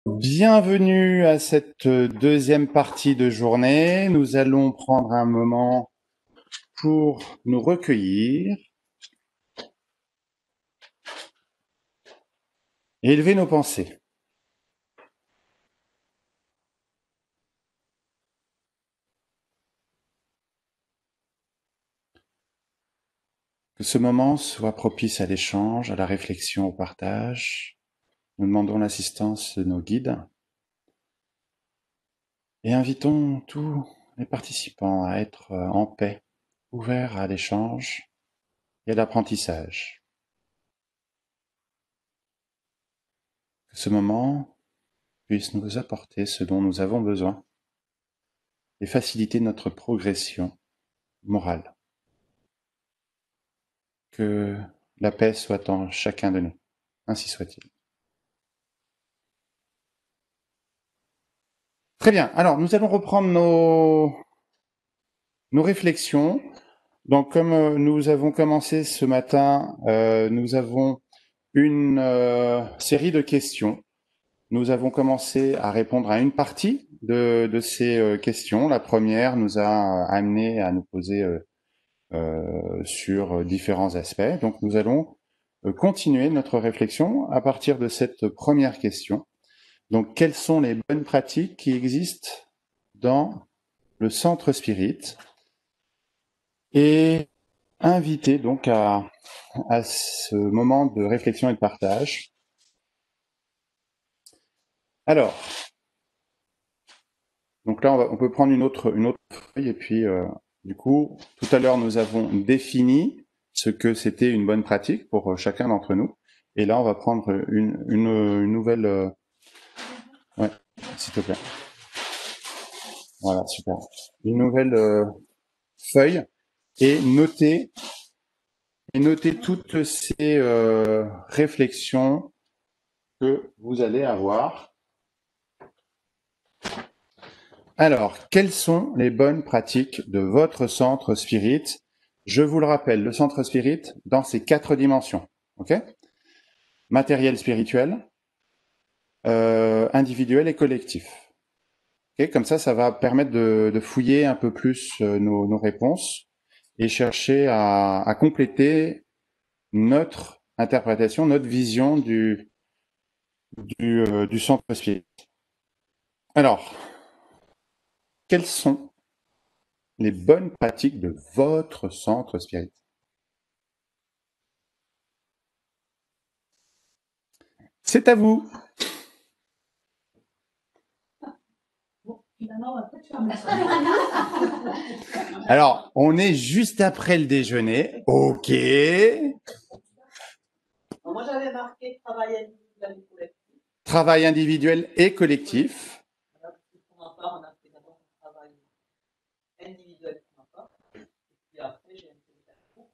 Bienvenue à cette deuxième partie de journée. Nous allons prendre un moment pour nous recueillir et élever nos pensées. Que ce moment soit propice à l'échange, à la réflexion, au partage. Nous demandons l'assistance de nos guides et invitons tous les participants à être en paix, ouverts à l'échange et à l'apprentissage. Que ce moment puisse nous apporter ce dont nous avons besoin et faciliter notre progression morale. Que la paix soit en chacun de nous. Ainsi soit-il. Très bien. Alors, nous allons reprendre nos réflexions. Donc, comme nous avons commencé ce matin, nous avons une série de questions. Nous avons commencé à répondre à une partie de ces questions. La première nous a amené à nous poser sur différents aspects. Donc, nous allons continuer notre réflexion à partir de cette première question. Donc, quelles sont les bonnes pratiques qui existent dans le centre spirit? Et inviter donc à ce moment de réflexion et de partage. Alors, donc là, on peut prendre une autre feuille et puis, du coup, tout à l'heure, nous avons défini ce que c'était une bonne pratique pour chacun d'entre nous. Et là, on va prendre une nouvelle... ouais, s'il te plaît. Voilà, super. Une nouvelle feuille et noter toutes ces réflexions que vous allez avoir. Alors, quelles sont les bonnes pratiques de votre centre spirit? Je vous le rappelle, le centre spirit dans ses 4 dimensions. Ok? Matériel spirituel, individuel et collectif. Okay? Comme ça va permettre de fouiller un peu plus nos réponses et chercher à compléter notre interprétation, notre vision du centre spirit. Alors, quelles sont les bonnes pratiques de votre centre spirit? C'est à vous. Alors, on est juste après le déjeuner. Ok. Moi, j'avais marqué travail individuel et collectif. Travail individuel et collectif. Pour ma part, on a fait d'abord un travail individuel pour ma part. Et puis après, j'ai fait le groupe.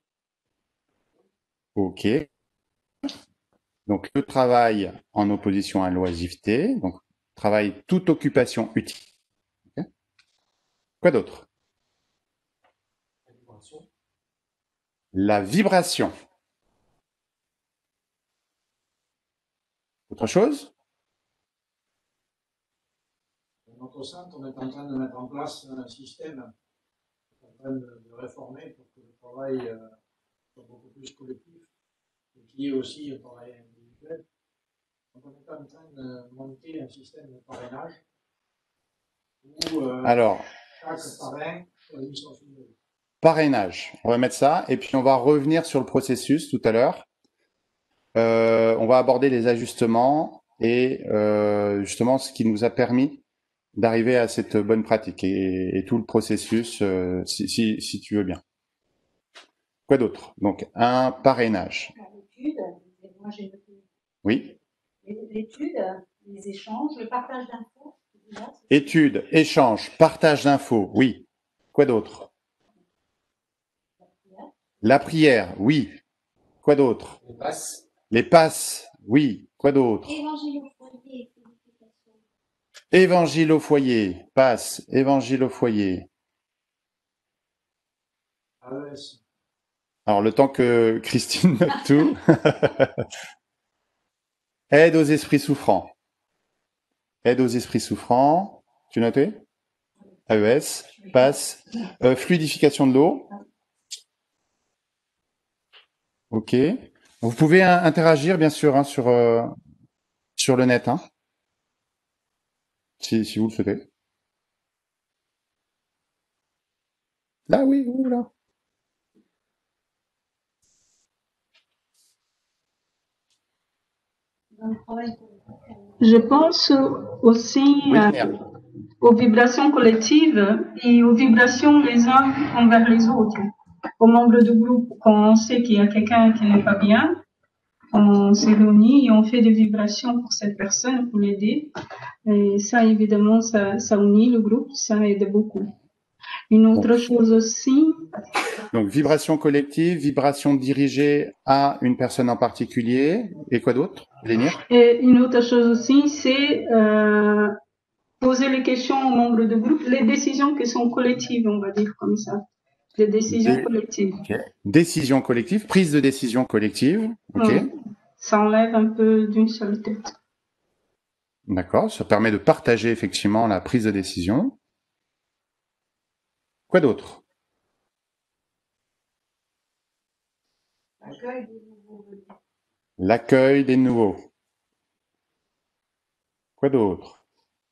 Ok. Donc, le travail en opposition à l'oisiveté. Donc, travail toute occupation utile. Okay. Quoi d'autre? La vibration. Autre chose? Dans notre centre, on est en train de mettre en place un système, on est en train de réformer pour que le travail soit beaucoup plus collectif et qu'il y ait aussi un travail individuel. Donc on est en train de monter un système de parrainage où Alors, chaque parrain choisit son sujet. Parrainage, on va mettre ça, et puis on va revenir sur le processus tout à l'heure. On va aborder les ajustements et justement ce qui nous a permis d'arriver à cette bonne pratique et tout le processus, si tu veux bien. Quoi d'autre? Donc, un parrainage. L'étude, moi j'ai noté. Oui. L'étude, les échanges, le partage d'infos. Étude, échange, partage d'infos, oui. Quoi d'autre? La prière, oui. Quoi d'autre? Les passes. Les passes, oui. Quoi d'autre? Évangile au foyer. Évangile au foyer, passe, évangile au foyer. Alors, le temps que Christine note tout. Aide aux esprits souffrants. Aide aux esprits souffrants. Tu notais? AES, passe. Fluidification de l'eau. Ok. Vous pouvez interagir, bien sûr, hein, sur le net, hein, si vous le souhaitez. Là, oui, oui, là. Je pense aussi Oui, Léa. aux vibrations collectives et aux vibrations les uns envers les autres. Aux membres du groupe, quand on sait qu'il y a quelqu'un qui n'est pas bien, on se réunit et on fait des vibrations pour cette personne, pour l'aider. Et ça, évidemment, ça unit le groupe, ça aide beaucoup. Une autre chose aussi. Donc, vibration collective, vibration dirigée à une personne en particulier. Et quoi d'autre, Lénir? Et une autre chose aussi, c'est poser les questions aux membres du groupe, les décisions qui sont collectives, on va dire comme ça. Des décisions collectives. Okay. Décision collective, prise de décision collective. Ok. Oui. Ça enlève un peu d'une seule tête. D'accord. Ça permet de partager effectivement la prise de décision. Quoi d'autre? L'accueil des nouveaux venus. L'accueil des nouveaux. Quoi d'autre?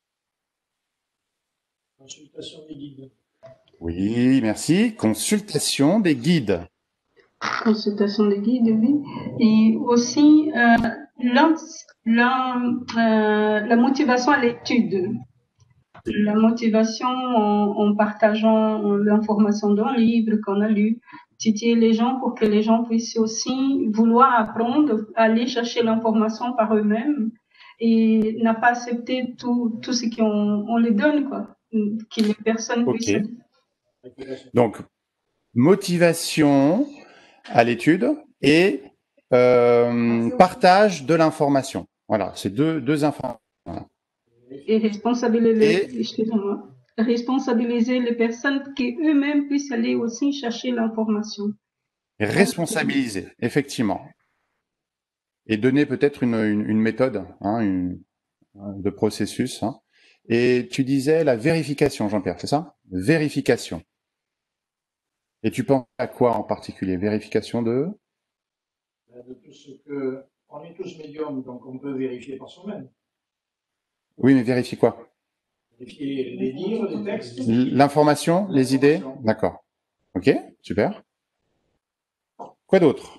Consultation des guides. Oui, merci. Consultation des guides. Consultation des guides, oui. Et aussi, la motivation à l'étude. La motivation en partageant l'information d'un livre qu'on a lu, titiller les gens pour que les gens puissent aussi vouloir apprendre, aller chercher l'information par eux-mêmes et n'a pas accepté tout ce qu'on les donne, quoi, que les personnes puissent. Donc, motivation à l'étude et partage de l'information. Voilà, c'est deux informations. Voilà. Et responsabiliser les personnes qui eux-mêmes puissent aller aussi chercher l'information. Responsabiliser, effectivement. Et donner peut-être une méthode, hein, de processus. Hein. Et tu disais la vérification, Jean-Pierre, c'est ça? Vérification. Et tu penses à quoi en particulier? Vérification de tout ce que. On est tous médiums, donc on peut vérifier par soi-même. Oui, mais vérifier quoi? Vérifier les livres, les textes. L'information, les idées? D'accord. Ok, super. Quoi d'autre?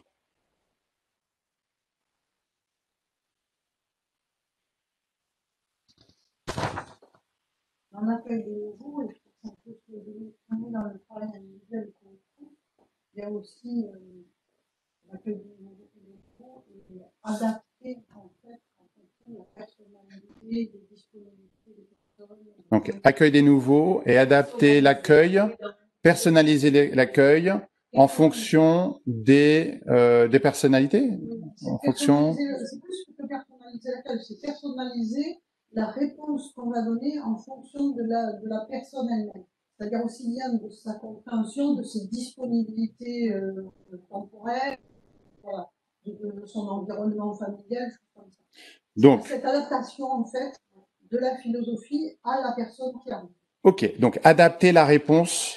On accueille des nouveaux et on peut se dans le travail individuel. Il y a aussi l'accueil des nouveaux et adapter en fait en fonction de la personnalité, des disponibilités des personnes. Donc, accueil des nouveaux et adapter l'accueil, personnaliser l'accueil en fonction des personnalités. En fonction. C'est plus que personnaliser l'accueil, c'est personnaliser la réponse qu'on va donner en fonction de la personne elle-même. C'est-à-dire aussi bien de sa compréhension, de ses disponibilités temporelles, voilà, de son environnement familial, choses comme ça. Donc, cette adaptation, en fait, de la philosophie à la personne qui arrive. Ok, donc adapter la réponse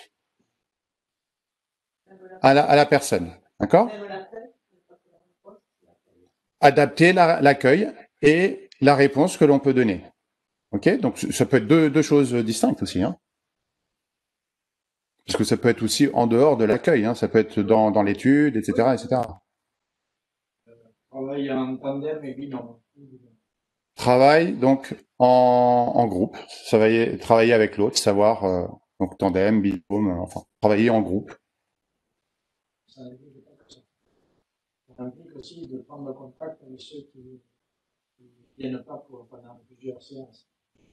à la personne, d'accord? Adapter l'accueil et la réponse que l'on peut donner. Ok, donc ça peut être deux choses distinctes aussi, hein. Parce que ça peut être aussi en dehors de l'accueil, hein. Ça peut être dans l'étude, etc., etc. Travail en tandem et binôme. Travail donc en groupe, travailler avec l'autre, savoir donc tandem, binôme, enfin travailler en groupe. Ça implique aussi de prendre contact avec ceux qui ne viennent pas pendant plusieurs séances.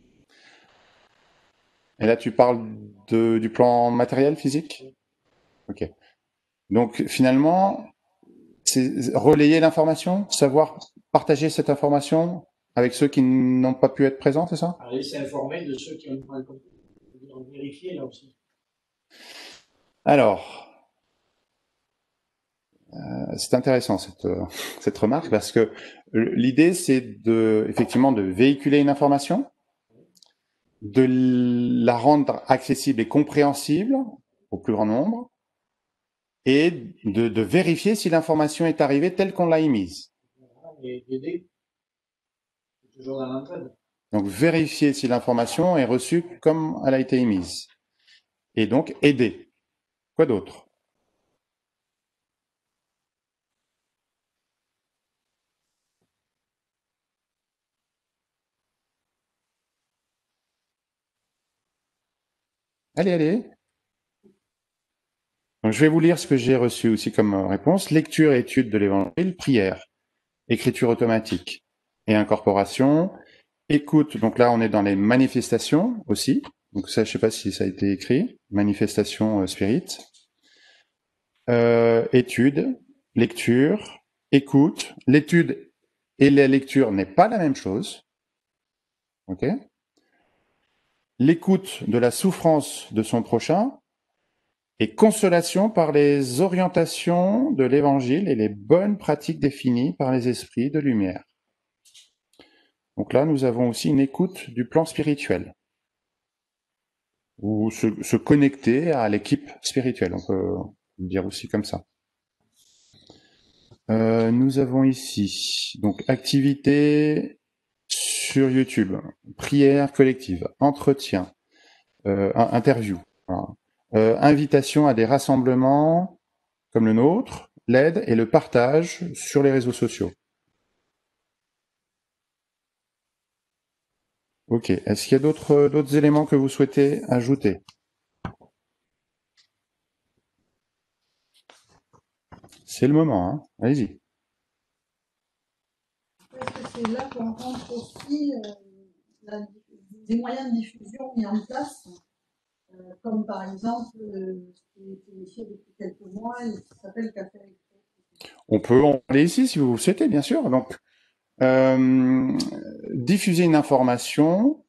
Et là, tu parles du plan matériel, physique? Ok. Donc, finalement, c'est relayer l'information, savoir partager cette information avec ceux qui n'ont pas pu être présents, c'est ça? Aller s'informer de ceux qui ont pas compris. Vérifier là aussi. Alors, c'est intéressant cette remarque parce que l'idée, c'est effectivement de véhiculer une information, de la rendre accessible et compréhensible au plus grand nombre, et de vérifier si l'information est arrivée telle qu'on l'a émise. Et d'aider. C'est toujours dans l'entraide. Donc, vérifier si l'information est reçue comme elle a été émise. Et donc, aider. Quoi d'autre? Allez, allez. Donc, je vais vous lire ce que j'ai reçu aussi comme réponse. Lecture et étude de l'évangile, prière, écriture automatique et incorporation. Écoute, donc là on est dans les manifestations aussi. Donc ça, je sais pas si ça a été écrit. Manifestation spirit. Étude, lecture, écoute. L'étude et la lecture n'est pas la même chose. Ok. L'écoute de la souffrance de son prochain et consolation par les orientations de l'évangile et les bonnes pratiques définies par les esprits de lumière. Donc là, nous avons aussi une écoute du plan spirituel, ou se connecter à l'équipe spirituelle, on peut le dire aussi comme ça. Nous avons ici donc activité sur YouTube, prière collective, entretien, interview, voilà. Invitation à des rassemblements comme le nôtre, l'aide et le partage sur les réseaux sociaux. Ok. Est-ce qu'il y a d'autres éléments que vous souhaitez ajouter? C'est le moment, hein. Allez-y. Est-ce que c'est là qu'on rentre aussi des moyens de diffusion mis en place, comme par exemple ce qui est initié depuis quelques mois et qui s'appelle Café Électrique. On peut en parler ici si vous le souhaitez, bien sûr. Donc, diffuser une information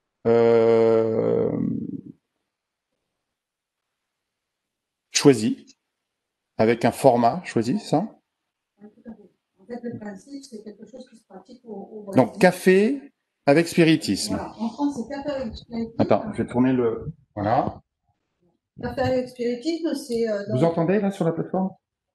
choisie, avec un format choisi, c'est ça? Oui, tout à fait. En fait, le principe, c'est quelque chose qui se pratique au Brésil. Donc, café avec spiritisme. Voilà. En France, c'est Café avec spiritisme. Attends, je vais tourner le... Voilà. Café avec spiritisme, c'est... Vous entendez, là, sur la plateforme?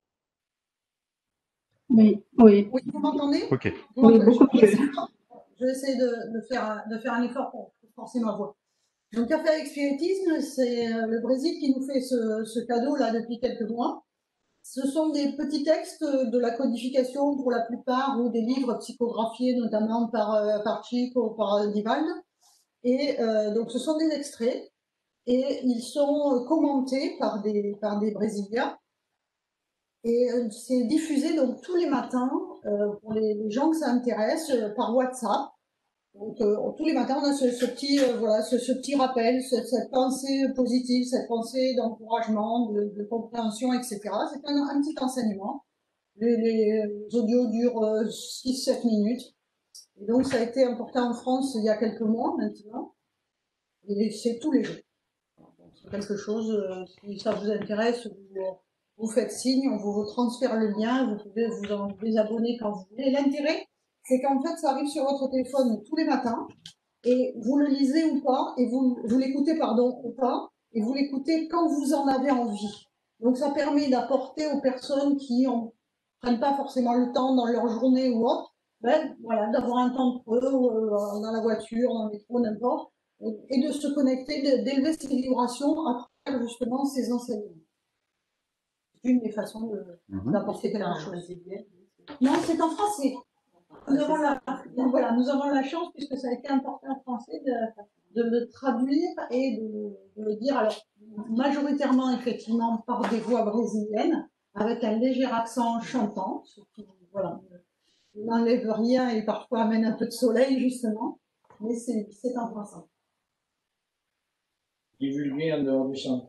Oui, oui, Oui, vous m'entendez? Ok. oui, beaucoup plus. Je vais essayer de faire un effort pour forcer ma voix. Donc, Café avec spiritisme, c'est le Brésil qui nous fait ce cadeau-là depuis quelques mois. Ce sont des petits textes de la codification pour la plupart, ou des livres psychographiés notamment par Chico ou par Divalde. Et donc ce sont des extraits et ils sont commentés par des Brésiliens. Et c'est diffusé donc tous les matins pour les gens que ça intéresse par WhatsApp. Donc tous les matins on a ce petit voilà ce petit rappel, cette pensée positive, cette pensée d'encouragement, de compréhension, etc. C'est un petit enseignement. Les audios durent 6-7 minutes. Et donc ça a été importé en France il y a quelques mois maintenant. Et c'est tous les jours. C'est quelque chose, si ça vous intéresse, vous faites signe, on vous transfère le lien, vous pouvez vous en désabonner quand vous voulez. L'intérêt, c'est qu'en fait, ça arrive sur votre téléphone tous les matins, et vous le lisez ou pas, et vous l'écoutez, pardon, ou pas, et vous l'écoutez quand vous en avez envie. Donc ça permet d'apporter aux personnes qui ne prennent pas forcément le temps dans leur journée ou autre, ben, voilà, d'avoir un temps pour eux, dans la voiture, dans le métro, n'importe, et de se connecter, d'élever ses vibrations à travers justement ces enseignements. C'est une des façons d'apporter quelque chose. Non, c'est en français. Nous avons la chance, puisque ça a été importé en français, de le traduire et de le dire, alors majoritairement effectivement par des voix brésiliennes, avec un léger accent chantant, ce qui voilà, n'enlève rien et parfois amène un peu de soleil justement, mais c'est en français. Divulguer en dehors du centre.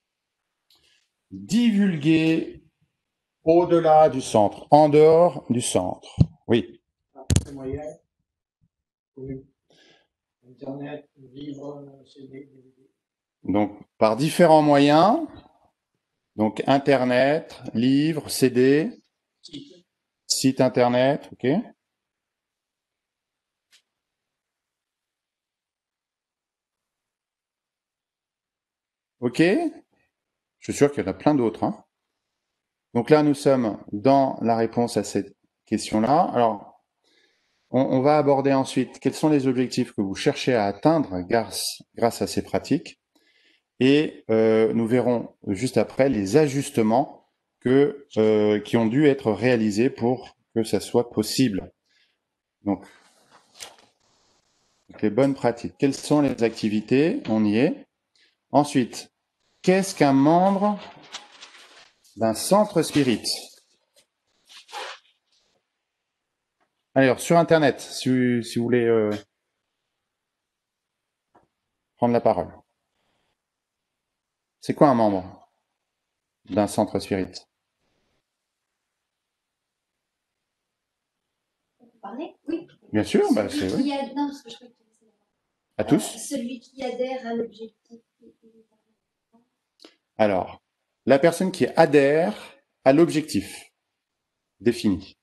Divulguer au-delà du centre, en dehors du centre. Oui. C'est moyen. Oui. Internet, livres, CD, DVD. Donc, par différents moyens. Donc, Internet, livres, CD, site Internet, ok. OK? Je suis sûr qu'il y en a plein d'autres, hein. Donc là, nous sommes dans la réponse à cette question-là. Alors, on va aborder ensuite quels sont les objectifs que vous cherchez à atteindre grâce à ces pratiques. Et nous verrons juste après les ajustements qui ont dû être réalisés pour que ça soit possible. Donc les bonnes pratiques. Quelles sont les activités? On y est. Ensuite, qu'est-ce qu'un membre d'un centre spirit? Alors, sur Internet, si vous voulez prendre la parole. C'est quoi un membre d'un centre spirit? Vous parlez? Oui. Bien sûr, bah, Celui c'est oui. qui a... Non, parce que je crois que tu disais À tous. celui qui adhère à l'objectif. Alors, la personne qui adhère à l'objectif défini.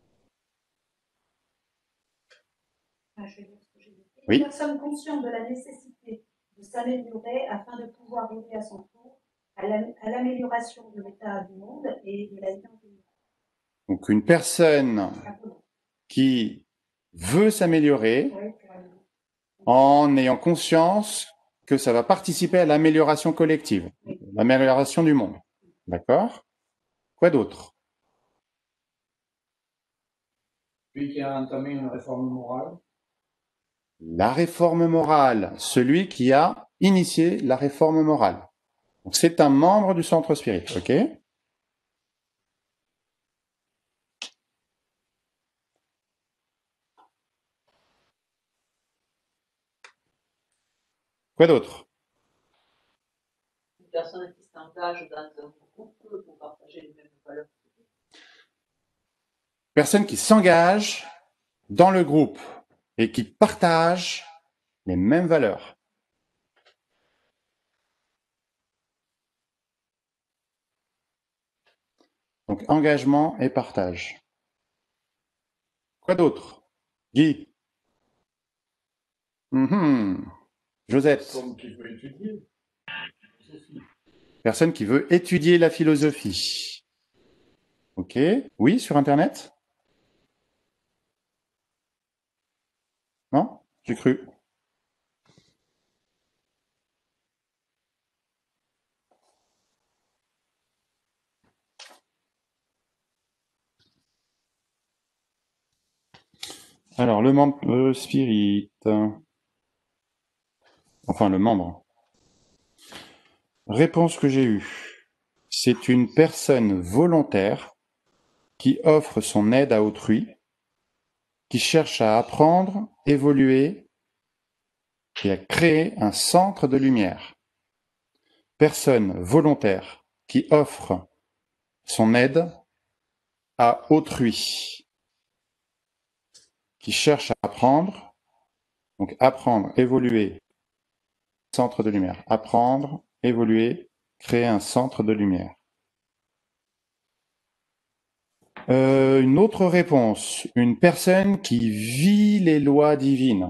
Je vais dire ce que j'ai dit. Oui. Une personne consciente de la nécessité de s'améliorer afin de pouvoir aider à son tour à l'amélioration de l'état du monde et de la vie en général. Donc une personne qui veut s'améliorer en ayant conscience que ça va participer à l'amélioration collective, l'amélioration du monde. D'accord? Quoi d'autre? Celui qui a entamé une réforme morale. La réforme morale, celui qui a initié la réforme morale. Donc c'est un membre du centre spirit, ok? Quoi d'autre? Une personne qui s'engage dans un groupe pour partager les mêmes valeurs. Personne qui s'engage dans le groupe et qui partage les mêmes valeurs. Donc engagement et partage. Quoi d'autre? Guy? Josette? Personne qui veut étudier la philosophie. Ok. Oui, sur Internet? Non? J'ai cru. Alors, le membre spirit. Enfin, le membre. Réponse que j'ai eue. C'est une personne volontaire qui offre son aide à autrui, qui cherche à apprendre, évoluer et à créer un centre de lumière. Personne volontaire qui offre son aide à autrui, qui cherche à apprendre, donc apprendre, évoluer, centre de lumière. Apprendre, évoluer, créer un centre de lumière. Une autre réponse, une personne qui vit les lois divines.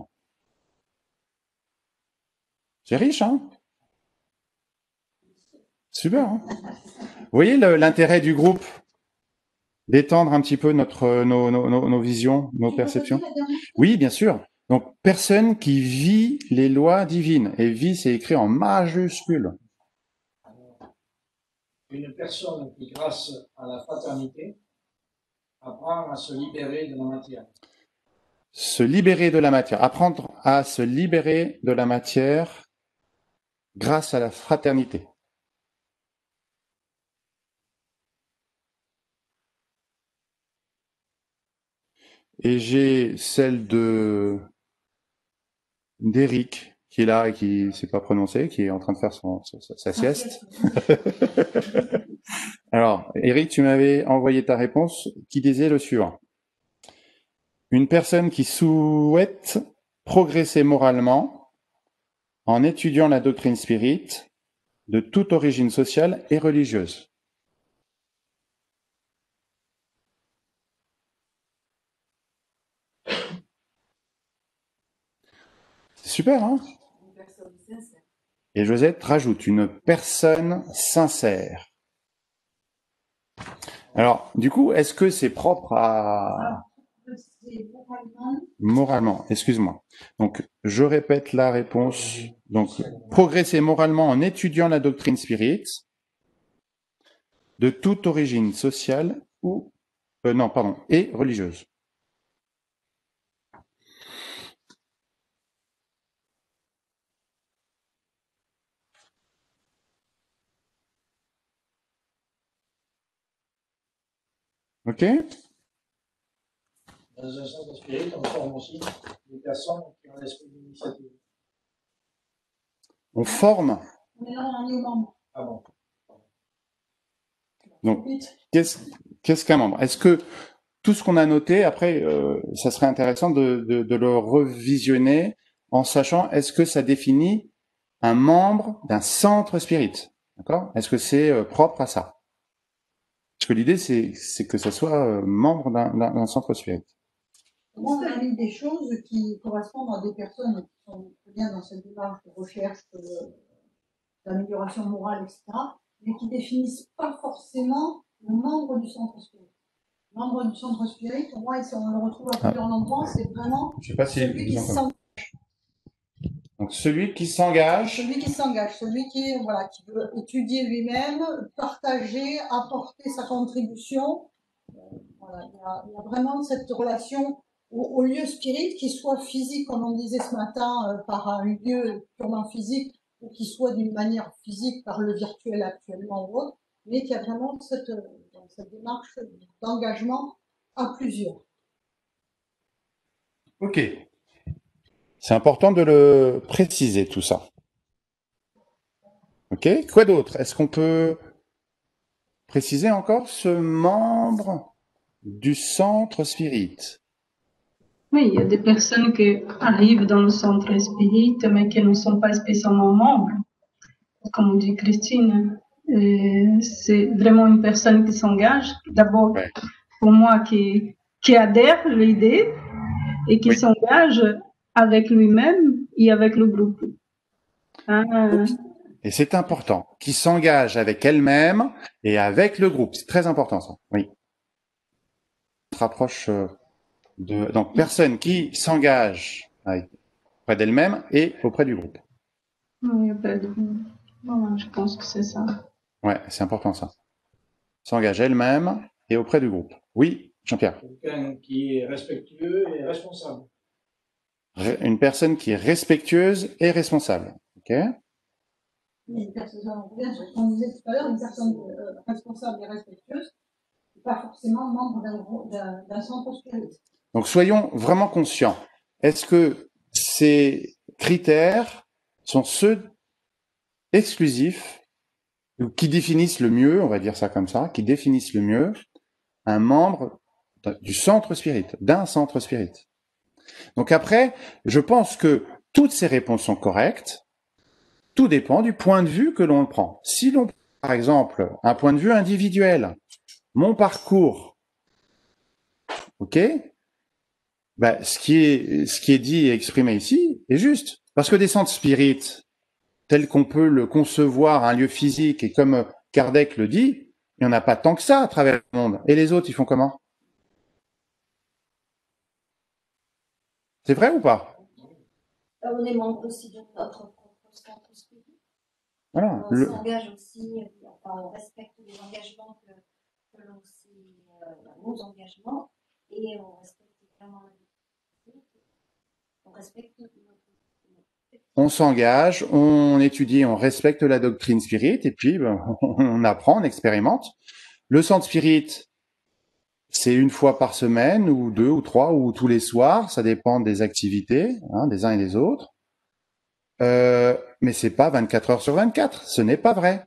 C'est riche, hein? Super, hein? Vous voyez l'intérêt du groupe? D'étendre un petit peu nos visions, nos perceptions? Oui, bien sûr. Donc, personne qui vit les lois divines. Et vie, c'est écrit en majuscule. Une personne qui, grâce à la fraternité, apprend à se libérer de la matière. Se libérer de la matière. Apprendre à se libérer de la matière grâce à la fraternité. Et j'ai celle d'Éric qui est là et qui ne s'est pas prononcé, qui est en train de faire sa sieste. Alors, Éric, tu m'avais envoyé ta réponse qui disait le suivant. Une personne qui souhaite progresser moralement en étudiant la doctrine spirit de toute origine sociale et religieuse. C'est super, hein? Une personne sincère. Et Josette rajoute une personne sincère. Alors, du coup, est-ce que c'est propre à... C'est moralement, Moralement, excuse-moi. Donc, je répète la réponse. Donc, progresser moralement en étudiant la doctrine spirit, de toute origine sociale ou... non, pardon, et religieuse. Ok? Dans un centre spirit, on forme aussi des personnes qui ont l'esprit d'initiative. On forme. on est là, on est au membre. Ah bon? Donc, qu'est-ce qu'un membre? Est-ce que tout ce qu'on a noté, après, ça serait intéressant de le revisionner en sachant, est-ce que ça définit un membre d'un centre spirit? D'accord? Est-ce que c'est propre à ça? Parce que l'idée, c'est que ça soit membre d'un centre spirit. Moi, on a mis des choses qui correspondent à des personnes qui sont très bien dans cette démarche de recherche, d'amélioration morale, etc., mais qui définissent pas forcément le membre du centre spirit. Membre du centre spirit, pour moi, on le retrouve à plusieurs endroits, c'est vraiment Je sais pas si celui qui s'engage. Donc celui qui s'engage. Celui qui s'engage, celui qui, voilà, qui veut étudier lui-même, partager, apporter sa contribution. Voilà, il y a vraiment cette relation au lieu spirit, qu'il soit physique, comme on disait ce matin, par un lieu purement physique, ou qu'il soit d'une manière physique par le virtuel actuellement ou autre, mais qu'il y a vraiment cette démarche d'engagement à plusieurs. Ok. C'est important de le préciser, tout ça. Ok. Quoi d'autre? Est-ce qu'on peut préciser encore ce membre du centre spirit? Oui, il y a des personnes qui arrivent dans le centre spirit, mais qui ne sont pas spécialement membres. Comme dit Christine, c'est vraiment une personne qui s'engage. D'abord, Ouais. pour moi, qui adhère à l'idée et qui Oui. s'engage avec lui-même et avec le groupe. Et c'est important, qui s'engage avec elle-même et avec le groupe. C'est très important, ça. Oui. On se rapproche donc, personne qui s'engage auprès d'elle-même et auprès du groupe. Il n'y a pas de... Voilà, je pense que c'est ça. Ouais, c'est important, ça. S'engage elle-même et auprès du groupe. Oui, Jean-Pierre. Quelqu'un qui est respectueux et responsable. Une personne qui est respectueuse et responsable. Ok? Mais une personne, on revient sur ce qu'on disait tout à l'heure, une personne responsable et respectueuse, pas forcément membre d'un centre spirit. Donc soyons vraiment conscients. Est-ce que ces critères sont ceux exclusifs ou qui définissent le mieux, on va dire ça comme ça, qui définissent le mieux un membre du centre spirit, d'un centre spirit? Donc après, je pense que toutes ces réponses sont correctes. Tout dépend du point de vue que l'on prend. Si l'on prend, par exemple, un point de vue individuel, mon parcours, ok, ben, ce qui est dit et exprimé ici est juste. Parce que des centres spirites, tels qu'on peut le concevoir, un lieu physique, et comme Kardec le dit, il n'y en a pas tant que ça à travers le monde. Et les autres, ils font comment? C'est vrai ou pas? On est membre aussi de notre propre centre spirit. Voilà. On s'engage aussi, enfin, on respecte les engagements que l'on nos engagements, et on respecte également la vie. On respecte On s'engage, on étudie, on respecte la doctrine spirit, et puis ben, on apprend, on expérimente. Le centre spirit, c'est une fois par semaine, ou deux, ou trois, ou tous les soirs, ça dépend des activités, hein, des uns et des autres. Mais c'est pas 24 heures sur 24, ce n'est pas vrai.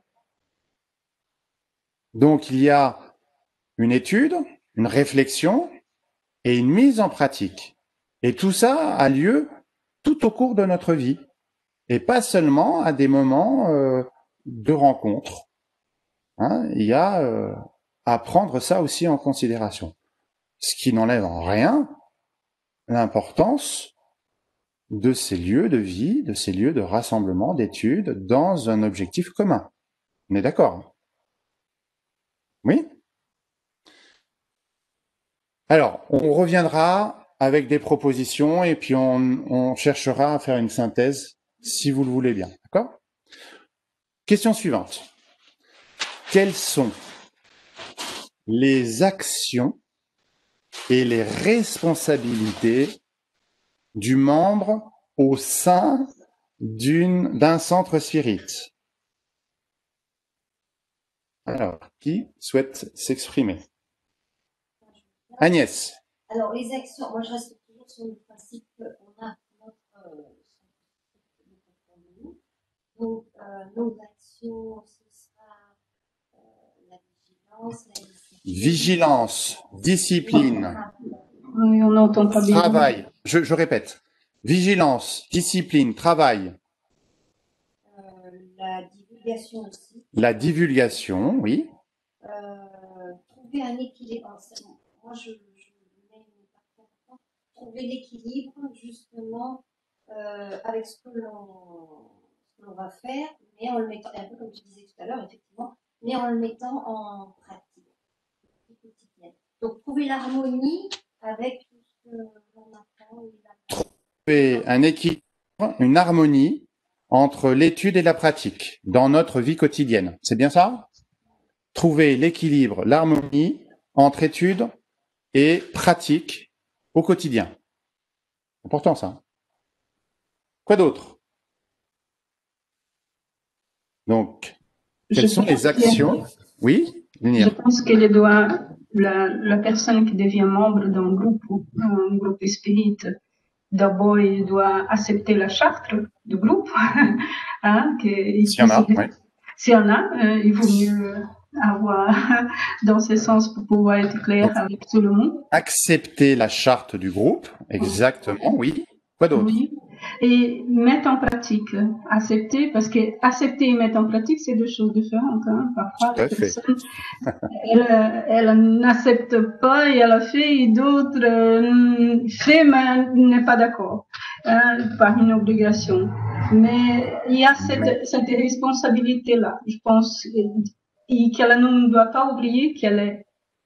Donc il y a une étude, une réflexion et une mise en pratique. Et tout ça a lieu tout au cours de notre vie, et pas seulement à des moments de rencontre. Hein, il y a à prendre ça aussi en considération. Ce qui n'enlève en rien l'importance de ces lieux de vie, de ces lieux de rassemblement, d'études, dans un objectif commun. On est d'accord? Oui? Alors, on reviendra avec des propositions et puis on cherchera à faire une synthèse si vous le voulez bien. D'accord? Question suivante. Quelles sont les actions et les responsabilités du membre au sein d'un centre spirit? Alors, qui souhaite s'exprimer? Agnès. Alors, les actions, moi je reste toujours sur le principe qu'on a notre nous. Donc, nos actions, ce sera la vigilance, la discipline. Vigilance, discipline, Oui, on n'entend pas bien. travail. Je répète. Vigilance, discipline, travail. La divulgation aussi. La divulgation, oui. Trouver un équilibre. Moi, je mets une partie importante. Trouver l'équilibre, justement, avec ce que l'on va faire, mais en le mettant, un peu comme tu disais tout à l'heure, effectivement, mais en le mettant en pratique quotidienne. Donc, trouver l'harmonie avec tout ce que l'on apprend. Trouver un équilibre, une harmonie entre l'étude et la pratique dans notre vie quotidienne. C'est bien ça? Trouver l'équilibre, l'harmonie entre étude et pratique au quotidien. Important ça. Quoi d'autre? Donc, quelles sont les actions? Oui, Je pense que la personne qui devient membre d'un groupe spirit, d'abord, il doit accepter la charte du groupe. Hein, s'il y en a, oui. S'il y en a, il vaut mieux avoir dans ce sens pour pouvoir être clair avec tout le monde. Accepter la charte du groupe, exactement, oui. Quoi d'autre? Oui. Et mettre en pratique, accepter, parce que accepter et mettre en pratique, c'est deux choses différentes. Hein. Parfois, la personne, elle n'accepte pas et elle a fait, et d'autres fait, mais n'est pas d'accord par une obligation. Mais il y a cette responsabilité-là, je pense, et qu'elle ne doit pas oublier qu'elle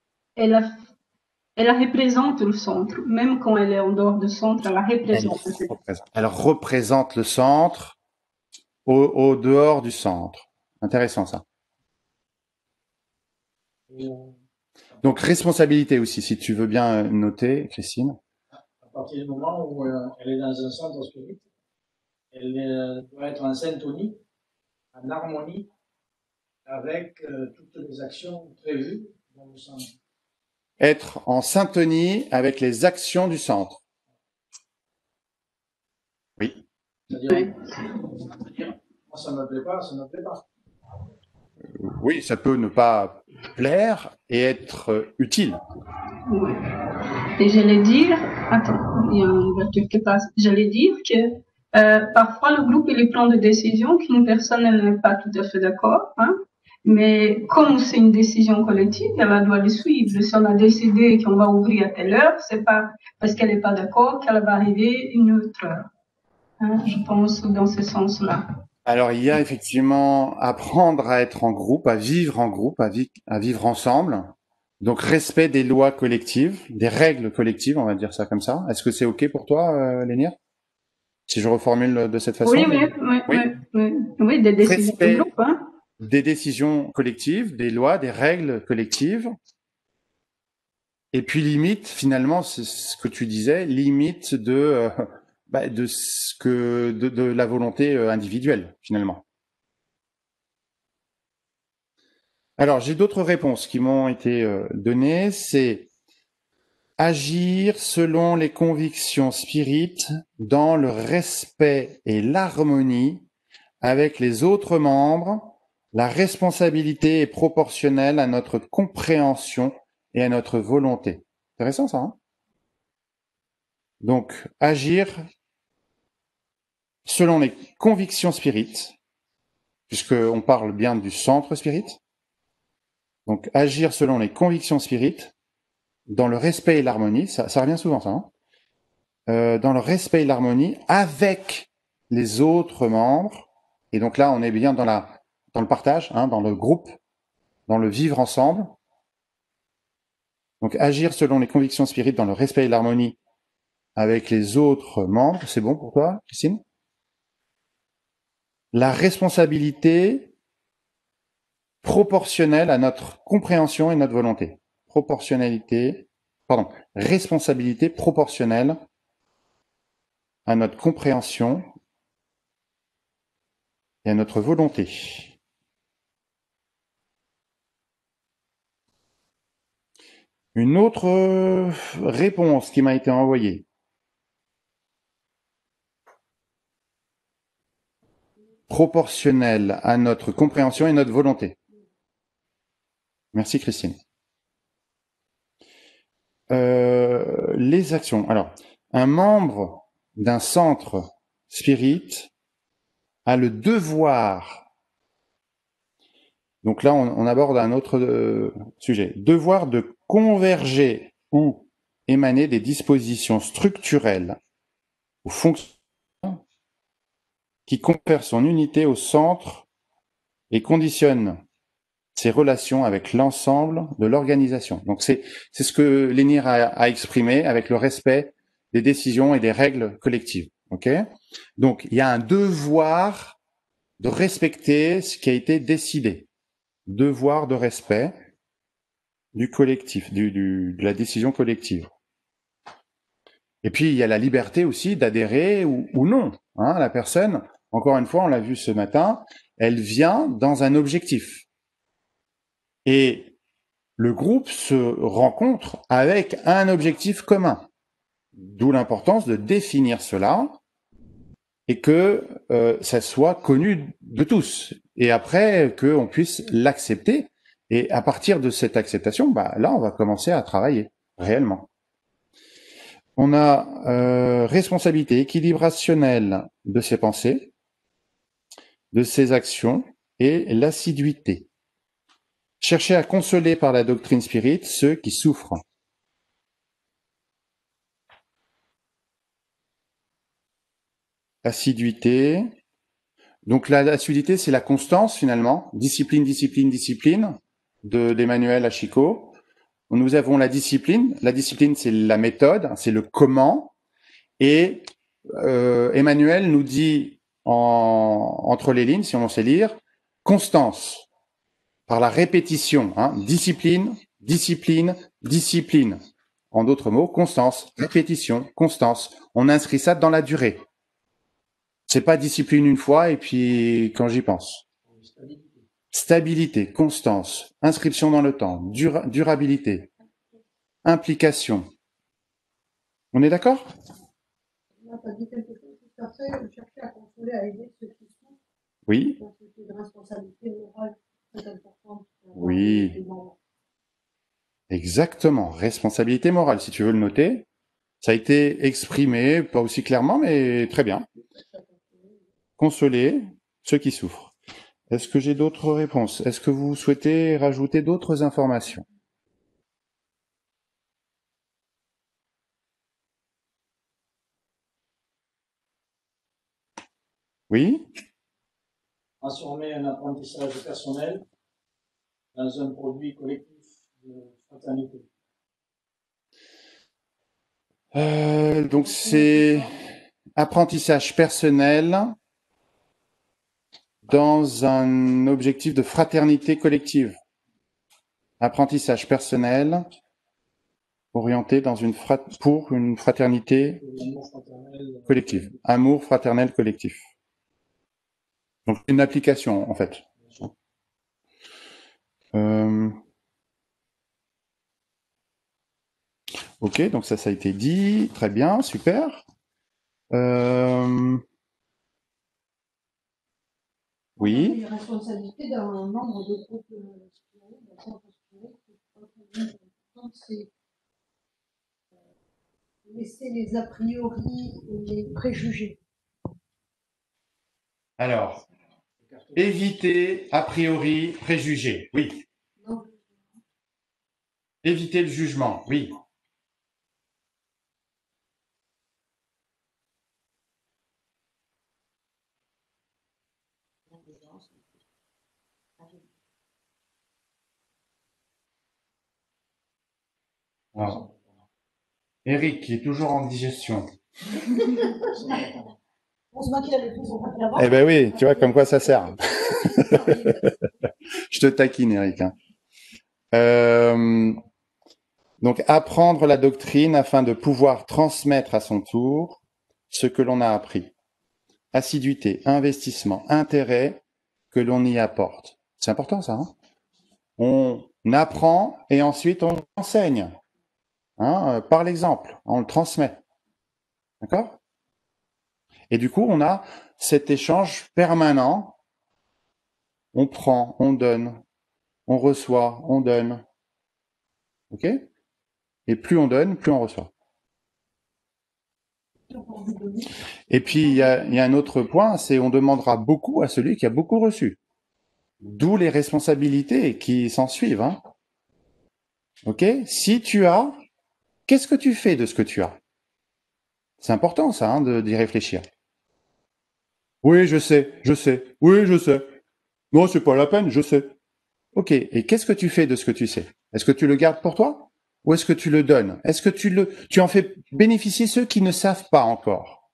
représente le centre, même quand elle est en dehors du centre, elle la représente. Elle représente le centre au dehors du centre. Intéressant ça. Donc responsabilité aussi, si tu veux bien noter, Christine. À partir du moment où elle est dans un centre spirit, elle doit être en syntonie, en harmonie avec toutes les actions prévues dans le centre. Être en syntonie avec les actions du centre. Oui. C'est-à-dire, moi ça me plaît pas, ça me plaît pas. Oui, ça peut ne pas plaire et être utile. Oui. Et j'allais dire, attends, il y a une voiture qui passe. J'allais dire que parfois le groupe il prend des décisions qu'une personne n'est pas tout à fait d'accord, hein. Mais comme c'est une décision collective, elle doit les suivre. Si on a décidé qu'on va ouvrir à telle heure, c'est pas parce qu'elle n'est pas d'accord qu'elle va arriver une autre heure. Hein, je pense dans ce sens-là. Alors, il y a effectivement apprendre à être en groupe, à vivre ensemble. Donc, respect des lois collectives, des règles collectives, on va dire ça comme ça. Est-ce que c'est OK pour toi, Lénir? Si je reformule de cette façon? Oui, des décisions de groupe, hein. Des décisions collectives, des lois, des règles collectives. Et puis limite, finalement, c'est ce que tu disais, limite de la volonté individuelle, finalement. Alors, j'ai d'autres réponses qui m'ont été données. C'est agir selon les convictions spirites dans le respect et l'harmonie avec les autres membres. La responsabilité est proportionnelle à notre compréhension et à notre volonté. Intéressant ça, hein? Donc, agir selon les convictions spirites, puisqu'on parle bien du centre spirit. Donc, agir selon les convictions spirites, dans le respect et l'harmonie, ça revient souvent ça, hein? dans le respect et l'harmonie avec les autres membres. Et donc là, on est bien dans le partage, hein, dans le groupe, dans le vivre ensemble. Donc agir selon les convictions spirites dans le respect et l'harmonie avec les autres membres. C'est bon pour toi, Christine? La responsabilité proportionnelle à notre compréhension et notre volonté. Responsabilité proportionnelle à notre compréhension et à notre volonté. Une autre réponse qui m'a été envoyée. Proportionnelle à notre compréhension et notre volonté. Merci Christine. Les actions. Alors, un membre d'un centre spirit a le devoir, donc là on aborde un autre sujet, devoir de converger ou émaner des dispositions structurelles ou fonctionnelles qui confèrent son unité au centre et conditionnent ses relations avec l'ensemble de l'organisation. Donc c'est ce que l'ENIR a exprimé avec le respect des décisions et des règles collectives. Okay ? Donc il y a un devoir de respecter ce qui a été décidé. Devoir de respect du collectif, de la décision collective. Et puis il y a la liberté aussi d'adhérer ou non. Hein, la personne, encore une fois, on l'a vu ce matin, elle vient dans un objectif. Et le groupe se rencontre avec un objectif commun. D'où l'importance de définir cela et que ça soit connu de tous. Et après, qu'on puisse l'accepter. Et à partir de cette acceptation, là, on va commencer à travailler réellement. On a responsabilité, équilibre rationnel de ses pensées, de ses actions et l'assiduité. Chercher à consoler par la doctrine spirit ceux qui souffrent. Assiduité. Donc l'assiduité, c'est la constance finalement. Discipline, discipline, discipline d'Emmanuel Achiko. Nous avons la discipline. La discipline, c'est la méthode, c'est le comment. Et Emmanuel nous dit entre les lignes, si on sait lire, constance par la répétition. Hein, discipline, discipline, discipline. En d'autres mots, constance, répétition, constance. On inscrit ça dans la durée. C'est pas discipline une fois et puis quand j'y pense. Stabilité, constance, inscription dans le temps, durabilité, implication. On est d'accord? Là, tu as dit quelque chose tout à fait, chercher à consoler, à aider ceux qui sont. Oui. C'est une responsabilité morale très importante. Oui. Exactement, responsabilité morale, si tu veux le noter. Ça a été exprimé, pas aussi clairement, mais très bien. Consoler ceux qui souffrent. Est-ce que j'ai d'autres réponses? Est-ce que vous souhaitez rajouter d'autres informations? Oui? Transformer un apprentissage personnel dans un produit collectif de fraternité. Donc c'est apprentissage personnel dans un objectif de fraternité collective. Apprentissage personnel orienté dans pour une fraternité collective. Amour fraternel collectif. Donc une application en fait. Ok, donc ça a été dit. Très bien, super. Oui. Il y a responsabilité d'un membre de groupe c'est laisser les a priori et les préjugés. Alors, éviter a priori préjugés, oui. Non. Éviter le jugement, oui. Voilà. Eric, qui est toujours en digestion. On se maquille avec nous, on va avant. Eh ben oui, tu vois comme quoi ça sert. Je te taquine, Eric. Hein. Donc, apprendre la doctrine afin de pouvoir transmettre à son tour ce que l'on a appris. Assiduité, investissement, intérêt que l'on y apporte. C'est important ça. Hein, on apprend et ensuite on enseigne. Hein, par l'exemple, on le transmet. D'accord? Et du coup, on a cet échange permanent. On prend, on donne, on reçoit, on donne. OK? Et plus on donne, plus on reçoit. Et puis, il y a un autre point, c'est on demandera beaucoup à celui qui a beaucoup reçu. D'où les responsabilités qui s'en suivent. Hein. OK? Si tu as, qu'est-ce que tu fais de ce que tu as? C'est important, ça, hein, d'y réfléchir. Oui, je sais. Oui, je sais. Non, c'est pas la peine, je sais. OK. Et qu'est-ce que tu fais de ce que tu sais? Est-ce que tu le gardes pour toi? Ou est-ce que tu le donnes? Est-ce que tu en fais bénéficier ceux qui ne savent pas encore?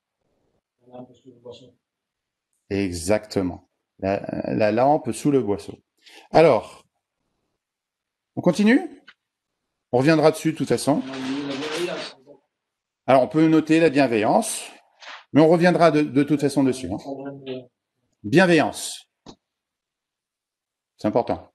Exactement. La lampe sous le boisseau. Alors, on continue? On reviendra dessus de toute façon. Alors, on peut noter la bienveillance, mais on reviendra de toute façon dessus. Hein. Bienveillance. C'est important.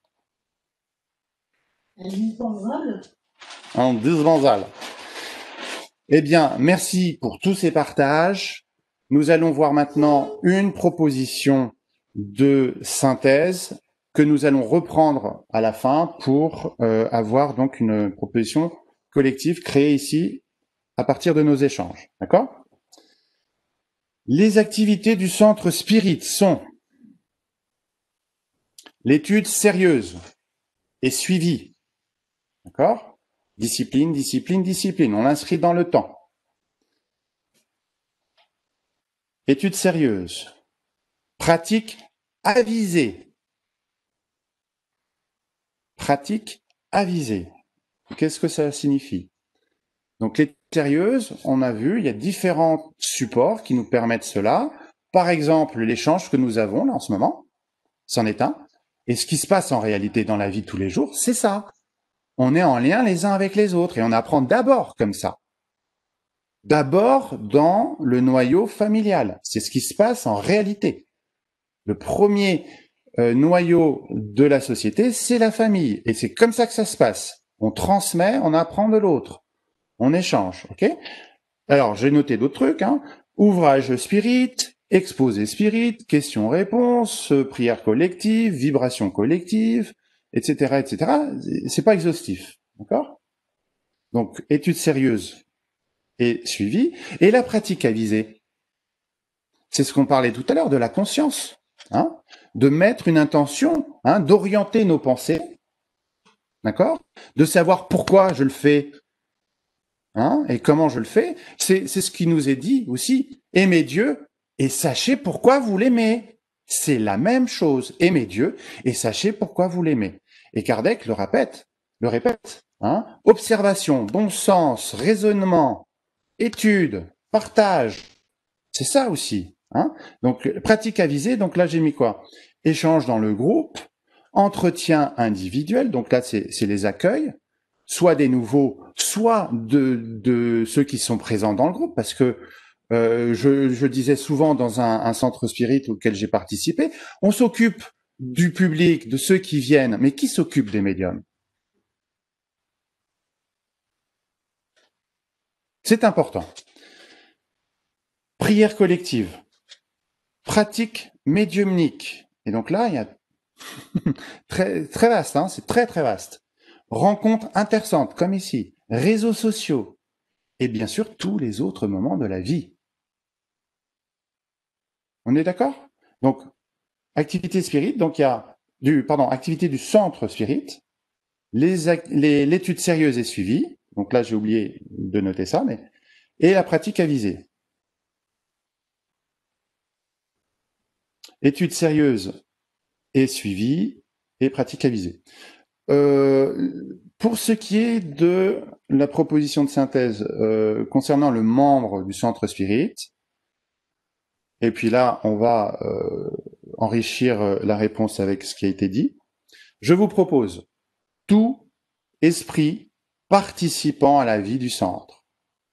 Indispensable. Eh bien, merci pour tous ces partages. Nous allons voir maintenant une proposition de synthèse que nous allons reprendre à la fin pour avoir donc une proposition collective créée ici à partir de nos échanges. D'accord? Les activités du centre Spirit sont l'étude sérieuse et suivie. D'accord? Discipline, discipline, discipline. On l'inscrit dans le temps. Étude sérieuse. Pratique avisée. Pratique avisée. Qu'est-ce que ça signifie? Donc, l'étude sérieuse, on a vu, il y a différents supports qui nous permettent cela. Par exemple, l'échange que nous avons là en ce moment, c'en est un. Et ce qui se passe en réalité dans la vie de tous les jours, c'est ça. On est en lien les uns avec les autres et on apprend d'abord comme ça. D'abord dans le noyau familial. C'est ce qui se passe en réalité. Le premier noyau de la société, c'est la famille. Et c'est comme ça que ça se passe. On transmet, on apprend de l'autre. On échange, ok? Alors, j'ai noté d'autres trucs. Hein. Ouvrage spirit, exposé spirit, questions-réponses, prière collective, vibration collective, etc., etc. C'est pas exhaustif, d'accord? Donc, étude sérieuse et suivie. Et la pratique avisée, c'est ce qu'on parlait tout à l'heure de la conscience, hein, de mettre une intention, hein, d'orienter nos pensées, d'accord, de savoir pourquoi je le fais, hein, et comment je le fais. C'est ce qui nous est dit aussi. Aimez Dieu et sachez pourquoi vous l'aimez. C'est la même chose. Aimez Dieu et sachez pourquoi vous l'aimez. Et Kardec le répète. Hein, observation, bon sens, raisonnement, étude, partage. C'est ça aussi. Hein. Donc, pratique avisée, donc là, j'ai mis quoi? Échange dans le groupe, entretien individuel, donc là, c'est les accueils, soit des nouveaux, soit de ceux qui sont présents dans le groupe, parce que je disais souvent dans un centre spirit auquel j'ai participé, on s'occupe du public, de ceux qui viennent, mais qui s'occupe des médiums? C'est important. Prière collective, pratique médiumnique. Et donc là, il y a très, très vaste, hein, c'est très, très vaste. Rencontres intersantes, comme ici, réseaux sociaux, et bien sûr, tous les autres moments de la vie. On est d'accord? Donc, activité spirit, donc il y a activité du centre spirit, l'étude sérieuse et suivie, donc là, j'ai oublié de noter ça, et la pratique avisée. Étude sérieuse et suivi et pratique avisée. Pour ce qui est de la proposition de synthèse concernant le membre du centre spirit, et puis là, on va enrichir la réponse avec ce qui a été dit. Je vous propose tout esprit participant à la vie du centre.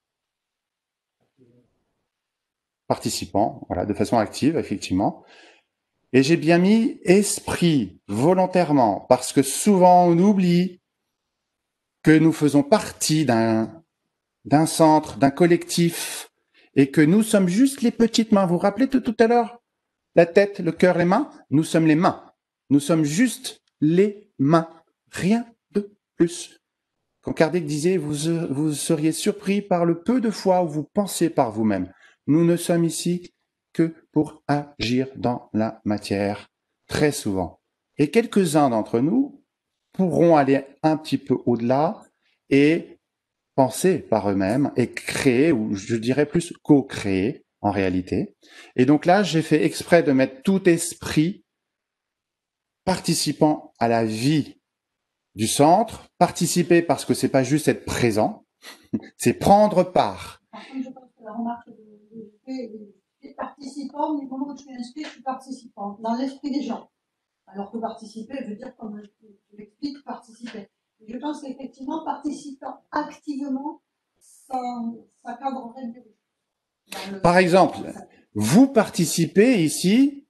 Participant, voilà, de façon active, effectivement. Et j'ai bien mis esprit volontairement, parce que souvent on oublie que nous faisons partie d'un centre, d'un collectif, et que nous sommes juste les petites mains. Vous vous rappelez de tout à l'heure? La tête, le cœur, les mains? Nous sommes les mains. Nous sommes juste les mains. Rien de plus. Quand Kardec disait, vous seriez surpris par le peu de fois où vous pensez par vous-même. Nous ne sommes ici que pour agir dans la matière, très souvent. Et quelques-uns d'entre nous pourront aller un petit peu au-delà et penser par eux-mêmes et créer, ou je dirais plus co-créer en réalité. Et donc là, j'ai fait exprès de mettre tout esprit participant à la vie du centre, participer parce que c'est pas juste être présent, c'est prendre part. Par contre, je pense que la remarque des participants, du moment où je suis inscrit, je suis participant, dans l'esprit des gens. Alors que participer, je veux dire, comme je l'explique, participer. Je pense qu'effectivement, participant activement, ça cadrerait mieux. Par exemple, vous participez ici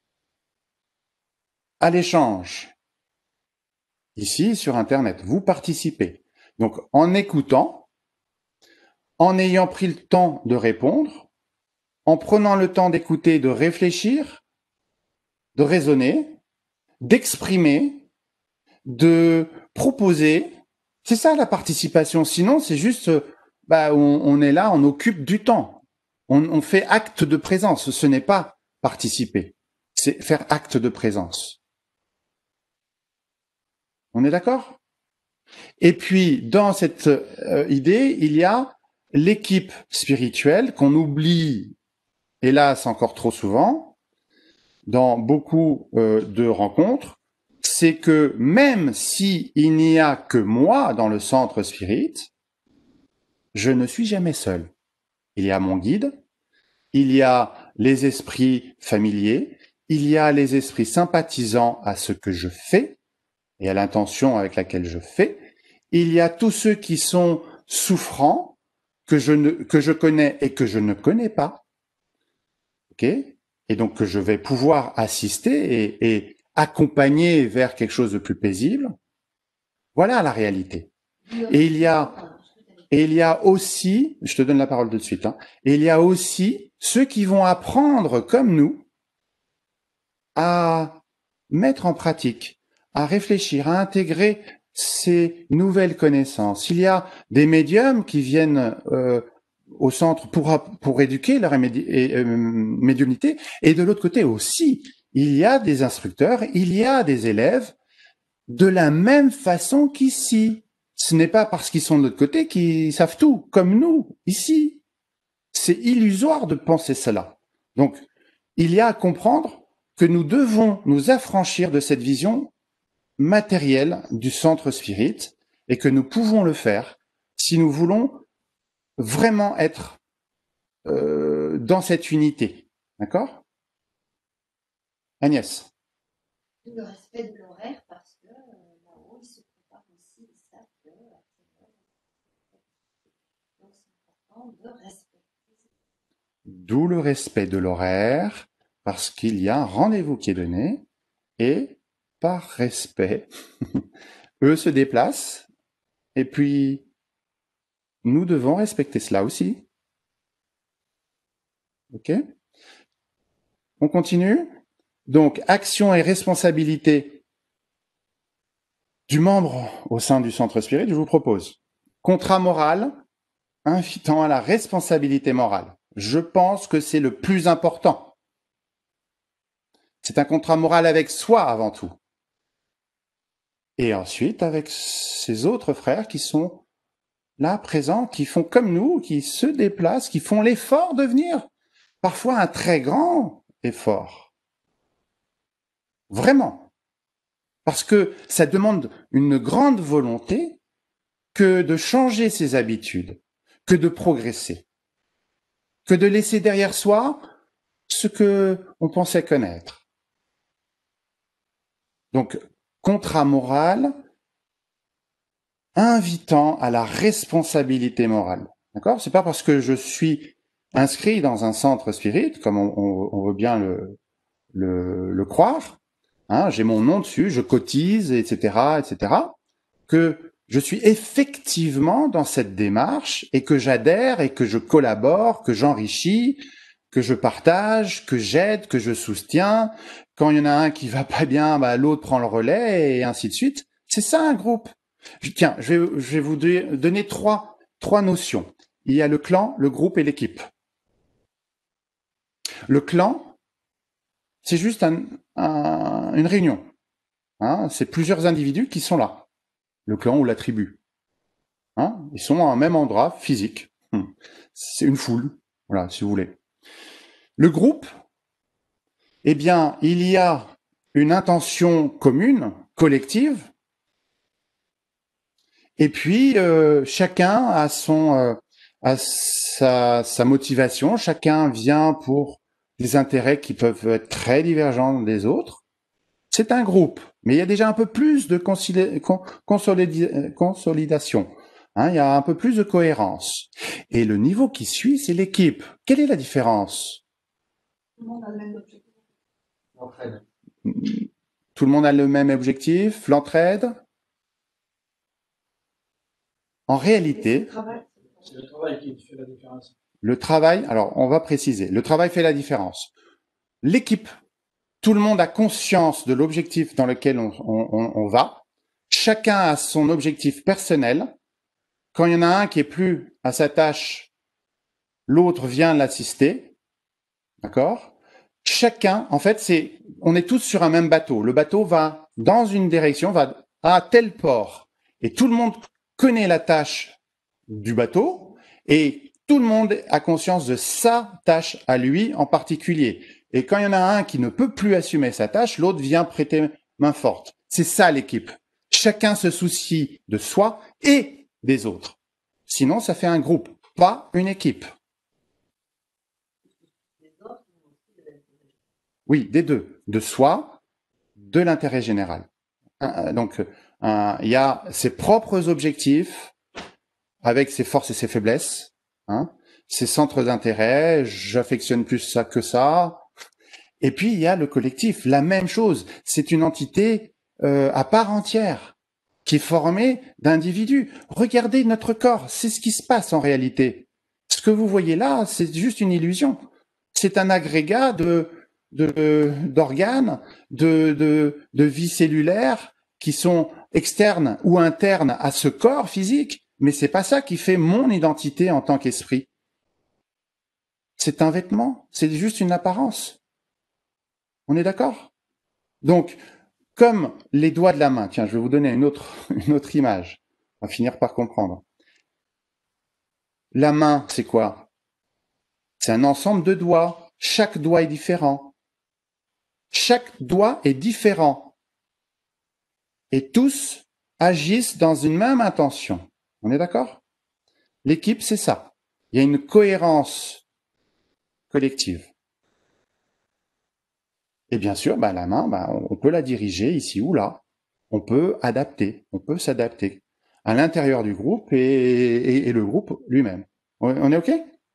à l'échange. Ici, sur Internet, vous participez. Donc, en écoutant, en ayant pris le temps de répondre, en prenant le temps d'écouter, de réfléchir, de raisonner, d'exprimer, de proposer. C'est ça la participation. Sinon, c'est juste, on est là, on occupe du temps. On fait acte de présence. Ce n'est pas participer. C'est faire acte de présence. On est d'accord? Et puis, dans cette idée, il y a l'équipe spirituelle qu'on oublie, hélas, encore trop souvent, dans beaucoup de rencontres. C'est que même si il n'y a que moi dans le centre spirit, je ne suis jamais seul. Il y a mon guide, il y a les esprits familiers, il y a les esprits sympathisants à ce que je fais et à l'intention avec laquelle je fais. Il y a tous ceux qui sont souffrants, que je connais et que je ne connais pas. OK? Et donc que je vais pouvoir assister et accompagner vers quelque chose de plus paisible. Voilà la réalité. Et il y a aussi, je te donne la parole de suite, et il y a aussi ceux qui vont apprendre comme nous à mettre en pratique, à réfléchir, à intégrer ces nouvelles connaissances. Il y a des médiums qui viennent au centre pour éduquer leur médiumnité, et de l'autre côté aussi, il y a des instructeurs, il y a des élèves de la même façon qu'ici. Ce n'est pas parce qu'ils sont de l'autre côté qu'ils savent tout, comme nous, ici. C'est illusoire de penser cela. Donc, il y a à comprendre que nous devons nous affranchir de cette vision matérielle du centre spirit et que nous pouvons le faire si nous voulons vraiment être dans cette unité. D'accord? Agnès. Le respect de l'horaire, parce que là-haut, ils se préparent aussi, ils savent que donc c'est important de respecter. D'où le respect de l'horaire, parce qu'il y a un rendez-vous qui est donné, et par respect, eux se déplacent, et puis nous devons respecter cela aussi. OK? On continue? Donc, action et responsabilité du membre au sein du centre spirit, je vous propose. Contrat moral invitant à la responsabilité morale. Je pense que c'est le plus important. C'est un contrat moral avec soi avant tout. Et ensuite avec ses autres frères qui sont là, présents, qui font comme nous, qui se déplacent, qui font l'effort de venir. Parfois un très grand effort. Vraiment. Parce que ça demande une grande volonté que de changer ses habitudes, que de progresser, que de laisser derrière soi ce que on pensait connaître. Donc, contrat moral invitant à la responsabilité morale. D'accord? C'est pas parce que je suis inscrit dans un centre spirit, comme on veut bien le croire, hein, j'ai mon nom dessus, je cotise, etc., que je suis effectivement dans cette démarche et que j'adhère et que je collabore, que j'enrichis, que je partage, que j'aide, que je soutiens. Quand il y en a un qui va pas bien, bah, l'autre prend le relais et ainsi de suite. C'est ça un groupe. Tiens, je vais vous donner trois notions. Il y a le clan, le groupe et l'équipe. Le clan, c'est juste une réunion. Hein, c'est plusieurs individus qui sont là. Le clan ou la tribu. Hein, ils sont à un même endroit physique. C'est une foule, voilà, si vous voulez. Le groupe, eh bien, il y a une intention commune, collective, et puis chacun a sa motivation, chacun vient pour des intérêts qui peuvent être très divergents des autres. C'est un groupe, mais il y a déjà un peu plus de consolidation. Hein, il y a un peu plus de cohérence. Et le niveau qui suit, c'est l'équipe. Quelle est la différence? Tout le monde a le même objectif. L'entraide. Tout le monde a le même objectif, l'entraide. En réalité, C'est le travail qui fait la différence. le travail, alors on va préciser, le travail fait la différence. L'équipe, tout le monde a conscience de l'objectif dans lequel on va. Chacun a son objectif personnel. Quand il y en a un qui est plus à sa tâche, l'autre vient l'assister. D'accord? Chacun, en fait, on est tous sur un même bateau. Le bateau va dans une direction, va à tel port. Et tout le monde connaît la tâche du bateau et tout le monde a conscience de sa tâche à lui en particulier. Et quand il y en a un qui ne peut plus assumer sa tâche, l'autre vient prêter main forte. C'est ça l'équipe. Chacun se soucie de soi et des autres. Sinon, ça fait un groupe, pas une équipe. Oui, des deux. De soi, de l'intérêt général. Donc, il y a ses propres objectifs avec ses forces et ses faiblesses, hein, ses centres d'intérêt, j'affectionne plus ça que ça. Et puis, il y a le collectif, la même chose. C'est une entité à part entière qui est formée d'individus. Regardez notre corps, c'est ce qui se passe en réalité. Ce que vous voyez là, c'est juste une illusion. C'est un agrégat d'organes, de vie cellulaire qui sont externes ou internes à ce corps physique, mais c'est pas ça qui fait mon identité en tant qu'esprit. C'est un vêtement, c'est juste une apparence. On est d'accord? Donc, comme les doigts de la main, tiens, je vais vous donner une autre image. On va finir par comprendre. La main, c'est quoi? C'est un ensemble de doigts. Chaque doigt est différent. Chaque doigt est différent. Et tous agissent dans une même intention. On est d'accord? L'équipe, c'est ça. Il y a une cohérence collective. Et bien sûr, la main, on peut la diriger ici ou là. On peut adapter, on peut s'adapter à l'intérieur du groupe et le groupe lui-même. On est OK?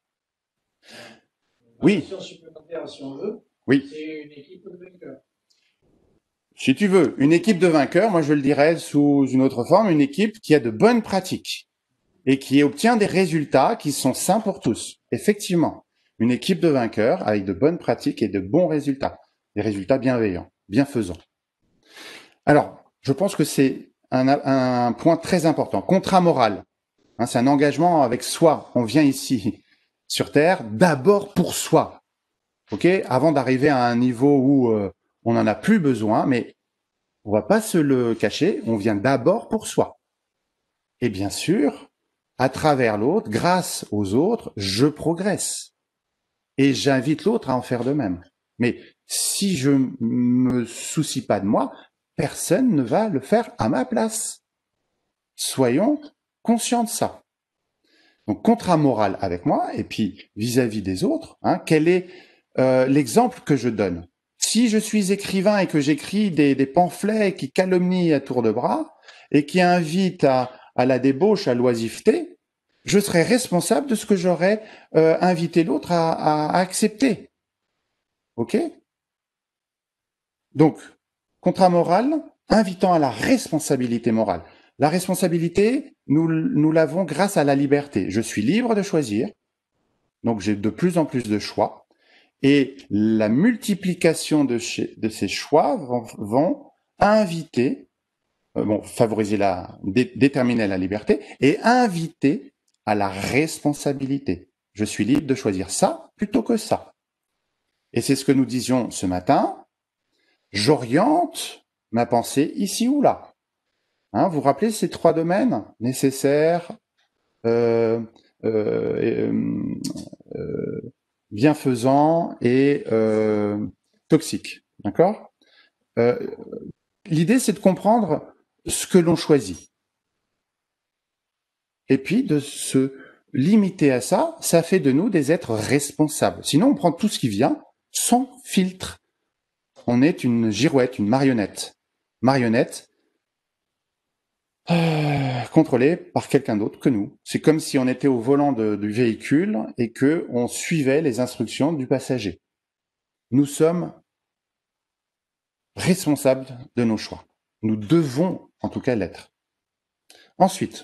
Oui. Supplémentaire, si on veut, oui. C'est une équipe de vainqueurs. Si tu veux, une équipe de vainqueurs, moi je le dirais sous une autre forme, une équipe qui a de bonnes pratiques et qui obtient des résultats qui sont sains pour tous. Effectivement, une équipe de vainqueurs avec de bonnes pratiques et de bons résultats. Des résultats bienveillants, bienfaisants. Alors, je pense que c'est un point très important. Contrat moral. Hein, c'est un engagement avec soi. On vient ici sur Terre d'abord pour soi. OK? Avant d'arriver à un niveau où on n'en a plus besoin, mais on va pas se le cacher, on vient d'abord pour soi. Et bien sûr, à travers l'autre, grâce aux autres, je progresse. Et j'invite l'autre à en faire de même. Mais si je me soucie pas de moi, personne ne va le faire à ma place. Soyons conscients de ça. Donc, contrat moral avec moi, et puis vis-à-vis des autres, hein, quel est l'exemple que je donne? Si je suis écrivain et que j'écris des pamphlets qui calomnient à tour de bras et qui invitent à la débauche, à l'oisiveté, je serai responsable de ce que j'aurais invité l'autre à accepter. OK? Donc, contrat moral, invitant à la responsabilité morale. La responsabilité, nous l'avons grâce à la liberté. Je suis libre de choisir, donc j'ai de plus en plus de choix, et la multiplication de ces choix vont inviter, favoriser déterminer la liberté, et inviter à la responsabilité. Je suis libre de choisir ça plutôt que ça. Et c'est ce que nous disions ce matin. J'oriente ma pensée ici ou là. Hein, vous vous rappelez ces 3 domaines nécessaires, bienfaisant et toxique. D'accord? L'idée, c'est de comprendre ce que l'on choisit. Et puis, de se limiter à ça, ça fait de nous des êtres responsables. Sinon, on prend tout ce qui vient sans filtre. On est une girouette, une marionnette. Marionnette contrôlée par quelqu'un d'autre que nous. C'est comme si on était au volant du véhicule et que on suivait les instructions du passager. Nous sommes responsables de nos choix. Nous devons, en tout cas, l'être. Ensuite,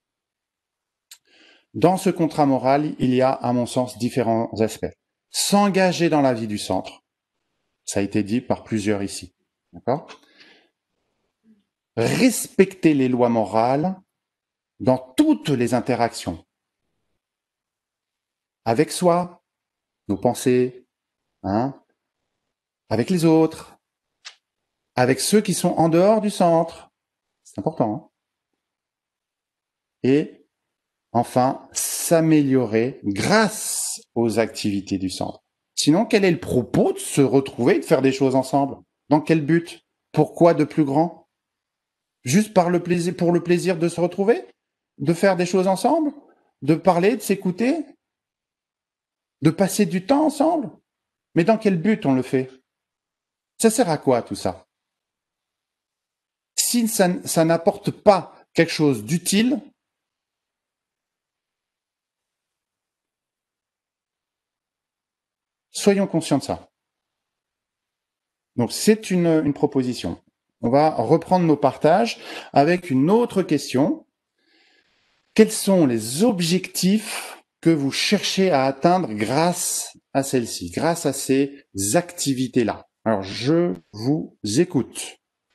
dans ce contrat moral, il y a, à mon sens, différents aspects. S'engager dans la vie du centre, ça a été dit par plusieurs ici. D'accord ? Respecter les lois morales dans toutes les interactions. Avec soi, nos pensées, hein, avec les autres, avec ceux qui sont en dehors du centre. C'est important. Hein. Et enfin, s'améliorer grâce aux activités du centre. Sinon, quel est le propos de se retrouver et de faire des choses ensemble? Dans quel but? Pourquoi de plus grand? Juste pour le plaisir de se retrouver? De faire des choses ensemble? De parler, de s'écouter? De passer du temps ensemble? Mais dans quel but on le fait? Ça sert à quoi tout ça? Si ça n'apporte pas quelque chose d'utile, soyons conscients de ça. Donc c'est une proposition. On va reprendre nos partages avec une autre question. Quels sont les objectifs que vous cherchez à atteindre grâce à celle-ci, grâce à ces activités-là? Alors, je vous écoute.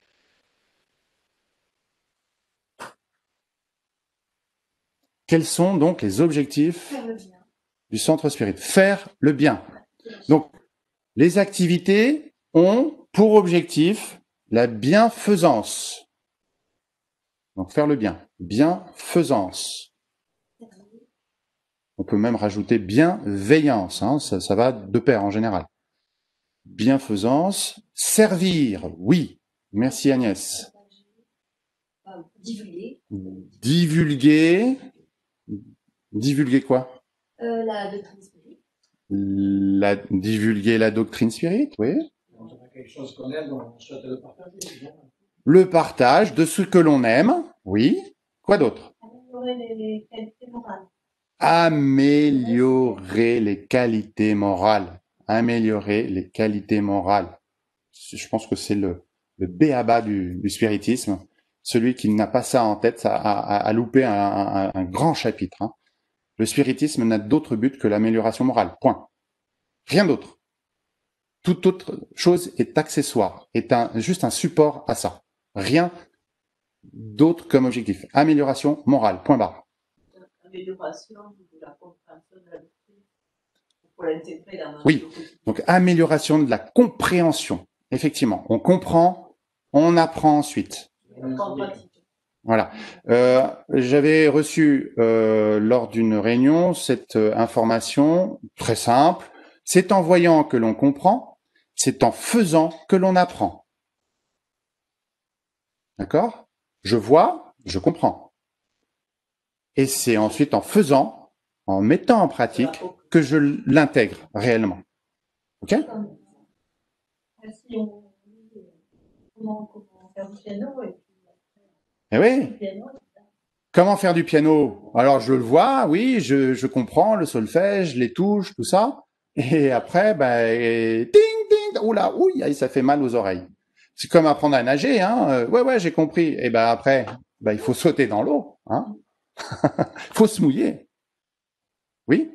Quels sont donc les objectifs du centre spirit? Faire le bien. Donc, les activités ont pour objectif la bienfaisance. Donc, faire le bien. Bienfaisance. On peut même rajouter bienveillance. Hein, ça va de pair en général. Bienfaisance. Servir. Oui. Merci Agnès. Divulguer. Divulguer. Divulguer quoi? La doctrine spirit. Divulguer la doctrine spirit, oui. Quand on a quelque chose qu'on aime, on souhaite le partager. Le partage de ce que l'on aime, oui. Quoi d'autre? Améliorer les qualités morales. Améliorer les qualités morales. Améliorer les qualités morales. Je pense que c'est le b.a.-ba du spiritisme. Celui qui n'a pas ça en tête a loupé un grand chapitre. Hein. Le spiritisme n'a d'autre but que l'amélioration morale. Point. Rien d'autre. Toute autre chose est accessoire, est juste un support à ça. Rien d'autre comme objectif. Amélioration morale. Point barre. Amélioration de la compréhension de la doctrine. Pour l'intégrer dans notre Oui. Donc amélioration de la compréhension. Effectivement. On comprend, on apprend ensuite. Voilà. J'avais reçu lors d'une réunion cette information très simple. C'est en voyant que l'on comprend, c'est en faisant que l'on apprend. D'accord? Je vois, je comprends. Et c'est ensuite en faisant, en mettant en pratique, que je l'intègre réellement. OK? Si on dit comment faire du piano, et puis Eh oui. le piano, Comment faire du piano? Alors, je le vois, oui, je comprends le solfège, les touches, tout ça. Et après, ding, ding, oula, ouille, ça fait mal aux oreilles. C'est comme apprendre à nager, hein. Ouais, j'ai compris. Et ben après, il faut sauter dans l'eau, hein. Faut se mouiller. Oui?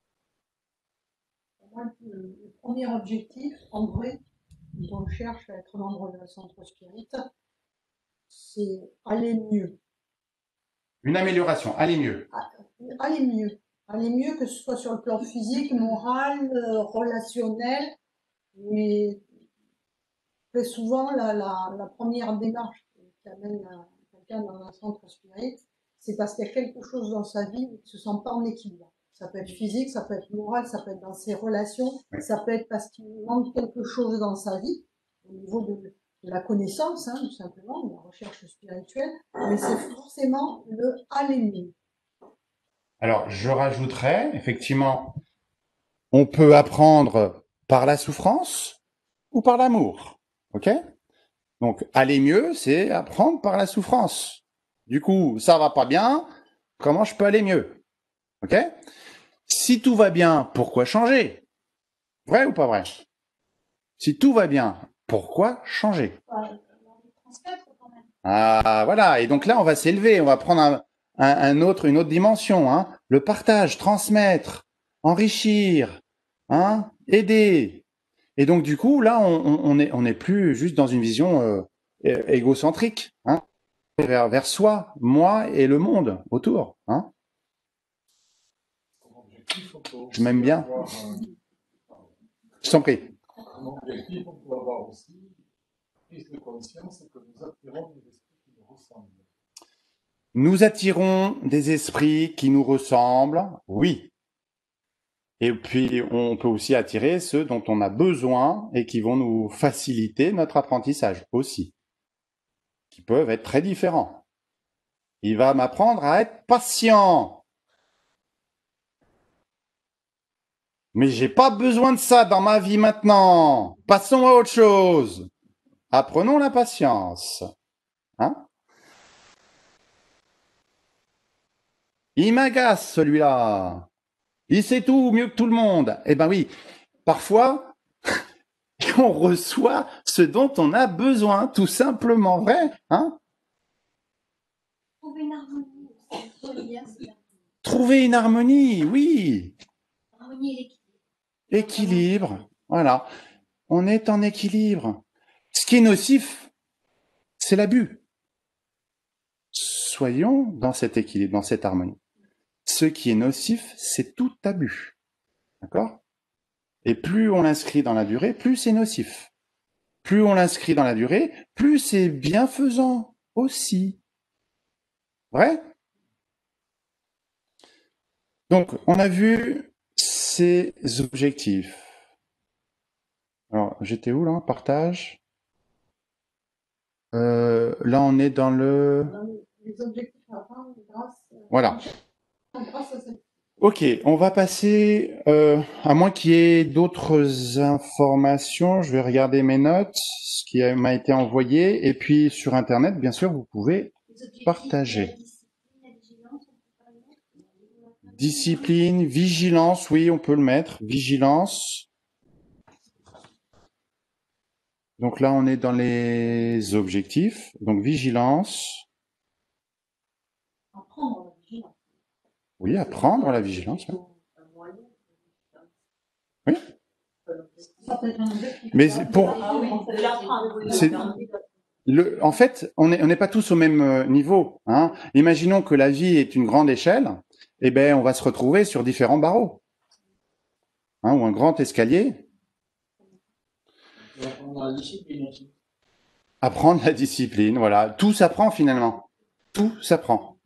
Pour moi, le premier objectif, en vrai, quand on cherche à être membre de la Centre Spirit, c'est aller mieux. Une amélioration, aller mieux. Aller mieux. Aller mieux, que ce soit sur le plan physique, moral, relationnel. Mais très souvent, la première démarche qui amène quelqu'un dans un centre spirit, c'est parce qu'il y a quelque chose dans sa vie où il ne se sent pas en équilibre. Ça peut être physique, ça peut être moral, ça peut être dans ses relations, Oui. ça peut être parce qu'il manque quelque chose dans sa vie, au niveau de la connaissance, hein, tout simplement, de la recherche spirituelle, mais c'est forcément le aller mieux. Alors, je rajouterais, effectivement, on peut apprendre par la souffrance ou par l'amour. OK? Donc, aller mieux, c'est apprendre par la souffrance. Du coup, ça va pas bien, comment je peux aller mieux? OK? Si tout va bien, pourquoi changer? Vrai ou pas vrai? Si tout va bien, pourquoi changer? transmettre quand même. Ah, voilà. Et donc là, on va s'élever, on va prendre une autre dimension, hein. Le partage, transmettre, enrichir, hein, aider. Et donc, du coup, là, on est plus juste dans une vision égocentrique, hein, vers soi, moi et le monde autour, hein. Je m'aime bien. Je t'en prie. Un objectif, on peut avoir aussi prise de conscience que nous attirons des esprits qui nous ressemblent. Nous attirons des esprits qui nous ressemblent, oui. Et puis, on peut aussi attirer ceux dont on a besoin et qui vont nous faciliter notre apprentissage aussi, qui peuvent être très différents. Il va m'apprendre à être patient. Mais j'ai pas besoin de ça dans ma vie maintenant. Passons à autre chose. Apprenons la patience. Hein? Il m'agace celui-là. Il sait tout mieux que tout le monde. Eh ben oui, parfois, on reçoit ce dont on a besoin, tout simplement, vrai, hein? Trouver une harmonie aussi. Il faut le dire, c'est Trouver une harmonie, oui. l'harmonie et l'équilibre. Équilibre, voilà. On est en équilibre. Ce qui est nocif, c'est l'abus. Soyons dans cet équilibre, dans cette harmonie. Ce qui est nocif, c'est tout abus. D'accord? Et plus on l'inscrit dans la durée, plus c'est nocif. Plus on l'inscrit dans la durée, plus c'est bienfaisant aussi. Vrai? Donc, on a vu ces objectifs. Alors, j'étais où là? Partage. Là, on est dans le... Dans les objectifs à atteindre Voilà. grâce à cette Ok, on va passer, à moins qu'il y ait d'autres informations, je vais regarder mes notes, ce qui m'a été envoyé, et puis sur Internet, bien sûr, vous pouvez Les objectifs, partager. la discipline, la vigilance, on peut pas le mettre. Discipline, vigilance, oui, on peut le mettre, vigilance. Donc là, on est dans les objectifs, donc vigilance, apprendre la vigilance. oui, apprendre la vigilance. Oui. Un moyen. Oui. Ça peut être un objectif. Mais pour, Ah oui, c'est l'apprendre. C'est- en fait, on n'est pas tous au même niveau, hein. Imaginons que la vie est une grande échelle, eh ben, on va se retrouver sur différents barreaux, hein, ou un grand escalier. On va prendre la discipline aussi. Apprendre la discipline, voilà. Tout s'apprend finalement. Tout s'apprend.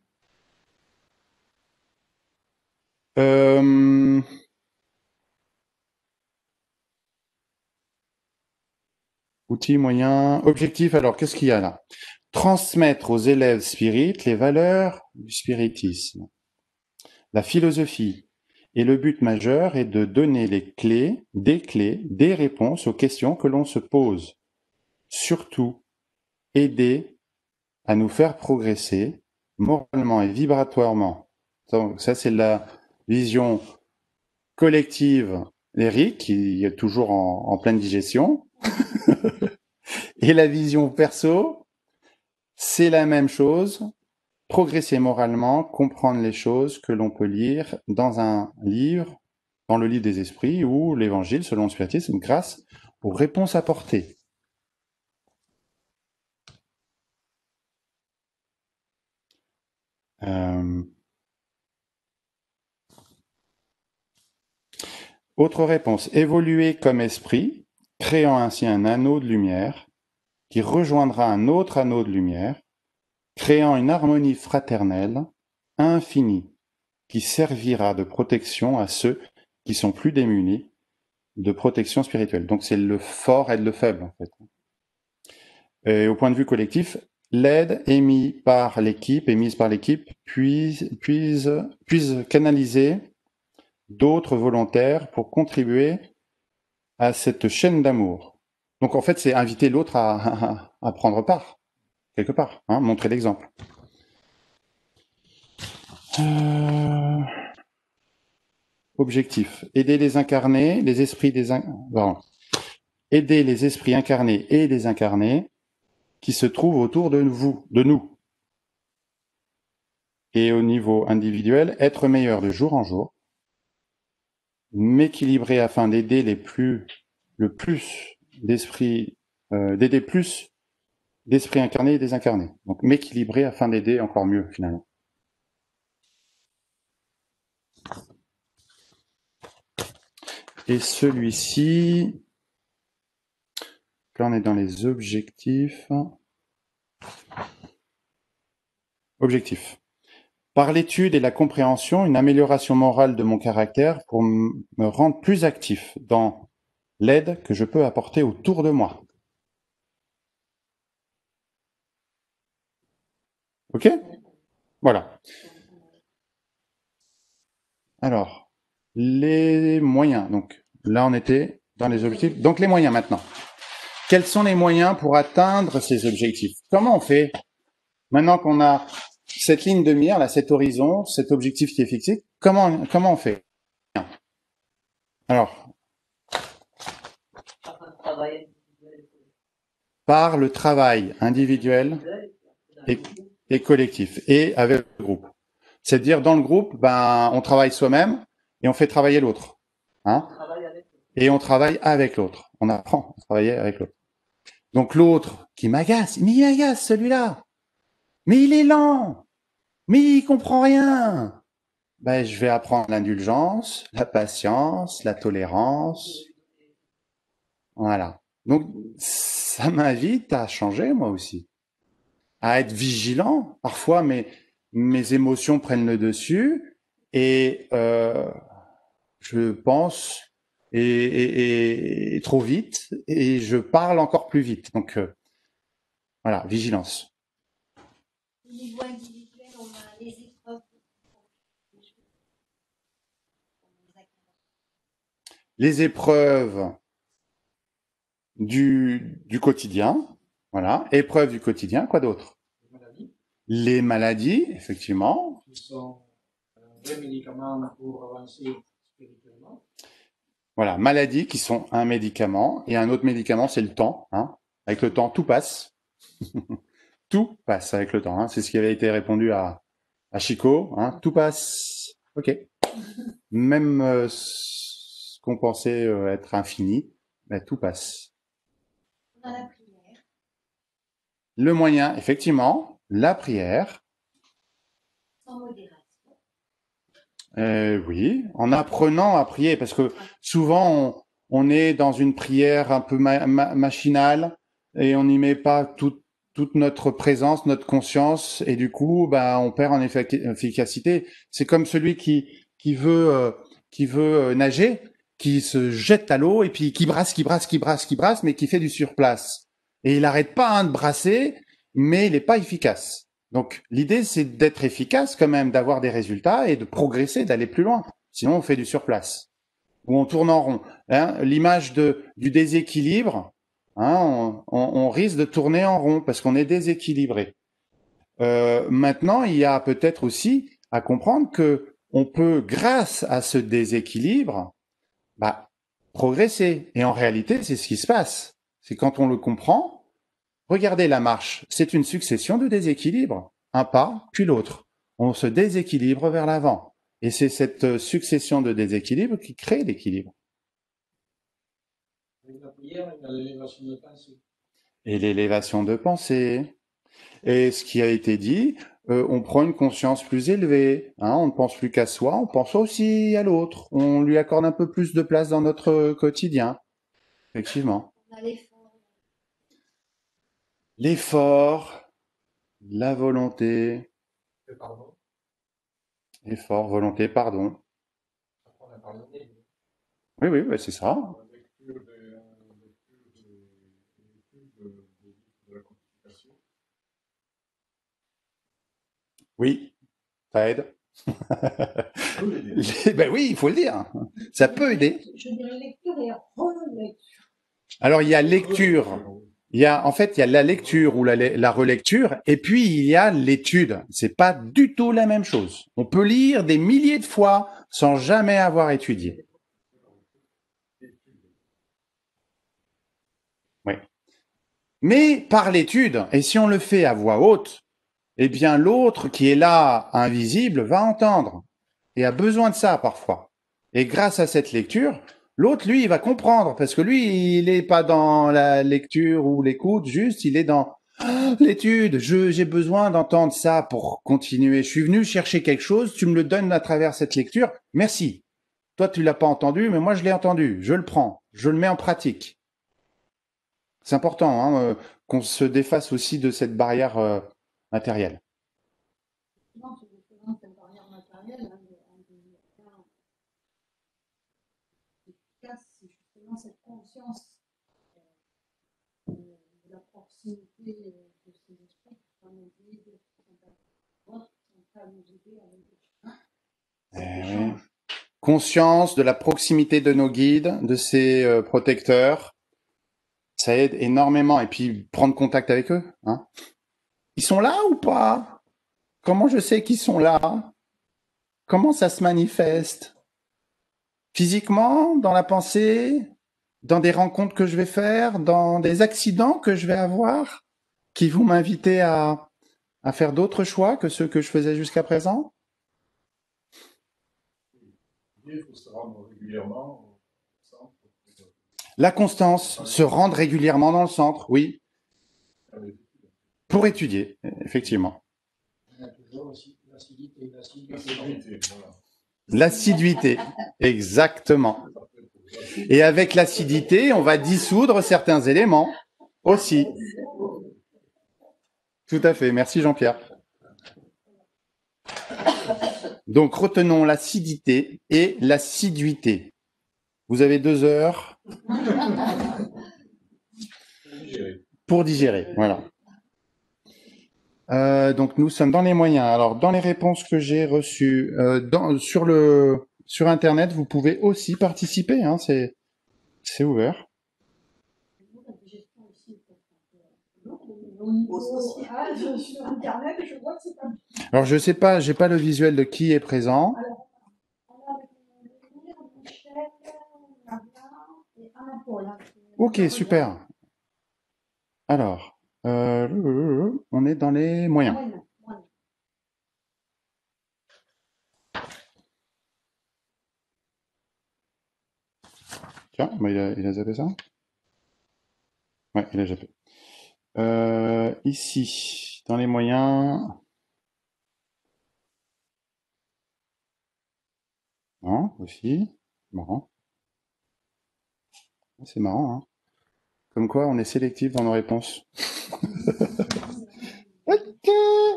Outils, moyens, objectifs. Alors, qu'est-ce qu'il y a là? transmettre aux élèves spirites les valeurs du spiritisme. La philosophie et le but majeur est de donner les clés, des réponses aux questions que l'on se pose. Surtout, aider à nous faire progresser moralement et vibratoirement. Donc, ça, c'est la vision collective d'Eric, qui est toujours en pleine digestion. Et la vision perso, c'est la même chose. Progresser moralement, comprendre les choses que l'on peut lire dans un livre, dans le livre des esprits ou l'évangile selon le spiritisme, grâce aux réponses apportées. Autre réponse, évoluer comme esprit, créant ainsi un anneau de lumière qui rejoindra un autre anneau de lumière, créant une harmonie fraternelle, infinie, qui servira de protection à ceux qui sont plus démunis, de protection spirituelle. Donc c'est le fort aide le faible, en fait. Et au point de vue collectif, l'aide émise par l'équipe, puisse canaliser d'autres volontaires pour contribuer à cette chaîne d'amour. Donc en fait, c'est inviter l'autre à prendre part, quelque part, hein, montrer l'exemple. Objectif, aider les incarnés, les esprits aider les esprits incarnés et désincarnés qui se trouvent autour de nous. Et au niveau individuel, être meilleur de jour en jour, m'équilibrer afin d'aider d'aider plus d'esprits incarnés et désincarnés. Donc m'équilibrer afin d'aider encore mieux finalement. Et celui-ci, là on est dans les objectifs. Objectif. Par l'étude et la compréhension, une amélioration morale de mon caractère pour me rendre plus actif dans l'aide que je peux apporter autour de moi. Ok ? Voilà. Alors, les moyens. Donc, là, on était dans les objectifs. Donc, les moyens maintenant. Quels sont les moyens pour atteindre ces objectifs ? Comment on fait ? Maintenant qu'on a cette ligne de mire, là, cet horizon, cet objectif qui est fixé, comment on fait ? Alors, par le travail individuel et collectif, et avec le groupe. C'est-à-dire, dans le groupe, on travaille soi-même et on fait travailler l'autre. Hein ? Et on travaille avec l'autre. On apprend à travailler avec l'autre. Donc l'autre qui m'agace, mais il m'agace celui-là. Mais il est lent. Mais il comprend rien. Je vais apprendre l'indulgence, la patience, la tolérance. Voilà. Donc, ça m'invite à changer, moi aussi. À être vigilant. Parfois, mes émotions prennent le dessus et je pense et trop vite et je parle encore plus vite. Donc, voilà, vigilance. Au niveau individuel, on a les épreuves. Les épreuves du quotidien, voilà, épreuves du quotidien, quoi d'autre ? Les maladies, effectivement. Qui sont des médicaments pour avancer spirituellement. Voilà, maladies qui sont un médicament, et un autre médicament, c'est le temps. Hein. Avec le temps, tout passe. Tout passe avec le temps. Hein. C'est ce qui avait été répondu à Chico. Hein. Tout passe. Ok. Même ce qu'on pensait être infini, tout passe. On a la prière. Le moyen, effectivement, la prière. Sans modération. Oui, en apprenant à prier, parce que souvent on est dans une prière un peu machinale et on n'y met pas toute notre présence, notre conscience, et du coup, on perd en efficacité. C'est comme celui qui veut nager, qui se jette à l'eau et puis qui brasse, mais qui fait du surplace. Et il n'arrête pas de brasser. mais il n'est pas efficace. Donc, l'idée, c'est d'être efficace quand même, d'avoir des résultats et de progresser, d'aller plus loin. Sinon, on fait du surplace ou on tourne en rond. Hein, l'image du déséquilibre, hein, on risque de tourner en rond parce qu'on est déséquilibré. Maintenant, il y a peut-être aussi à comprendre que on peut, grâce à ce déséquilibre, progresser. Et en réalité, c'est ce qui se passe. C'est quand on le comprend. Regardez la marche. C'est une succession de déséquilibres. Un pas, puis l'autre. On se déséquilibre vers l'avant. Et c'est cette succession de déséquilibres qui crée l'équilibre. Avec la prière, il y a l'élévation de pensée. Et l'élévation de pensée. Et ce qui a été dit, on prend une conscience plus élevée. Hein, on ne pense plus qu'à soi, on pense aussi à l'autre. On lui accorde un peu plus de place dans notre quotidien. Effectivement. On a l'effort. L'effort, la volonté. Pardon. Effort, volonté, pardon. On a parlé Oui, oui, bah, c'est ça. De la communication. Oui, ça aide. Ben oui, il faut le dire. Ça peut aider. Je dirais lecture et relecture. Alors, il y a lecture. En fait, il y a la lecture ou la relecture, et puis il y a l'étude. C'est pas du tout la même chose. On peut lire des milliers de fois sans jamais avoir étudié. Oui. Mais par l'étude, et si on le fait à voix haute, eh bien l'autre qui est là, invisible, va entendre. Et a besoin de ça parfois. Et grâce à cette lecture, l'autre, lui, il va comprendre, parce que lui, il n'est pas dans la lecture ou l'écoute, juste, il est dans l'étude. J'ai besoin d'entendre ça pour continuer. Je suis venu chercher quelque chose, tu me le donnes à travers cette lecture. Merci. Toi, tu l'as pas entendu, mais moi, je l'ai entendu. Je le prends. Je le mets en pratique. C'est important hein, qu'on se défasse aussi de cette barrière matérielle. Non, c'est justement cette barrière matérielle, efficace, c'est justement cette conscience de la proximité de ces esprits qui vont nous guider, qui vont nous aider avec des Oui. Conscience de la proximité de nos guides, de ces protecteurs, ça aide énormément. Et puis prendre contact avec eux. Hein. Ils sont là ou pas? Comment je sais qu'ils sont là? Comment ça se manifeste? Physiquement, dans la pensée, dans des rencontres que je vais faire, dans des accidents que je vais avoir, qui vont m'inviter à faire d'autres choix que ceux que je faisais jusqu'à présent? Il faut se rendre régulièrement au centre. La constance, se rendre régulièrement dans le centre, oui. Pour étudier, effectivement. Il y a toujours aussi l'acidité. Voilà. L'assiduité, exactement. Et avec l'acidité, on va dissoudre certains éléments aussi. Tout à fait. Merci Jean-Pierre. Donc retenons l'acidité et l'assiduité. Vous avez 2 heures pour digérer. Voilà. Donc nous sommes dans les moyens. Alors dans les réponses que j'ai reçues sur Internet, vous pouvez aussi participer. Hein, c'est ouvert. au niveau social, sur Internet, je vois que c'est pas. Alors je sais pas, j'ai pas le visuel de qui est présent. Alors, on a Michel, Nadia et Anna Paul. Ok, super. Alors, on est dans les moyens. Tiens, bah, il a zappé ça? Ouais, il a zappé. Ici, dans les moyens. Non, aussi. Marrant. C'est marrant, hein. Comme quoi, on est sélectif dans nos réponses. Ok.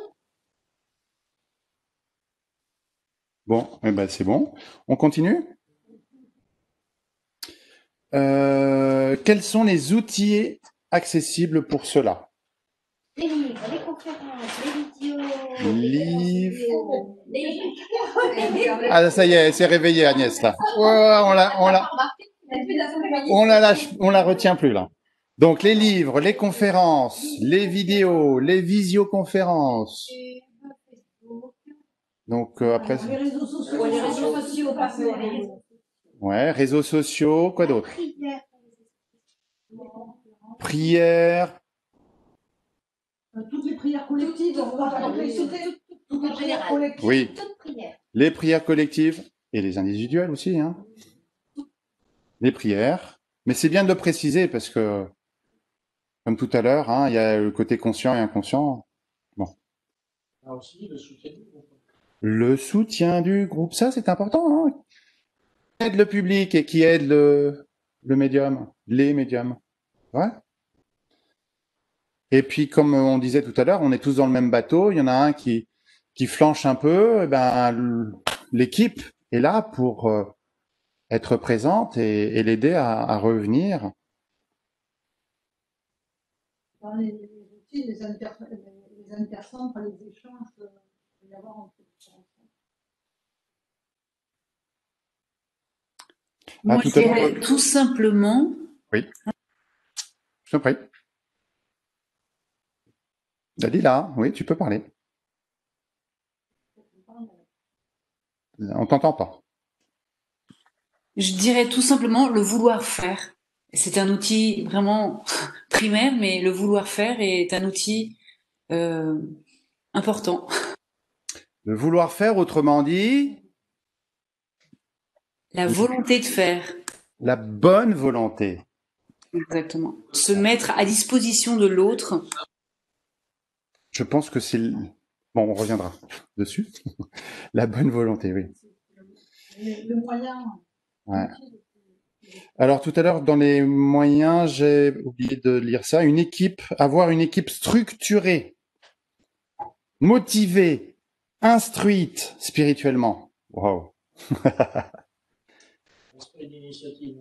Bon, eh ben c'est bon. On continue? Quels sont les outils accessibles pour cela? Les livres, conférences, les vidéos, Livres. les... Ah, ça y est, elle s'est réveillée, Agnès, là. Ouais, on la retient plus, là. Donc, les livres, les conférences, les vidéos, les visioconférences. Donc, après, Les réseaux sociaux. Les réseaux sociaux, pas que les réseaux. ouais, réseaux sociaux, quoi d'autre? Prière. Prières. Toutes les prières collectives, on va pas les citer. Toutes les prières collectives. Oui. Toute prière. Les prières collectives et les individuelles aussi, hein. Les prières. Mais c'est bien de le préciser parce que, comme tout à l'heure, hein, il y a le côté conscient et inconscient. Là aussi, le soutien du groupe. Le soutien du groupe, ça c'est important, hein. Qui aide le public et qui aide le médium, les médiums. Ouais. Et puis, comme on disait tout à l'heure, on est tous dans le même bateau. Il y en a un qui flanche un peu. Eh ben, l'équipe est là pour être présente et l'aider à revenir. Dans les outils, les intercentres, les échanges, il peut y avoir entre différents. Moi, tout je à dirais l'heure. tout simplement, Oui. Je t'en prie. Dalila, oui, tu peux parler. On t'entend pas. je dirais tout simplement le vouloir faire. C'est un outil vraiment primaire, mais le vouloir faire est un outil important. Le vouloir faire, autrement dit, La volonté de faire. la bonne volonté. Exactement. Se mettre à disposition de l'autre. Je pense que c'est... Bon, on reviendra dessus. La bonne volonté, oui. Le moyen. Ouais. Alors, tout à l'heure, dans les moyens, j'ai oublié de lire ça. Avoir une équipe structurée, motivée, instruite spirituellement. Wow. L'esprit d'initiative.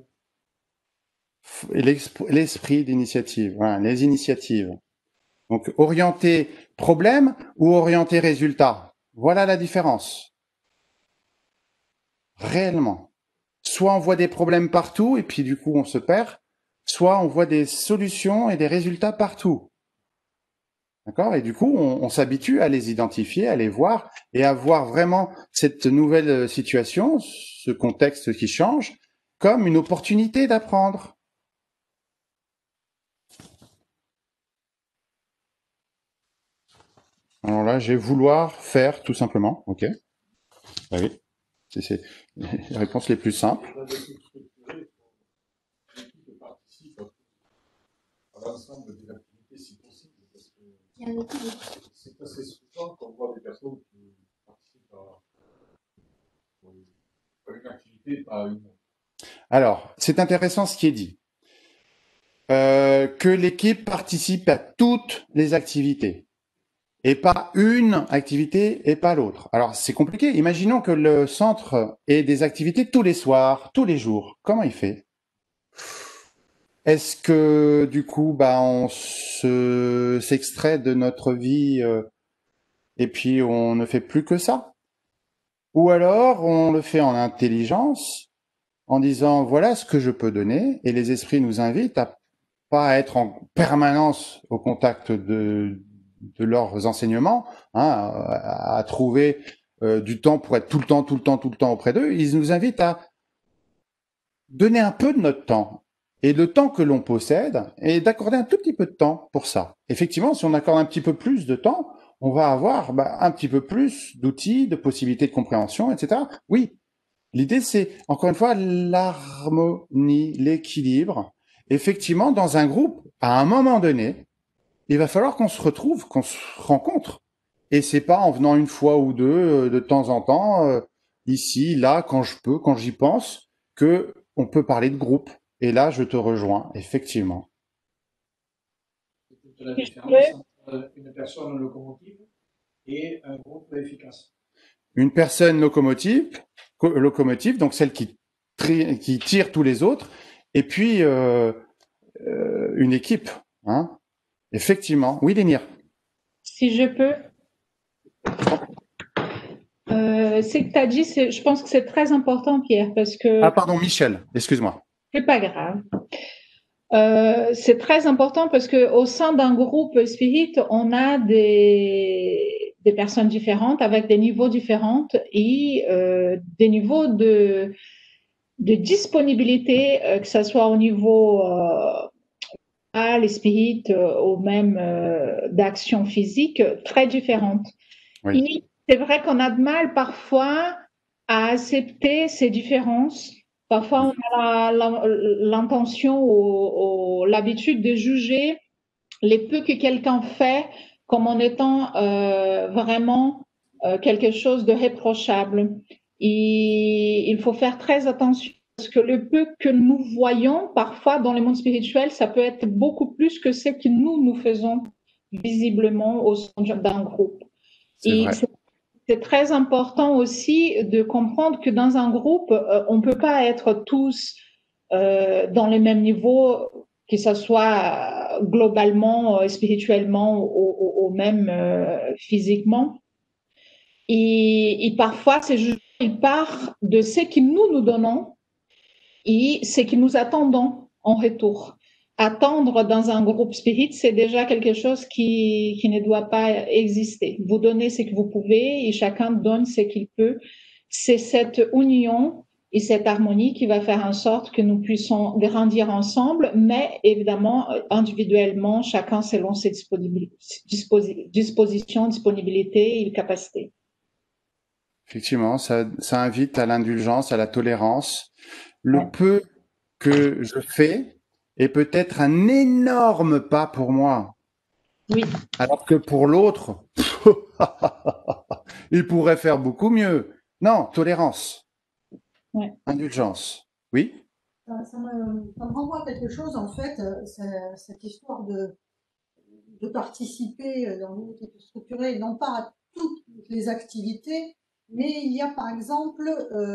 L'esprit d'initiative, voilà, les initiatives. Donc, orienter problème ou orienter résultat. Voilà la différence. Réellement. Soit on voit des problèmes partout et puis du coup on se perd, soit on voit des solutions et des résultats partout. D'accord? Et du coup, on s'habitue à les identifier, à les voir et à voir vraiment cette nouvelle situation, ce contexte qui change, comme une opportunité d'apprendre. Alors là, j'ai vouloir faire tout simplement. Ok. Bah oui. C'est les réponses les plus simples. L'équipe participe à l'ensemble des activités si possible, parce que c'est assez souvent qu'on voit des personnes qui participent à une activité, pas à une autre. Alors, c'est intéressant ce qui est dit. Que l'équipe participe à toutes les activités et pas une activité et pas l'autre. Alors, c'est compliqué. Imaginons que le centre ait des activités tous les soirs, tous les jours. Comment il fait? Est-ce que, du coup, on s'extrait de notre vie et puis on ne fait plus que ça? Ou alors, on le fait en intelligence, en disant, voilà ce que je peux donner, et les esprits nous invitent à pas être en permanence au contact de leurs enseignements, hein, à trouver du temps pour être tout le temps auprès d'eux. Ils nous invitent à donner un peu de notre temps et le temps que l'on possède et d'accorder un tout petit peu de temps pour ça. Effectivement, si on accorde un petit peu plus de temps, on va avoir un petit peu plus d'outils, de possibilités de compréhension, etc. Oui, l'idée c'est, encore une fois, l'harmonie, l'équilibre. Effectivement, dans un groupe, à un moment donné, il va falloir qu'on se retrouve, qu'on se rencontre. Et c'est pas en venant une fois ou deux de temps en temps, ici, là, quand je peux, quand j'y pense, que on peut parler de groupe. Et là, je te rejoins, effectivement. C'est toute la différence entre une personne locomotive et un groupe efficace. Une personne locomotive, donc celle qui tire tous les autres, et puis une équipe, hein. Effectivement. Oui, Lénir. Si je peux. Ce que tu as dit, je pense que c'est très important, Pierre, parce que... Ah, pardon, Michel, excuse-moi. C'est pas grave. C'est très important parce que au sein d'un groupe spirit, on a des personnes différentes avec des niveaux différents et des niveaux de disponibilité, que ce soit au niveau les spirites ou même d'action physique, très différentes. Oui. Et c'est vrai qu'on a de mal parfois à accepter ces différences. Parfois, on a l'intention ou l'habitude de juger les peu que quelqu'un fait comme en étant vraiment quelque chose de réprochable. Et il faut faire très attention parce que le peu que nous voyons parfois dans le monde spirituel, ça peut être beaucoup plus que ce que nous faisons visiblement au sein d'un groupe. Et c'est très important aussi de comprendre que dans un groupe, on ne peut pas être tous dans le même niveau, que ce soit globalement, spirituellement ou même physiquement. Et parfois, c'est juste, il part de ce que nous donnons et ce que nous attendons en retour. Attendre dans un groupe spirit, c'est déjà quelque chose qui ne doit pas exister. Vous donnez ce que vous pouvez et chacun donne ce qu'il peut. C'est cette union et cette harmonie qui va faire en sorte que nous puissions grandir ensemble, mais évidemment, individuellement, chacun selon ses dispositions, disponibilités et capacités. Effectivement, ça invite à l'indulgence, à la tolérance. Le peu que je fais est peut-être un énorme pas pour moi. Oui. Alors que pour l'autre, il pourrait faire beaucoup mieux. Non, tolérance. Ouais. Indulgence. Oui. Ça me renvoie à quelque chose, en fait, cette histoire de participer dans une équipe structurée, non pas à toutes les activités, mais il y a par exemple,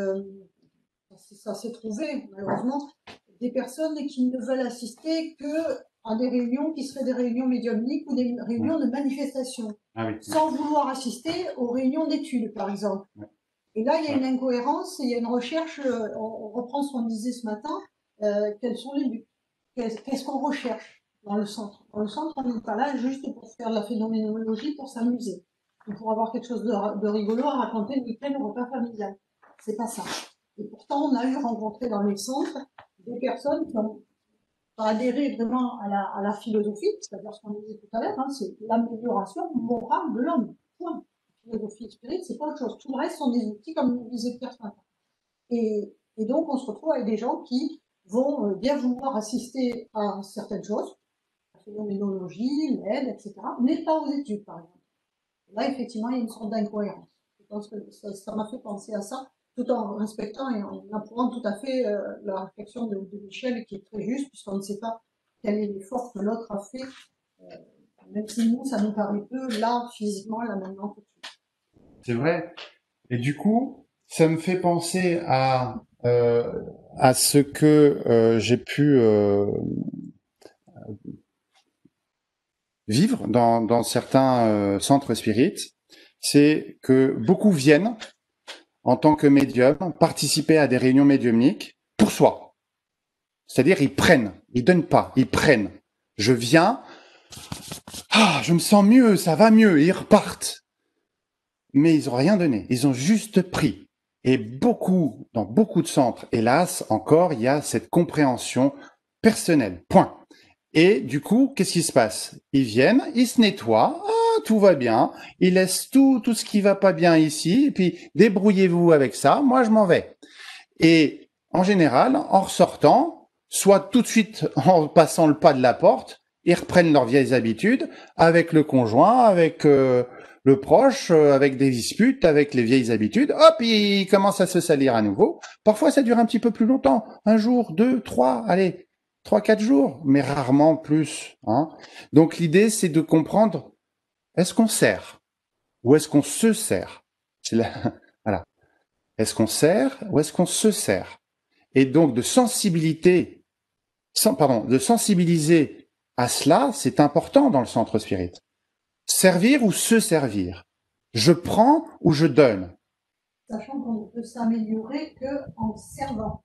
ça s'est trouvé malheureusement, des personnes qui ne veulent assister que à des réunions qui seraient des réunions médiumniques ou des réunions de manifestation, sans vouloir assister aux réunions d'études, par exemple. Et là, il y a une incohérence, il y a une recherche, on reprend ce qu'on disait ce matin, quels sont les buts, qu'est-ce qu'on recherche dans le centre. Dans le centre, on n'est pas là juste pour faire de la phénoménologie, pour s'amuser, ou pour avoir quelque chose de rigolo à raconter le week-end au repas familial. C'est pas ça. Et pourtant, on a eu rencontré dans les centres des personnes qui ont adhéré vraiment à la philosophie, c'est-à-dire ce qu'on disait tout à l'heure, hein, c'est l'amélioration morale de l'homme. Point. Philosophie spirit, c'est pas autre chose. Tout le reste sont des outils, comme nous disait Pierre ce matin. Et donc, on se retrouve avec des gens qui vont bien vouloir assister à certaines choses, la phénoménologie, l'aide, etc., mais pas aux études, par exemple. Là, effectivement, il y a une sorte d'incohérence. Je pense que ça m'a fait penser à ça, tout en respectant et en approuvant tout à fait la réflexion de Michel, qui est très juste, puisqu'on ne sait pas quel est l'effort que l'autre a fait, même si nous, ça nous paraît peu, là, physiquement, là, maintenant, tout de suite. C'est vrai. Et du coup, ça me fait penser à ce que j'ai pu vivre dans certains centres spirites. C'est que beaucoup viennent en tant que médium participer à des réunions médiumniques pour soi. C'est-à-dire, ils prennent, ils donnent pas, ils prennent. Je viens, je me sens mieux, ça va mieux, et ils repartent. Mais ils ont rien donné, ils ont juste pris. Et dans beaucoup de centres, hélas, encore, il y a cette compréhension personnelle. Point. Et du coup, qu'est-ce qui se passe? Ils viennent, ils se nettoient, tout va bien, ils laissent tout ce qui va pas bien ici, et puis débrouillez-vous avec ça, moi je m'en vais. Et en général, en ressortant, soit tout de suite en passant le pas de la porte, ils reprennent leurs vieilles habitudes avec le conjoint, avec le proche, avec des disputes, avec les vieilles habitudes, hop, ils commencent à se salir à nouveau. Parfois, ça dure un petit peu plus longtemps, 1 jour, 2, 3, allez, 3, 4 jours, mais rarement plus. Hein. Donc l'idée, c'est de comprendre, est-ce qu'on sert ou est-ce qu'on se sert? Voilà. Est-ce qu'on sert ou est-ce qu'on se sert? Et donc de sensibiliser à cela, c'est important dans le centre spirit. Servir ou se servir? Je prends ou je donne? Sachant qu'on ne peut s'améliorer qu'en servant.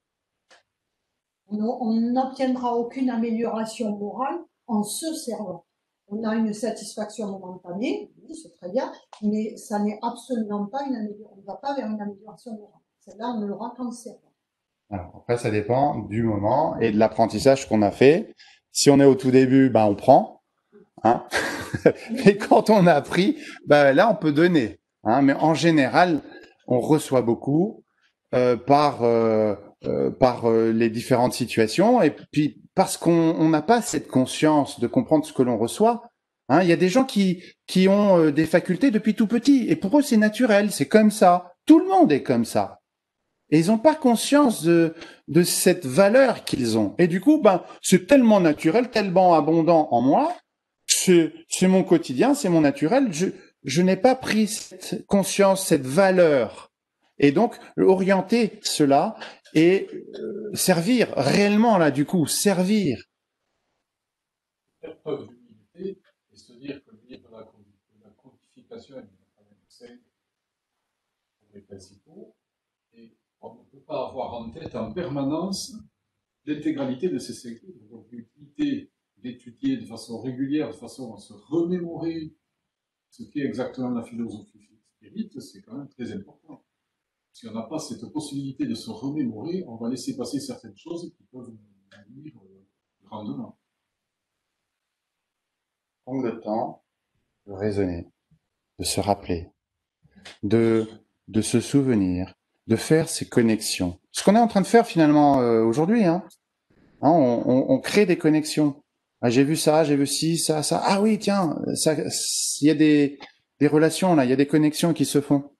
On n'obtiendra aucune amélioration morale en se servant. On a une satisfaction momentanée, oui, c'est très bien, mais ça n'est absolument pas une amélioration. On ne va pas vers une amélioration morale. Celle-là, on ne l'aura qu'en servant. Alors, après, ça dépend du moment et de l'apprentissage qu'on a fait. Si on est au tout début, ben, on prend. Hein. Et quand on a appris, ben, là, on peut donner. Hein. Mais en général, on reçoit beaucoup par les différentes situations. Et puis, parce qu'on n'a pas cette conscience de comprendre ce que l'on reçoit. Hein. Il y a des gens qui ont des facultés depuis tout petit. Et pour eux, c'est naturel. C'est comme ça. Tout le monde est comme ça. Et ils n'ont pas conscience de cette valeur qu'ils ont. Et du coup, ben, c'est tellement naturel, tellement abondant en moi, c'est mon quotidien, c'est mon naturel. Je n'ai pas pris cette conscience, cette valeur. Et donc, orienter cela et servir réellement, là, du coup, servir. Faire preuve d'humilité et se dire que le livre de la quantification est quand même simple pour les principaux. Et on ne peut pas avoir en tête en permanence l'intégralité de ces cinq livres. Donc, l'utilité d'étudier de façon régulière, de façon à se remémorer ce qu'est exactement la philosophie spirite, c'est quand même très important. Si on n'a pas cette possibilité de se remémorer, on va laisser passer certaines choses qui peuvent nous nuire grandement. Prendre le temps de raisonner, de se rappeler, de se souvenir, de faire ces connexions. Ce qu'on est en train de faire finalement aujourd'hui, hein. Hein, on crée des connexions. Ah, j'ai vu ça, j'ai vu ci, ça, ça. Ah oui, tiens, ça, il y a des relations là, il y a des connexions qui se font.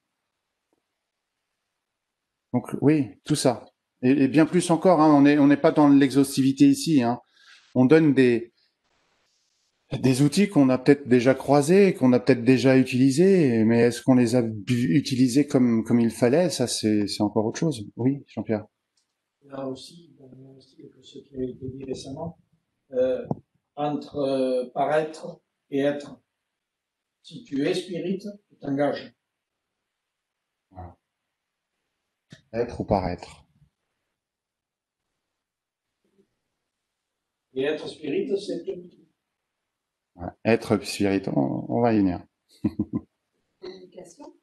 Donc oui, tout ça. Et bien plus encore, hein, on n'est pas dans l'exhaustivité ici. Hein. On donne des outils qu'on a peut-être déjà croisés, qu'on a peut-être déjà utilisés, mais est-ce qu'on les a utilisés comme il fallait? Ça, c'est encore autre chose. Oui, Jean-Pierre. Là aussi, dans le même style que ce qui a été dit récemment, entre paraître et être. Si tu es spirit, tu t'engages. Voilà. Être ou paraître. Et être spirit, c'est tout. Ouais. Être spirit, on va y venir. Communication.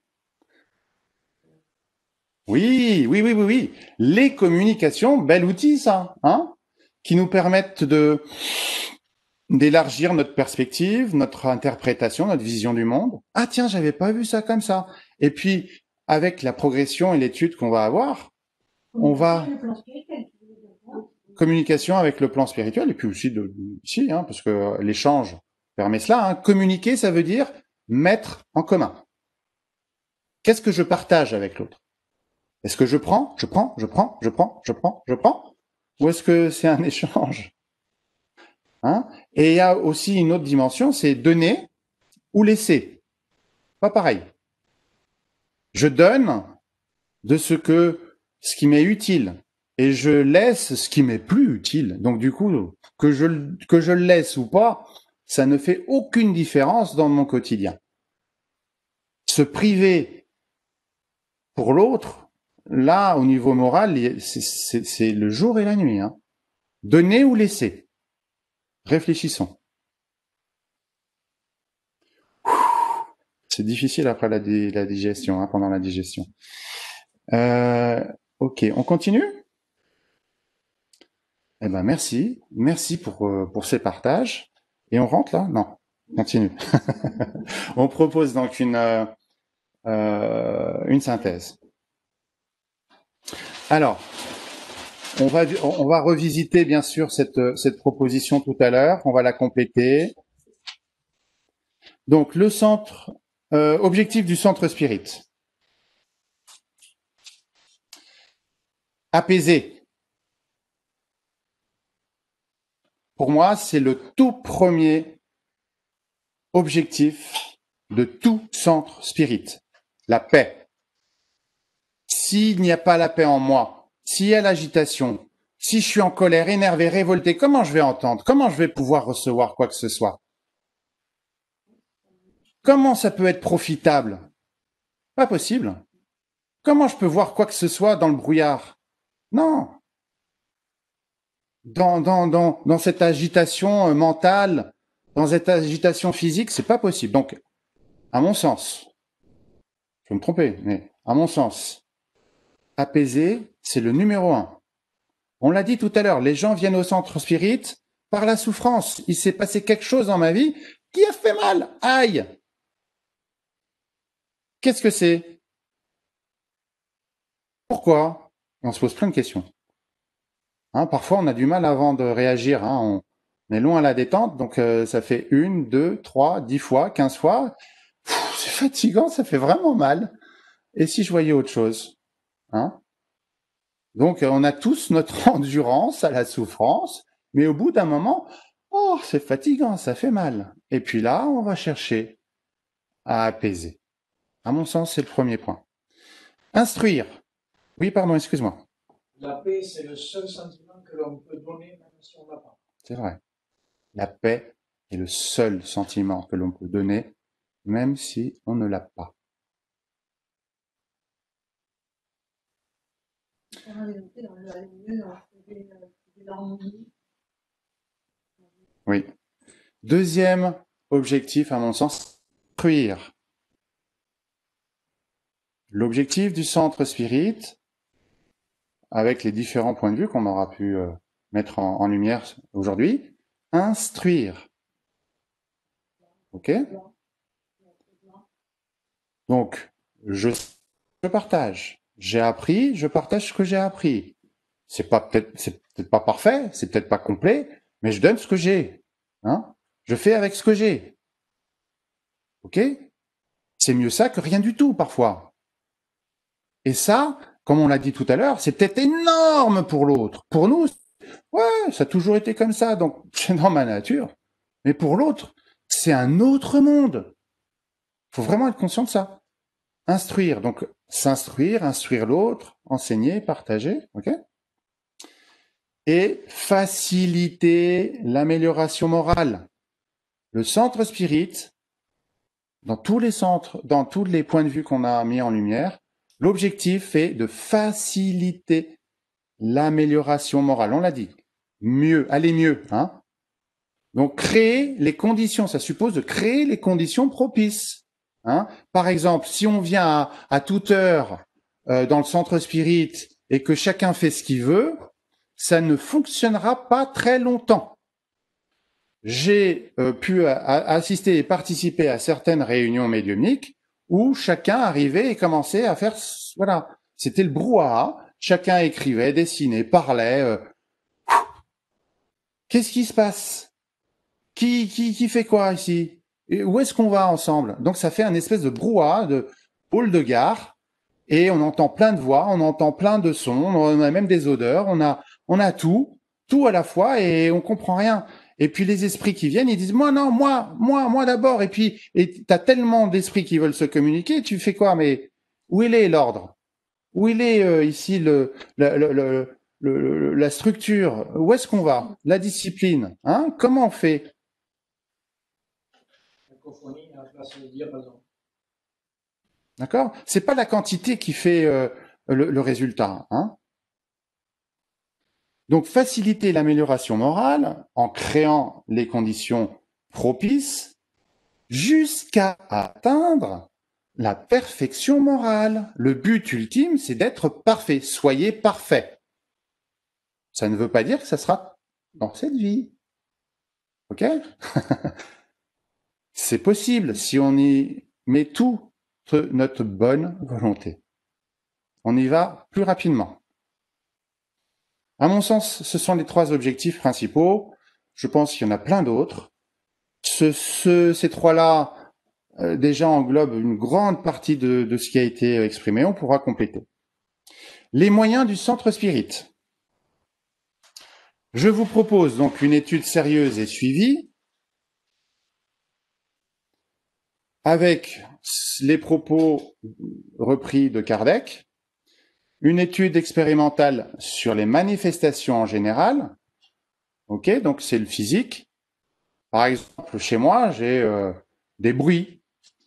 Oui. Les communications, bel outil ça, hein, qui nous permettent d'élargir notre perspective, notre interprétation, notre vision du monde. Ah tiens, j'avais pas vu ça comme ça. Et puis, avec la progression et l'étude qu'on va avoir, on va communication avec le plan spirituel et puis aussi ici, hein, parce que l'échange permet cela. Hein. Communiquer, ça veut dire mettre en commun. Qu'est-ce que je partage avec l'autre? Est-ce que je prends? Ou est-ce que c'est un échange? Hein? Et il y a aussi une autre dimension, c'est donner ou laisser. Pas pareil. Je donne de ce qui m'est utile et je laisse ce qui m'est plus utile. Donc du coup, que je le laisse ou pas, ça ne fait aucune différence dans mon quotidien. Se priver pour l'autre, là, au niveau moral, c'est le jour et la nuit. Hein. Donner ou laisser. Réfléchissons. C'est difficile après la digestion, hein, pendant la digestion. Ok, on continue? Eh ben merci pour ces partages. Et on rentre là? Non, continue. On propose donc une synthèse. Alors, on va revisiter bien sûr cette proposition tout à l'heure. On va la compléter. Donc le centre, objectif du centre spirit. Apaiser. Pour moi, c'est le tout premier objectif de tout centre spirit. La paix. S'il n'y a pas la paix en moi, s'il y a l'agitation, si je suis en colère, énervé, révolté, comment je vais entendre? Comment je vais pouvoir recevoir quoi que ce soit? Comment ça peut être profitable? Pas possible. Comment je peux voir quoi que ce soit dans le brouillard? Non. Dans cette agitation mentale, dans cette agitation physique, c'est pas possible. Donc, à mon sens, je peux me tromper, mais à mon sens, apaiser, c'est le numéro 1. On l'a dit tout à l'heure, les gens viennent au centre spirit par la souffrance. Il s'est passé quelque chose dans ma vie qui a fait mal. Aïe! Qu'est-ce que c'est? Pourquoi? On se pose plein de questions. Parfois, on a du mal avant de réagir. On est loin à la détente, donc ça fait 1, 2, 3, 10 fois, 15 fois. C'est fatigant, ça fait vraiment mal. Et si je voyais autre chose? Donc, on a tous notre endurance à la souffrance, mais au bout d'un moment, oh, c'est fatigant, ça fait mal. Et puis là, on va chercher à apaiser. À mon sens, c'est le premier point. Instruire. Oui, pardon, excuse-moi. La paix, c'est le seul sentiment que l'on peut donner même si on ne l'a pas. C'est vrai. La paix est le seul sentiment que l'on peut donner même si on ne l'a pas. Oui. Deuxième objectif, à mon sens, instruire. L'objectif du centre spirit, avec les différents points de vue qu'on aura pu mettre en lumière aujourd'hui, instruire. Ok? Donc, je partage. J'ai appris, je partage ce que j'ai appris. C'est peut-être pas parfait, c'est peut-être pas complet, mais je donne ce que j'ai. Je fais avec ce que j'ai. Ok? C'est mieux ça que rien du tout, parfois. Et ça, comme on l'a dit tout à l'heure, c'est peut-être énorme pour l'autre. Pour nous, ouais, ça a toujours été comme ça, donc c'est dans ma nature. Mais pour l'autre, c'est un autre monde. Il faut vraiment être conscient de ça. Instruire, donc s'instruire, instruire l'autre, enseigner, partager, ok? Et faciliter l'amélioration morale. Le centre spirit, dans tous les centres, dans tous les points de vue qu'on a mis en lumière, l'objectif est de faciliter l'amélioration morale. On l'a dit. Mieux, aller mieux, Donc, créer les conditions, ça suppose de créer les conditions propices. Par exemple, si on vient à toute heure dans le centre spirit et que chacun fait ce qu'il veut, ça ne fonctionnera pas très longtemps. J'ai pu assister et participer à certaines réunions médiumniques où chacun arrivait et commençait à faire, voilà, c'était le brouhaha. Chacun écrivait, dessinait, parlait. Qu'est-ce qui se passe? Qui fait quoi ici? Et où est-ce qu'on va ensemble? Donc ça fait un espèce de brouhaha, de hall de gare, et on entend plein de voix, on entend plein de sons, on a même des odeurs, on a tout à la fois, et on comprend rien. Et puis les esprits qui viennent, ils disent moi d'abord. Et puis t'as tellement d'esprits qui veulent se communiquer, tu fais quoi? Mais où il est l'ordre? Où il est ici la structure? Où est-ce qu'on va? La discipline, Comment on fait? D'accord? C'est pas la quantité qui fait le résultat, Donc, faciliter l'amélioration morale en créant les conditions propices jusqu'à atteindre la perfection morale. Le but ultime, c'est d'être parfait. Soyez parfait. Ça ne veut pas dire que ça sera dans cette vie. Ok? C'est possible si on y met toute notre bonne volonté. On y va plus rapidement. À mon sens, ce sont les 3 objectifs principaux. Je pense qu'il y en a plein d'autres. Ces 3-là, déjà englobent une grande partie de ce qui a été exprimé. On pourra compléter. Les moyens du centre spirit. Je vous propose donc une étude sérieuse et suivie avec les propos repris de Kardec, une étude expérimentale sur les manifestations en général. Ok, donc c'est le physique. Par exemple, chez moi, j'ai des bruits.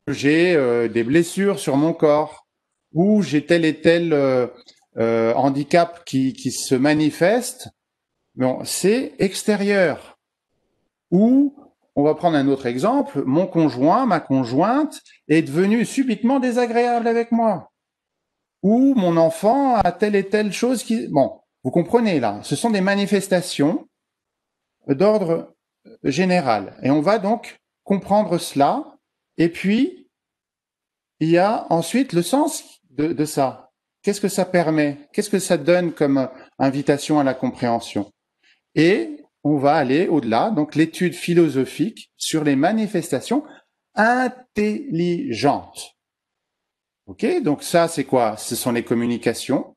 j'ai des blessures sur mon corps, ou j'ai tel et tel handicap qui se manifeste. Bon, c'est extérieur. Ou, on va prendre un autre exemple, mon conjoint, ma conjointe est devenu subitement désagréable avec moi. Ou mon enfant a telle et telle chose qui... Bon, vous comprenez là, ce sont des manifestations d'ordre général. Et on va donc comprendre cela. Et puis, il y a ensuite le sens de ça. Qu'est-ce que ça permet? Qu'est-ce que ça donne comme invitation à la compréhension? Et on va aller au-delà, donc l'étude philosophique sur les manifestations intelligentes. Ok, donc ça c'est quoi? Ce sont les communications,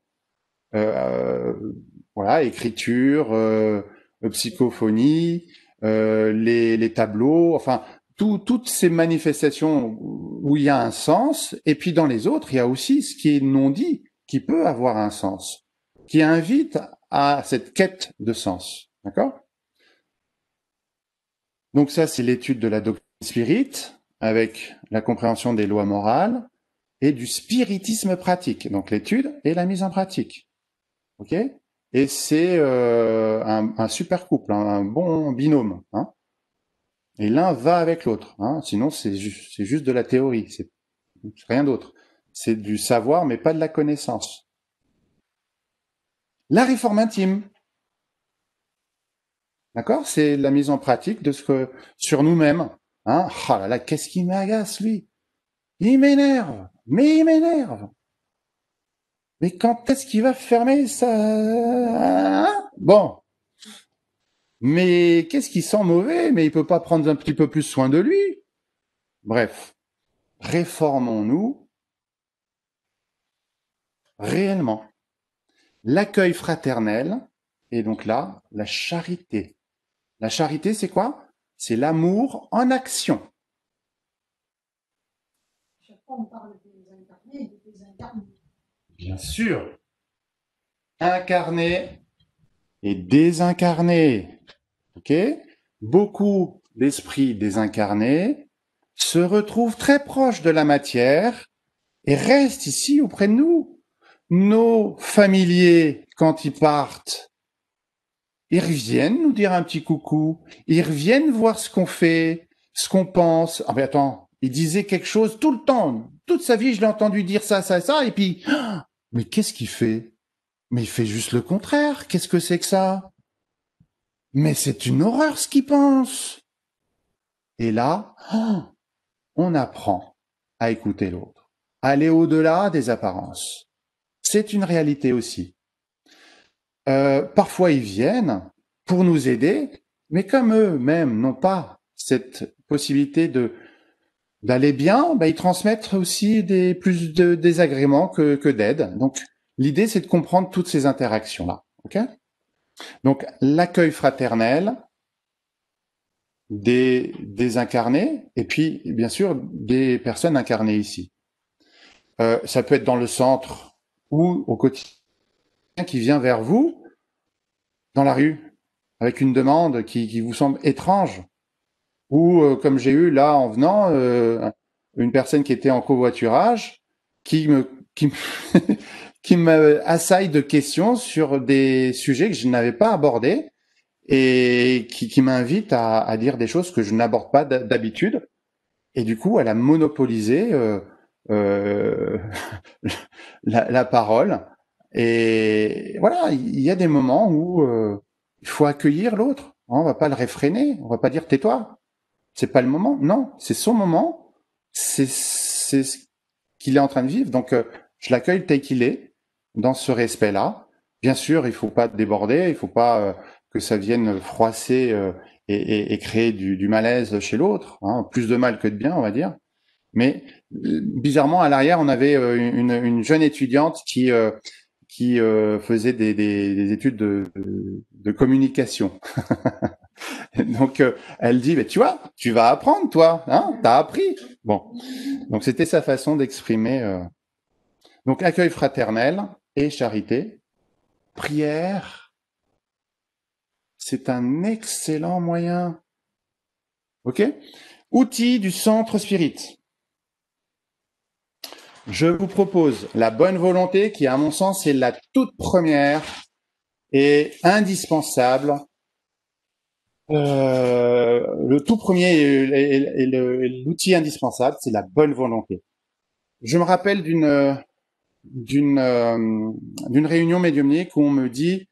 voilà, écriture, psychophonie, les tableaux, enfin toutes ces manifestations où il y a un sens. Et puis dans les autres, il y a aussi ce qui est non dit, qui peut avoir un sens, qui invite à cette quête de sens. D'accord? Donc ça, c'est l'étude de la doctrine spirit avec la compréhension des lois morales et du spiritisme pratique. Donc l'étude et la mise en pratique. Ok? Et c'est un super couple, un bon binôme. Hein, et l'un va avec l'autre. Hein, sinon, c'est juste de la théorie. C'est rien d'autre. C'est du savoir, mais pas de la connaissance. La réforme intime. D'accord? C'est la mise en pratique de ce que sur nous-mêmes. Hein? Oh là là, qu'est-ce qui m'agace, lui? Il m'énerve. Mais il m'énerve. Mais quand est-ce qu'il va fermer ça? Bon. Mais qu'est-ce qui sent mauvais? Mais il peut pas prendre un petit peu plus soin de lui? Bref. Réformons-nous réellement. L'accueil fraternel, et donc là, la charité. La charité, c'est quoi? C'est l'amour en action. Chaque fois, on parle des incarnés et des désincarnés. Bien sûr. Incarné et désincarné. Ok? Beaucoup d'esprits désincarnés se retrouvent très proches de la matière et restent ici auprès de nous. Nos familiers, quand ils partent, ils reviennent nous dire un petit coucou, ils reviennent voir ce qu'on fait, ce qu'on pense. Ah mais attends, il disait quelque chose tout le temps, toute sa vie je l'ai entendu dire ça, ça, ça, et puis, mais qu'est-ce qu'il fait? Mais il fait juste le contraire, qu'est-ce que c'est que ça? Mais c'est une horreur ce qu'il pense. Et là, on apprend à écouter l'autre, aller au-delà des apparences. C'est une réalité aussi. Parfois, ils viennent pour nous aider, mais comme eux-mêmes n'ont pas cette possibilité d'aller bien, ils transmettent aussi plus de désagréments que d'aide. Donc, l'idée, c'est de comprendre toutes ces interactions-là. Ok? Donc, l'accueil fraternel des incarnés, et puis, bien sûr, des personnes incarnées ici. Ça peut être dans le centre ou au quotidien qui vient vers vous dans la rue avec une demande qui vous semble étrange, ou comme j'ai eu là en venant une personne qui était en covoiturage qui qui me assaille de questions sur des sujets que je n'avais pas abordés et qui m'invite à dire des choses que je n'aborde pas d'habitude. Et du coup, elle a monopolisé euh, la parole. Et voilà, il y a des moments où il faut accueillir l'autre. On va pas le réfréner. On va pas dire tais-toi. C'est pas le moment. Non, c'est son moment. C'est ce qu'il est en train de vivre. Donc, je l'accueille tel qu'il est, dans ce respect-là. Bien sûr, il faut pas déborder. Il faut pas que ça vienne froisser et créer du malaise chez l'autre. Hein, plus de mal que de bien, on va dire. Mais bizarrement, à l'arrière, on avait une jeune étudiante qui faisait des études de communication. Donc, elle dit, tu vois, tu vas apprendre, toi, hein, t'as appris. Bon, donc c'était sa façon d'exprimer. Donc, accueil fraternel et charité. Prière, c'est un excellent moyen. Ok? Outil du centre spirit. je vous propose la bonne volonté qui, à mon sens, est la toute première et indispensable. Le tout premier et l'outil indispensable, c'est la bonne volonté. Je me rappelle d'une réunion médiumnique où on me dit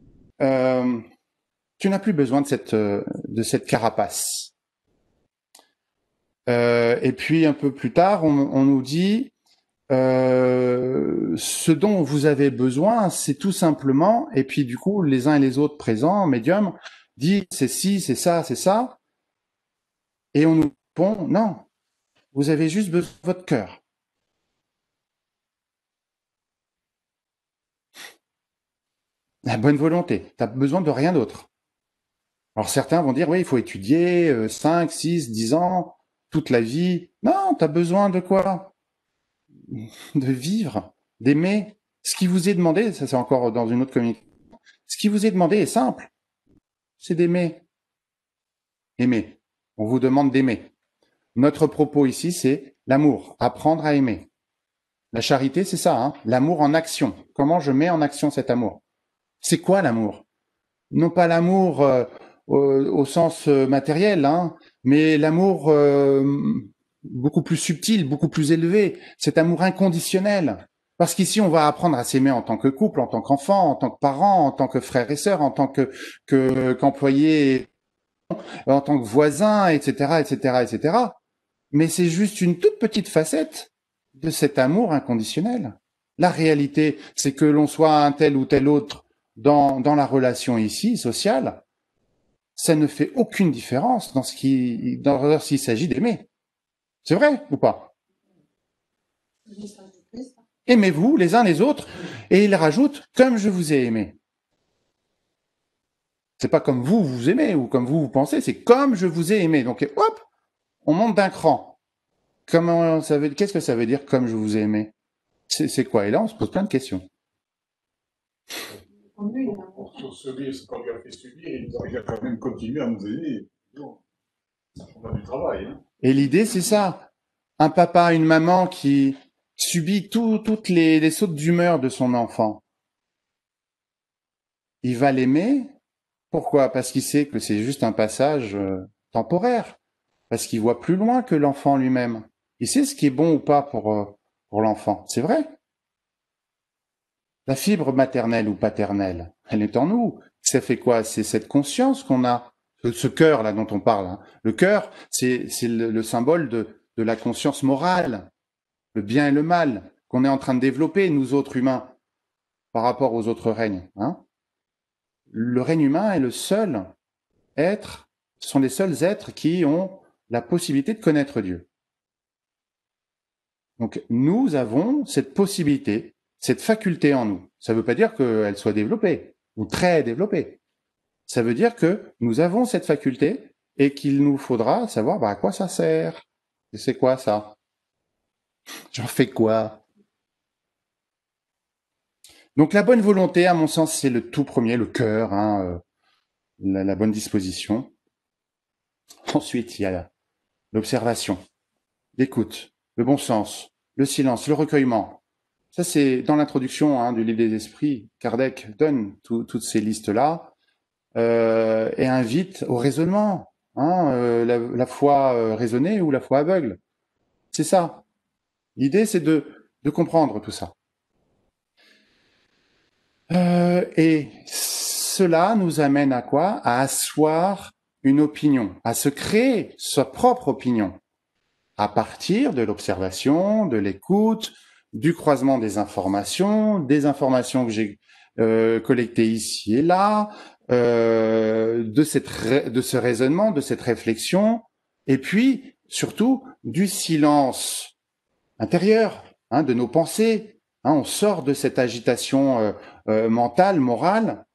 tu n'as plus besoin de cette carapace. Et puis un peu plus tard, on nous dit ce dont vous avez besoin, c'est tout simplement, et puis du coup, les uns et les autres présents, médiums, disent c'est ci, c'est ça, et on nous répond non, vous avez juste besoin de votre cœur. La bonne volonté, tu n'as besoin de rien d'autre. Alors certains vont dire oui, il faut étudier 5, 6, 10 ans, toute la vie. Non, tu as besoin de quoi? De vivre, d'aimer. Ce qui vous est demandé, ça c'est encore dans une autre communication, ce qui vous est demandé est simple, c'est d'aimer. Aimer. On vous demande d'aimer. Notre propos ici, c'est l'amour, apprendre à aimer. La charité, c'est ça, hein, l'amour en action. Comment je mets en action cet amour? C'est quoi l'amour? Non pas l'amour au sens matériel, hein, mais l'amour beaucoup plus subtil, beaucoup plus élevé, cet amour inconditionnel. Parce qu'ici, on va apprendre à s'aimer en tant que couple, en tant qu'enfant, en tant que parent, en tant que frère et sœur, en tant qu'employé, en tant que voisin, etc., etc., etc. Mais c'est juste une toute petite facette de cet amour inconditionnel. La réalité, c'est que l'on soit un tel ou tel autre dans la relation ici, sociale, ça ne fait aucune différence s'il s'agit d'aimer. C'est vrai ou pas? Aimez-vous les uns les autres, et il rajoute comme je vous ai aimé. C'est pas comme vous vous aimez ou comme vous pensez, c'est comme je vous ai aimé. Donc hop, on monte d'un cran. Qu'est-ce que ça veut dire comme je vous ai aimé? C'est quoi? Et là, on se pose plein de questions. Pour subir ce qu'on lui a fait subir, il a quand même continué à nous aider. On a du travail. Hein. Et l'idée, c'est ça. Un papa, une maman qui subit toutes les sautes d'humeur de son enfant. Il va l'aimer. Pourquoi? Parce qu'il sait que c'est juste un passage temporaire. Parce qu'il voit plus loin que l'enfant lui-même. Il sait ce qui est bon ou pas pour l'enfant. C'est vrai. La fibre maternelle ou paternelle, elle est en nous. Ça fait quoi? C'est cette conscience qu'on a, ce cœur là dont on parle. Hein. Le cœur, c'est le symbole de la conscience morale, le bien et le mal, qu'on est en train de développer, nous autres humains, par rapport aux autres règnes. Hein. Le règne humain est le seul être, ce sont les seuls êtres qui ont la possibilité de connaître Dieu. Donc nous avons cette possibilité, cette faculté en nous. Ça ne veut pas dire qu'elle soit développée ou très développée. Ça veut dire que nous avons cette faculté et qu'il nous faudra savoir à quoi ça sert. Et c'est quoi ça? J'en fais quoi? Donc la bonne volonté, à mon sens, c'est le tout premier, le cœur, hein, la bonne disposition. Ensuite, il y a l'observation, l'écoute, le bon sens, le silence, le recueillement. Ça, c'est dans l'introduction hein, du livre des esprits. Kardec donne toutes ces listes-là et invite au raisonnement, hein, la foi raisonnée ou la foi aveugle. C'est ça. L'idée, c'est de comprendre tout ça. Et cela nous amène à quoi? À asseoir une opinion, à se créer sa propre opinion, à partir de l'observation, de l'écoute, du croisement des informations que j'ai collectées ici et là, de ce raisonnement, de cette réflexion, et puis surtout du silence intérieur, hein, de nos pensées. Hein, on sort de cette agitation mentale, morale.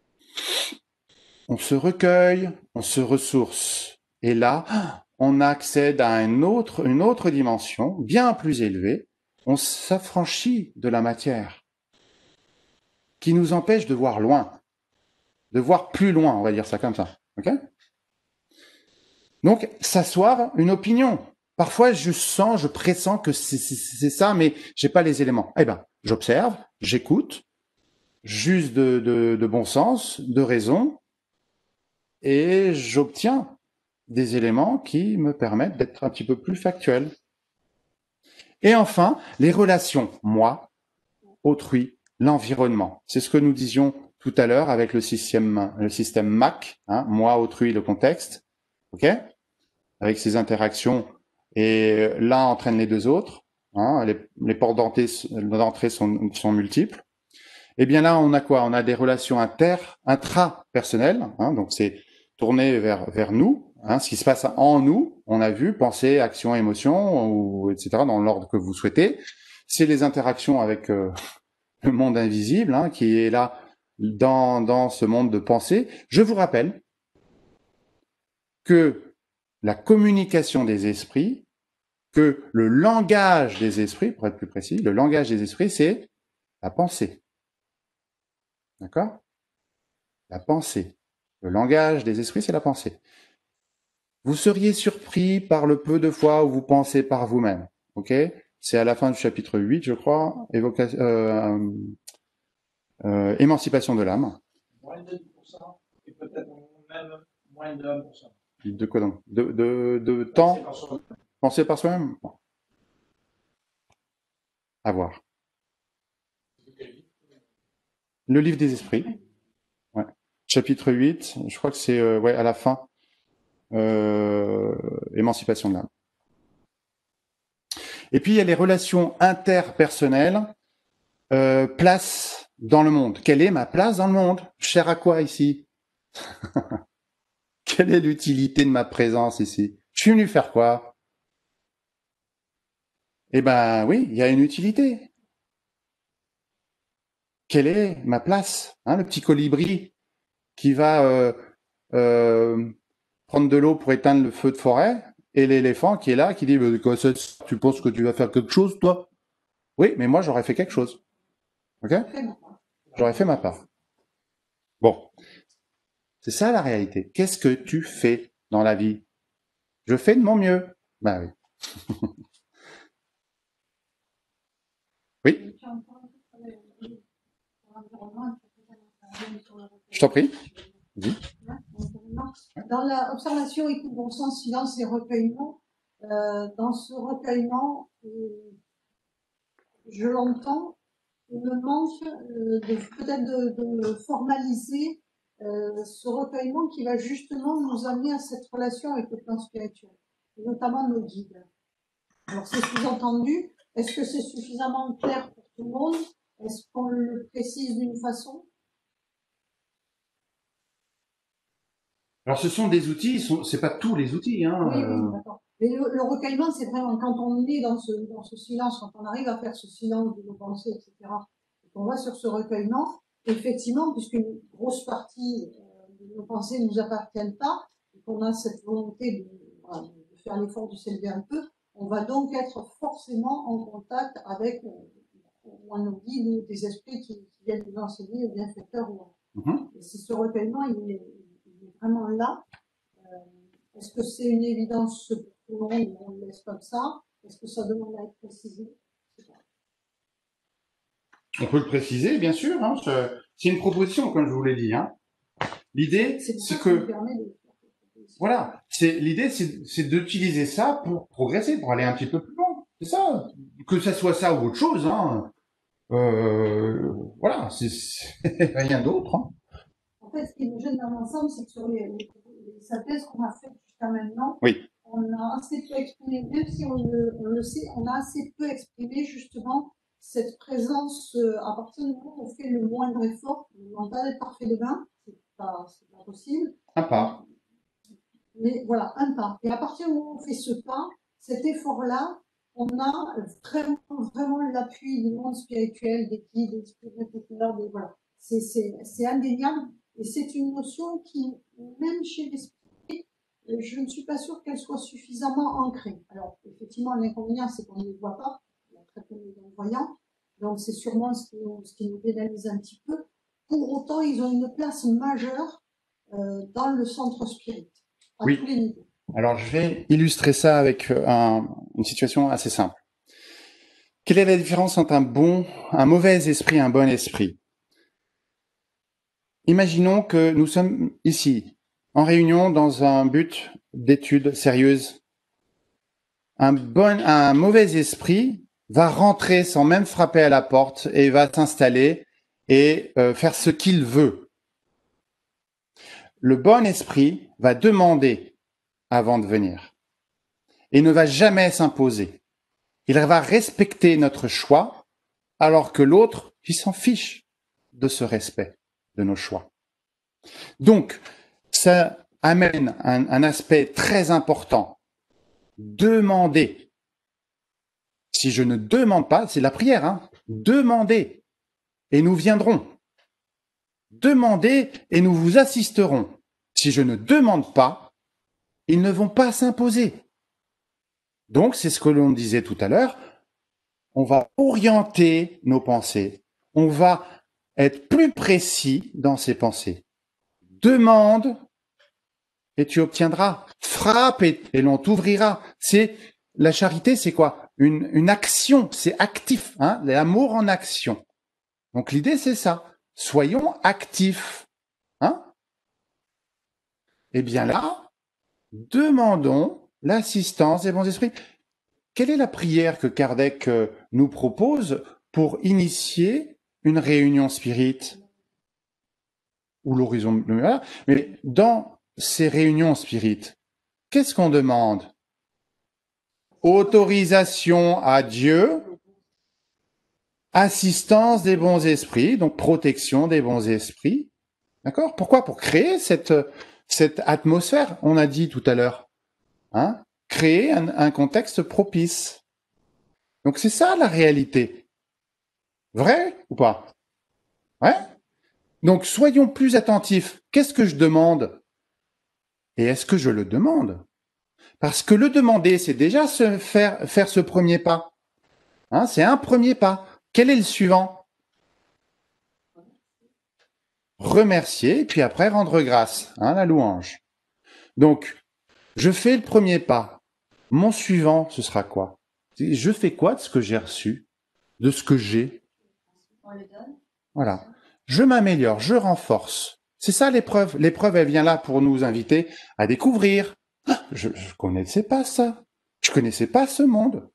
On se recueille, on se ressource. Et là, on accède à une autre dimension, bien plus élevée. On s'affranchit de la matière, qui nous empêche de voir loin, de voir plus loin, on va dire ça comme ça. Okay? Donc, s'asseoir une opinion, Parfois, je sens, je pressens que c'est ça, mais j'ai pas les éléments. Eh ben, j'observe, j'écoute, juste de bon sens, de raison, et j'obtiens des éléments qui me permettent d'être un petit peu plus factuel. Et enfin, les relations, moi, autrui, l'environnement. C'est ce que nous disions tout à l'heure avec le système MAC, hein, moi, autrui, le contexte, ok, avec ces interactions, et l'un entraîne les deux autres, hein, les portes d'entrée sont multiples. Et bien là, on a quoi? On a des relations intrapersonnelles, hein, donc c'est tourné vers nous, hein, ce qui se passe en nous, on a vu, pensée, action, émotion, ou etc., dans l'ordre que vous souhaitez. C'est les interactions avec le monde invisible, hein, qui est là dans ce monde de pensée. Je vous rappelle que la communication des esprits, que le langage des esprits, pour être plus précis, le langage des esprits, c'est la pensée. D'accord? La pensée. Le langage des esprits, c'est la pensée. Vous seriez surpris par le peu de fois où vous pensez par vous-même. Ok? C'est à la fin du chapitre 8, je crois, émancipation de l'âme. Moins de 10%, et peut-être même moins de 1%. De quoi donc? De temps? Penser par soi-même? Bon. À voir. Le livre des esprits. Ouais. Chapitre 8, je crois que c'est ouais, à la fin. Émancipation de l'âme. Et puis il y a les relations interpersonnelles, place dans le monde. Quelle est ma place dans le monde? Je sers à quoi ici? Quelle est l'utilité de ma présence ici? Je suis venu faire quoi? Eh ben oui, il y a une utilité. Quelle est ma place? Hein, le petit colibri qui va prendre de l'eau pour éteindre le feu de forêt, et l'éléphant qui est là, qui dit tu penses que tu vas faire quelque chose, toi? Oui, mais moi j'aurais fait quelque chose. Ok? J'aurais fait ma part. Bon, c'est ça la réalité. Qu'est-ce que tu fais dans la vie? Je fais de mon mieux. Ben oui. Oui. Je t'en prie. Dis. Dans l'observation, écoute, bon sens, silence et recueillement, dans ce recueillement, je l'entends, il me manque peut-être de formaliser ce recueillement qui va justement nous amener à cette relation avec le plan spirituel, et notamment nos guides. Alors c'est sous-entendu, est-ce que c'est suffisamment clair pour tout le monde? Est-ce qu'on le précise d'une façon? Alors ce sont des outils, c'est pas tous les outils. Hein, oui, d'accord. Mais le recueillement, c'est vraiment quand on est dans ce silence, quand on arrive à faire ce silence de nos pensées, etc., et qu'on va sur ce recueillement, effectivement, puisqu'une grosse partie de nos pensées ne nous appartiennent pas, et qu'on a cette volonté de faire l'effort de s'élever un peu, on va donc être forcément en contact avec nos guides ou des esprits qui viennent nous enseigner, ou bienfaiteurs. Et c'est ce recueillement, il est vraiment là. Est-ce que c'est une évidence pour tout le monde, on le laisse comme ça? Est-ce que ça demande à être précisé? On peut le préciser, bien sûr. Hein, c'est une proposition, comme je vous l'ai dit. Hein. L'idée, c'est que voilà, l'idée, c'est d'utiliser ça pour progresser, pour aller un petit peu plus loin. C'est ça. Que ça soit ça ou autre chose. Hein. Voilà, c'est rien d'autre. Hein. En fait, ce qui nous gêne dans l'ensemble, c'est que sur les synthèses qu'on a faites jusqu'à maintenant, oui. On a assez peu exprimé, même si on le sait, on a assez peu exprimé justement cette présence à partir du moment où on fait le moindre effort. Le mental est parfait demain, c'est pas possible. Un pas. Mais voilà, un pas. Et à partir du moment où on fait ce pas, cet effort-là, on a vraiment l'appui du monde spirituel, des guides, des spirituels, voilà. C'est indéniable. Et c'est une notion qui, même chez l'esprit, je ne suis pas sûre qu'elle soit suffisamment ancrée. Alors, effectivement, l'inconvénient, c'est qu'on ne les voit pas. Il y a très peu de voyants. Donc, c'est sûrement ce qui nous pénalise un petit peu. Pour autant, ils ont une place majeure dans le centre spirit, à tous les niveaux. Alors, je vais illustrer ça avec une situation assez simple. Quelle est la différence entre un mauvais esprit et un bon esprit? Imaginons que nous sommes ici, en réunion dans un but d'étude sérieuse. Un mauvais esprit va rentrer sans même frapper à la porte et va s'installer et faire ce qu'il veut. Le bon esprit va demander avant de venir et ne va jamais s'imposer. Il va respecter notre choix alors que l'autre, il s'en fiche de ce respect de nos choix. Donc, ça amène un aspect très important. Demander. Si je ne demande pas, c'est la prière, hein, demandez et nous viendrons. Demandez et nous vous assisterons. Si je ne demande pas, ils ne vont pas s'imposer. Donc, c'est ce que l'on disait tout à l'heure, on va orienter nos pensées, on va être plus précis dans ses pensées. Demande et tu obtiendras. Frappe et l'on t'ouvrira. C'est la charité, c'est quoi? Une action, c'est actif, hein, l'amour en action. Donc l'idée c'est ça. Soyons actifs, hein. Et bien là, demandons l'assistance des bons esprits. Quelle est la prière que Kardec nous propose pour initier une réunion spirite ou l'horizon lumière? Mais dans ces réunions spirites, qu'est-ce qu'on demande? Autorisation à Dieu, assistance des bons esprits, donc protection des bons esprits. D'accord? Pourquoi? Pour créer cette atmosphère, on a dit tout à l'heure. Hein? Créer un contexte propice. Donc c'est ça la réalité. Vrai ou pas? Ouais? Donc soyons plus attentifs. Qu'est-ce que je demande? Et est-ce que je le demande? Parce que le demander, c'est déjà faire ce premier pas. Hein, c'est un premier pas. Quel est le suivant? Remercier, puis après rendre grâce, hein, la louange. Donc, je fais le premier pas. Mon suivant, ce sera quoi? Je fais quoi de ce que j'ai reçu? De ce que j'ai? Voilà. Je m'améliore, je renforce. C'est ça l'épreuve. L'épreuve, elle vient là pour nous inviter à découvrir. Ah, je connaissais pas ça. Je connaissais pas ce monde.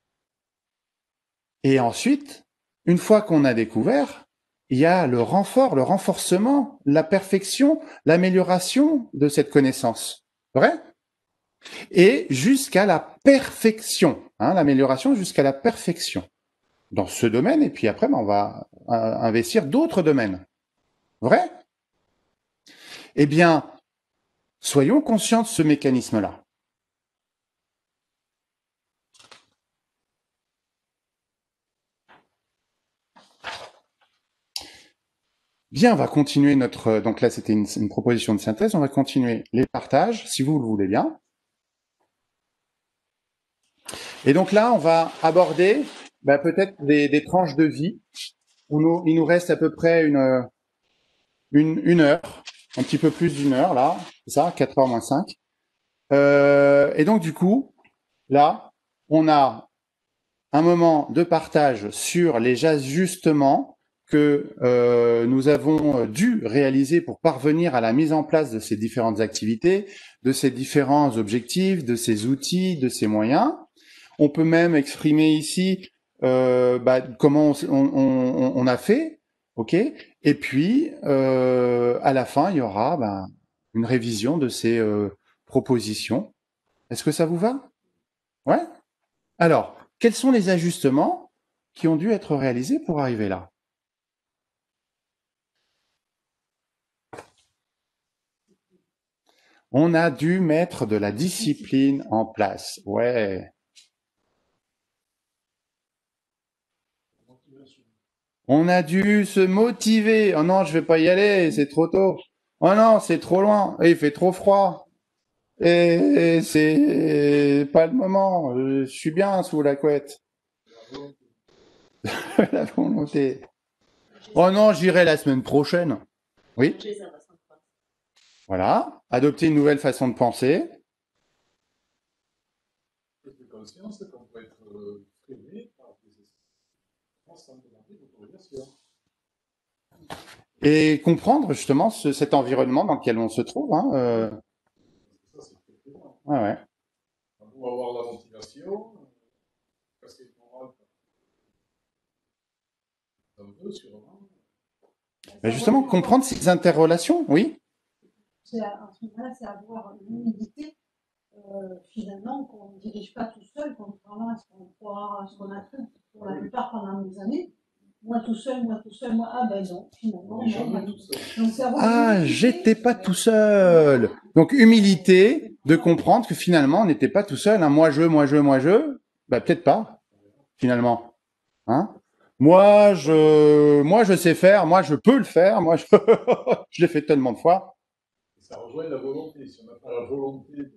Et ensuite, une fois qu'on a découvert, il y a le renfort, le renforcement, la perfection, l'amélioration de cette connaissance. Vrai? Et jusqu'à la perfection, hein, l'amélioration jusqu'à la perfection dans ce domaine. Et puis après, on va investir d'autres domaines. Vrai? Eh bien, soyons conscients de ce mécanisme-là. Bien, on va continuer notre... Donc là, c'était une proposition de synthèse. On va continuer les partages, si vous le voulez bien. Et donc là, on va aborder peut-être des tranches de vie. Il nous reste à peu près une heure, un petit peu plus d'une heure, là. C'est ça, 4h moins 5. Et donc, du coup, là, on a un moment de partage sur les ajustements que nous avons dû réaliser pour parvenir à la mise en place de ces différentes activités, de ces différents objectifs, de ces outils, de ces moyens. On peut même exprimer ici comment on a fait, ok. Et puis à la fin, il y aura une révision de ces propositions. Est-ce que ça vous va? Ouais. Alors, quels sont les ajustements qui ont dû être réalisés pour arriver là? On a dû mettre de la discipline en place. Ouais. On a dû se motiver. Oh non, je vais pas y aller, c'est trop tôt. Oh non, c'est trop loin. Et il fait trop froid. Et c'est pas le moment. Je suis bien sous la couette. La volonté. Oh non, j'irai la semaine prochaine. Oui. Voilà. Adopter une nouvelle façon de penser. prise de conscience qu'on peut être freiné par des expériences sans demander d'autorisation. Et comprendre justement cet environnement dans lequel on se trouve. Hein, Ça, c'est très très bien. ouais, ouais. On doit avoir la motivation, parce que moral, on veut sûrement. Mais justement, comprendre ces interrelations, oui. À ce moment-là, c'est avoir l'humilité, finalement, qu'on ne dirige pas tout seul, contrairement à ce qu'on croit, à ce qu'on a cru pour la plupart pendant des années. Moi tout seul, moi, ah ben non, finalement, non, moi tout seul. Donc, c'est avoir Ah, l'humilité. j'étais pas tout seul. Donc, humilité de comprendre que finalement, on n'était pas tout seul. Hein. Moi, je. Bah, peut-être pas, finalement. Hein? Moi, je sais faire. Moi, je peux le faire. Moi, je l'ai fait tellement de fois. Et ça rejoint la volonté. Si on n'a pas la volonté de...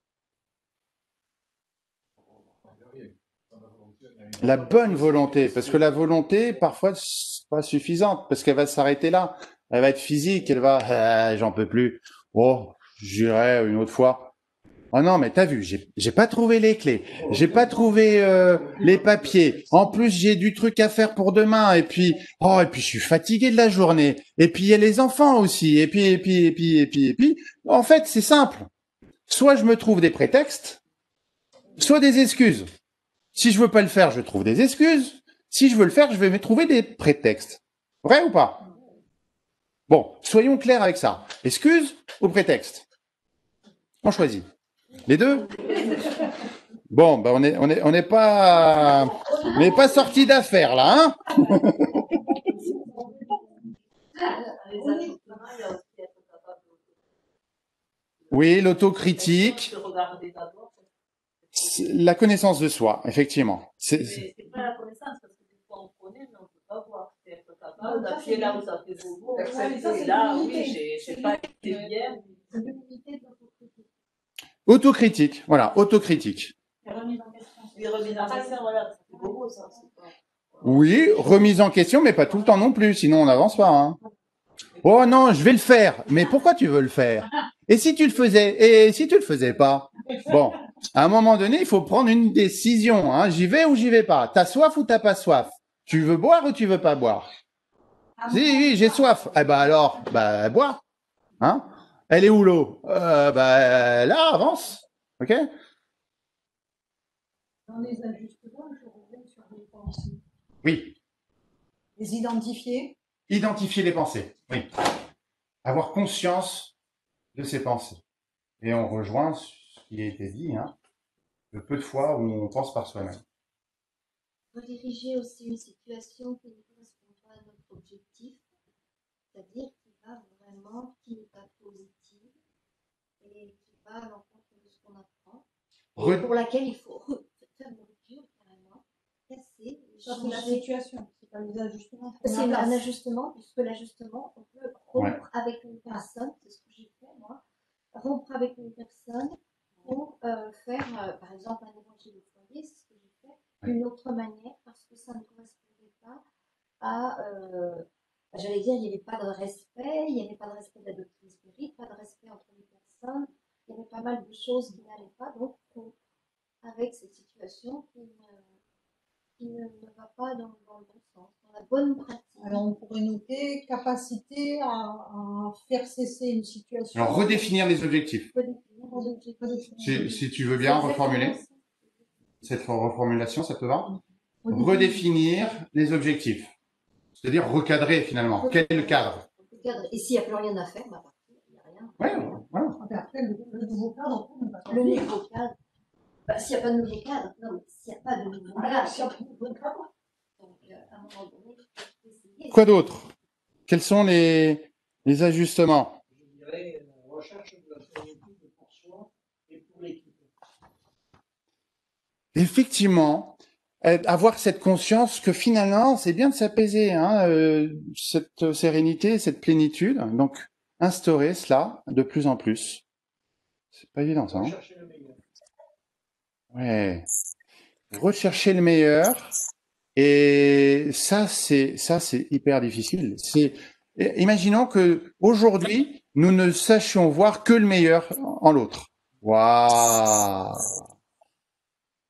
La bonne volonté, parce que la volonté, parfois, c'est pas suffisante, parce qu'elle va s'arrêter là. Elle va être physique, elle va, j'en peux plus. Oh, j'irai une autre fois. Oh non, mais t'as vu, j'ai pas trouvé les clés, j'ai pas trouvé les papiers. En plus, j'ai du truc à faire pour demain, et puis je suis fatigué de la journée. Et puis il y a les enfants aussi. Et puis. En fait, c'est simple. Soit je me trouve des prétextes, soit des excuses. Si je veux pas le faire, je trouve des excuses. Si je veux le faire, je vais me trouver des prétextes. Vrai ou pas? Bon, soyons clairs avec ça. Excuses ou prétexte? On choisit. Les deux? Bon, ben on n'est pas sorti d'affaire là, hein? Oui, l'autocritique. La connaissance de soi, effectivement. C'est pas la connaissance, parce que des fois on connaît, mais on ne peut pas voir. C'est être capable d'appuyer là où ça fait bobo, accepter là, oui, j'ai pas été bien. C'est l'humilité de l'autocritique. Autocritique, voilà, autocritique. Et remise en question. Oui, remise en question, voilà, c'est bobo ça. Oui, remise en question, mais pas tout le temps non plus, sinon on n'avance pas. Hein. Oh non, je vais le faire. Mais pourquoi tu veux le faire? Et si tu le faisais? Et si tu le faisais pas? Bon, à un moment donné, il faut prendre une décision. Hein. J'y vais ou j'y vais pas? T'as soif ou t'as pas soif? Tu veux boire ou tu veux pas boire? Si, j'ai soif. Eh ben alors, bois. Hein? Elle est où l'eau? Là, avance. Ok? Dans les ajustements, je reviens sur les pensées. Oui. Les identifier. Identifier les pensées. Oui. Avoir conscience de ses pensées. Et on rejoint ce qui a été dit, hein, le peu de fois où on pense par soi-même. Rediriger aussi une situation qui ne correspond pas à notre objectif, c'est-à-dire qui n'est pas positive et qui va à l'encontre de ce qu'on apprend, et pour laquelle il faut faire une rupture carrément, casser, Ça, c'est la situation, c'est pas les ajustements. C'est un ajustement, puisque l'ajustement, on peut rompre avec une personne, c'est ce que j'ai fait moi, rompre avec une personne pour faire, par exemple, un évangile au foyer, c'est ce que j'ai fait, d'une autre manière, parce que ça ne correspondait pas à, j'allais dire, il n'y avait pas de respect, il n'y avait pas de respect de la doctrine spirituelle, pas de respect entre les personnes, il y avait pas mal de choses qui n'allaient pas, donc avec cette situation qui ne va pas dans le bon sens, dans la bonne pratique. Alors on pourrait noter capacité à faire cesser une situation. Alors redéfinir les objectifs. Si tu veux bien reformuler. Cette reformulation, ça te va? Redéfinir les objectifs. C'est-à-dire recadrer finalement. Quel est le cadre? Et s'il n'y a plus rien à faire, il n'y a rien. Ouais, voilà. Après, le nouveau cadre, le nouveau cadre. S'il n'y a pas de nouveau cadre, non, mais s'il n'y a pas de nouveau cadre, s'il n'y a pas de nouveau cadre. Donc, à un moment donné, il faut essayer. Quoi d'autre? Quels sont les ajustements? Je dirais la recherche de la sérénité pour soi et pour l'équipe. Effectivement, avoir cette conscience que finalement, c'est bien de s'apaiser, hein, cette sérénité, cette plénitude. Donc, instaurer cela de plus en plus. C'est pas évident, ça. Hein? Rechercher le meilleur. Ouais. Rechercher le meilleur. Et ça, c'est hyper difficile. Imaginons que aujourd'hui, nous ne sachions voir que le meilleur en l'autre. Waouh!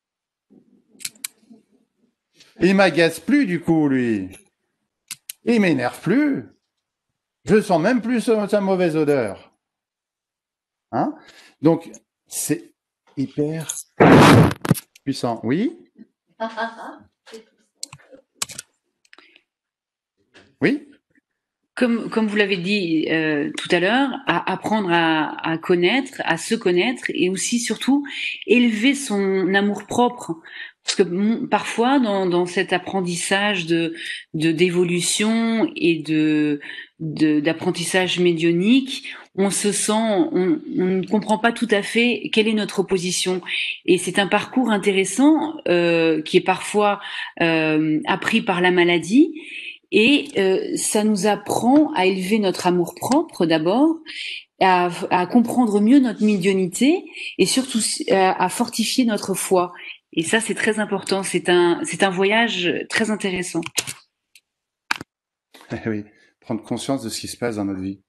Il m'agace plus du coup, lui. Il m'énerve plus. Je sens même plus sa mauvaise odeur. Hein? Donc, c'est hyper puissant. Oui? Oui? Comme vous l'avez dit tout à l'heure, à apprendre à connaître, à se connaître et aussi surtout élever son amour-propre. Parce que parfois dans cet apprentissage d'évolution et d'apprentissage médionique, on se sent, on ne comprend pas tout à fait quelle est notre position. Et c'est un parcours intéressant qui est parfois appris par la maladie. Et ça nous apprend à élever notre amour-propre d'abord, à comprendre mieux notre médiumnité et surtout à fortifier notre foi. Et ça, c'est très important. C'est un voyage très intéressant. Oui, prendre conscience de ce qui se passe dans notre vie.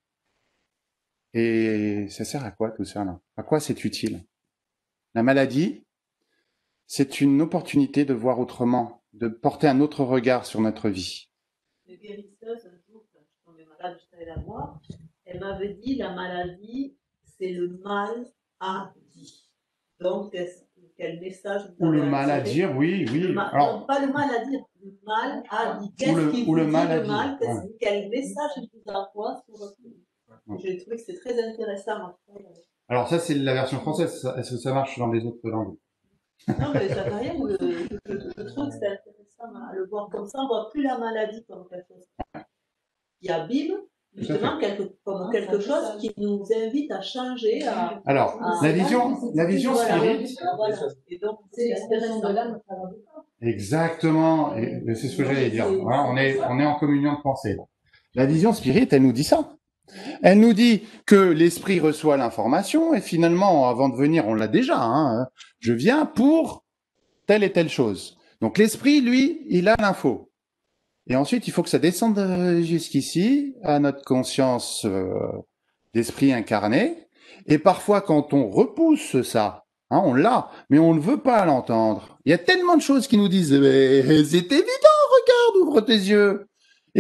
Et ça sert à quoi tout ça là? À quoi c'est utile? La maladie, c'est une opportunité de voir autrement, de porter un autre regard sur notre vie. Le guérisseuse, un jour, quand je tombais malade, je suis allée la voir, elle m'avait dit la maladie, c'est le mal à dire. Donc, quel message vous Ou avez le mal à dire, oui, oui. Alors, non, pas le mal à dire, le mal à dire. Qu'est-ce qui vous dit le mal? Quel message il vous envoie sur votre vie? J'ai trouvé que c'est très intéressant. Alors ça, c'est la version française. Est-ce que ça marche dans les autres langues? Non, mais ça n'a rien. Je trouve que c'est intéressant à le voir comme ça. On ne voit plus la maladie comme quelque chose qui abîme, justement comme quelque chose qui nous invite à changer. Alors, la vision spirit. Voilà. Et donc, c'est l'expression de l'âme. Exactement. Et c'est ce que j'allais dire. Voilà, on est en communion de pensée. La vision spirit, elle nous dit ça. Elle nous dit que l'esprit reçoit l'information et finalement, avant de venir, on l'a déjà. Hein, je viens pour telle et telle chose. Donc l'esprit, lui, il a l'info. Et ensuite, il faut que ça descende jusqu'ici, à notre conscience d'esprit incarné. Et parfois, quand on repousse ça, hein, on l'a, mais on ne veut pas l'entendre. Il y a tellement de choses qui nous disent « c'est évident, regarde, ouvre tes yeux, écoute ».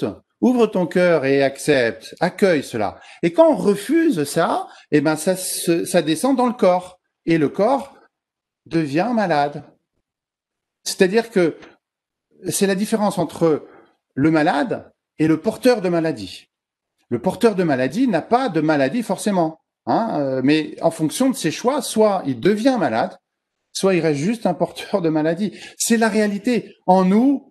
Ouvre ton cœur et accepte, accueille cela. Et quand on refuse ça, eh ben ça descend dans le corps. Et le corps devient malade. C'est-à-dire que c'est la différence entre le malade et le porteur de maladie. Le porteur de maladie n'a pas de maladie forcément. Hein, mais en fonction de ses choix, soit il devient malade, soit il reste juste un porteur de maladie. C'est la réalité. En nous,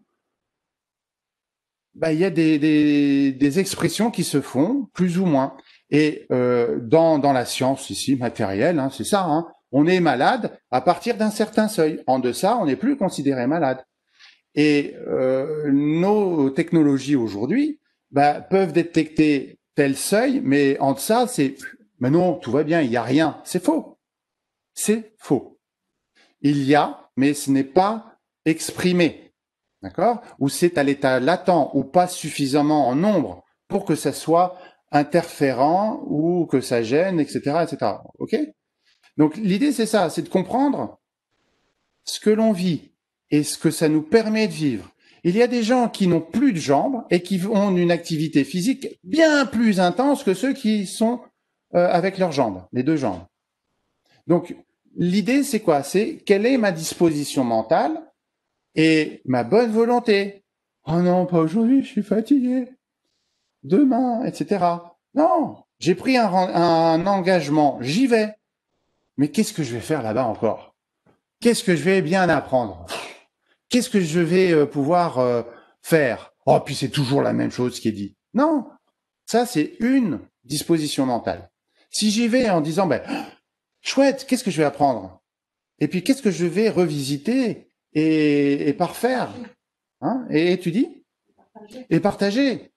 il y a des expressions qui se font, plus ou moins. Et dans la science ici, matérielle, hein, c'est ça, hein, on est malade à partir d'un certain seuil. En deçà, on n'est plus considéré malade. Et nos technologies aujourd'hui peuvent détecter tel seuil, mais en deçà, mais non, tout va bien, il n'y a rien. C'est faux. C'est faux. Il y a, mais ce n'est pas exprimé. D'accord? Ou c'est à l'état latent ou pas suffisamment en nombre pour que ça soit interférent ou que ça gêne, etc., etc. Ok? Donc l'idée c'est ça, c'est de comprendre ce que l'on vit et ce que ça nous permet de vivre. Il y a des gens qui n'ont plus de jambes et qui ont une activité physique bien plus intense que ceux qui sont avec leurs jambes, les deux jambes. Donc l'idée c'est quoi? C'est quelle est ma disposition mentale et ma bonne volonté. Oh non, pas aujourd'hui, je suis fatigué. Demain, etc. Non, j'ai pris un engagement, j'y vais. Mais qu'est-ce que je vais faire là-bas encore? Qu'est-ce que je vais bien apprendre? Qu'est-ce que je vais pouvoir faire? Oh, puis c'est toujours la même chose qui est dit. Non, ça c'est une disposition mentale. Si j'y vais en disant, chouette, qu'est-ce que je vais apprendre? Et puis qu'est-ce que je vais revisiter et parfaire, hein, et étudier, et partager.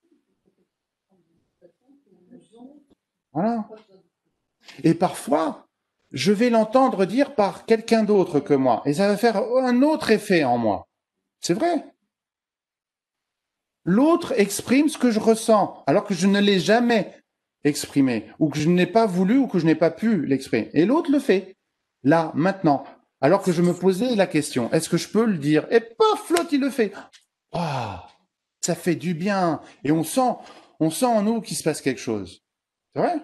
Voilà. Et parfois, je vais l'entendre dire par quelqu'un d'autre que moi, et ça va faire un autre effet en moi. C'est vrai. L'autre exprime ce que je ressens, alors que je ne l'ai jamais exprimé, ou que je n'ai pas voulu, ou que je n'ai pas pu l'exprimer. Et l'autre le fait, là, maintenant. Alors que je me posais la question, est-ce que je peux le dire? Et paf, l'autre, il le fait. Ah, ça fait du bien. Et on sent en nous qu'il se passe quelque chose. C'est vrai?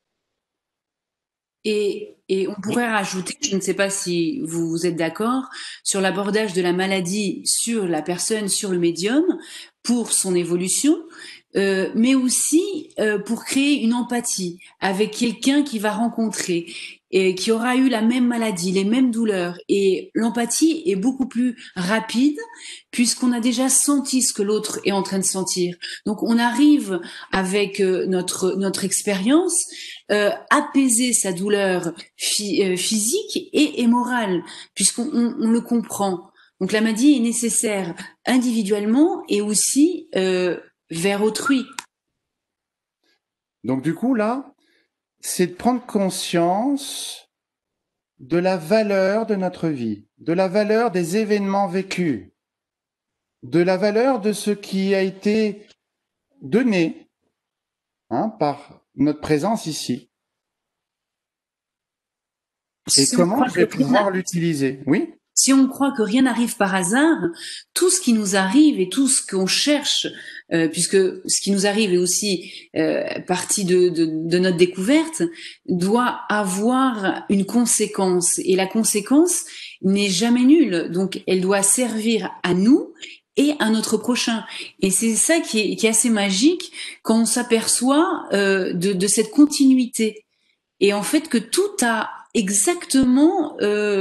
Et on pourrait rajouter, je ne sais pas si vous êtes d'accord, sur l'abordage de la maladie sur la personne, sur le médium, pour son évolution, mais aussi pour créer une empathie avec quelqu'un qui va rencontrer et qui aura eu la même maladie, les mêmes douleurs. Et l'empathie est beaucoup plus rapide puisqu'on a déjà senti ce que l'autre est en train de sentir. Donc on arrive avec notre expérience apaiser sa douleur physique et morale, puisqu'on le comprend. Donc la maladie est nécessaire individuellement et aussi vers autrui. Donc du coup, là, c'est de prendre conscience de la valeur de notre vie, de la valeur des événements vécus, de la valeur de ce qui a été donné par notre présence ici. Et comment je vais pouvoir l'utiliser? Oui? Si on croit que rien n'arrive par hasard, tout ce qui nous arrive et tout ce qu'on cherche, puisque ce qui nous arrive est aussi partie de notre découverte, doit avoir une conséquence. Et la conséquence n'est jamais nulle. Donc, elle doit servir à nous et à notre prochain. Et c'est ça qui est assez magique quand on s'aperçoit de cette continuité. Et en fait, que tout a exactement...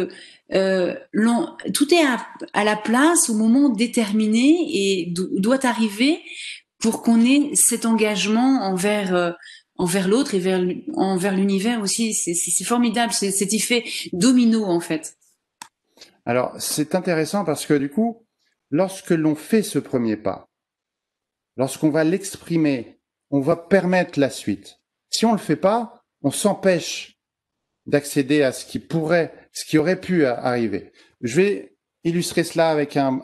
tout est à la place au moment déterminé et doit arriver pour qu'on ait cet engagement envers l'autre et envers l'univers aussi. C'est formidable, c'est cet effet domino en fait. Alors c'est intéressant parce que du coup, lorsque l'on fait ce premier pas, lorsqu'on va l'exprimer, on va permettre la suite. Si on le fait pas, on s'empêche d'accéder à ce qui aurait pu arriver. Je vais illustrer cela avec une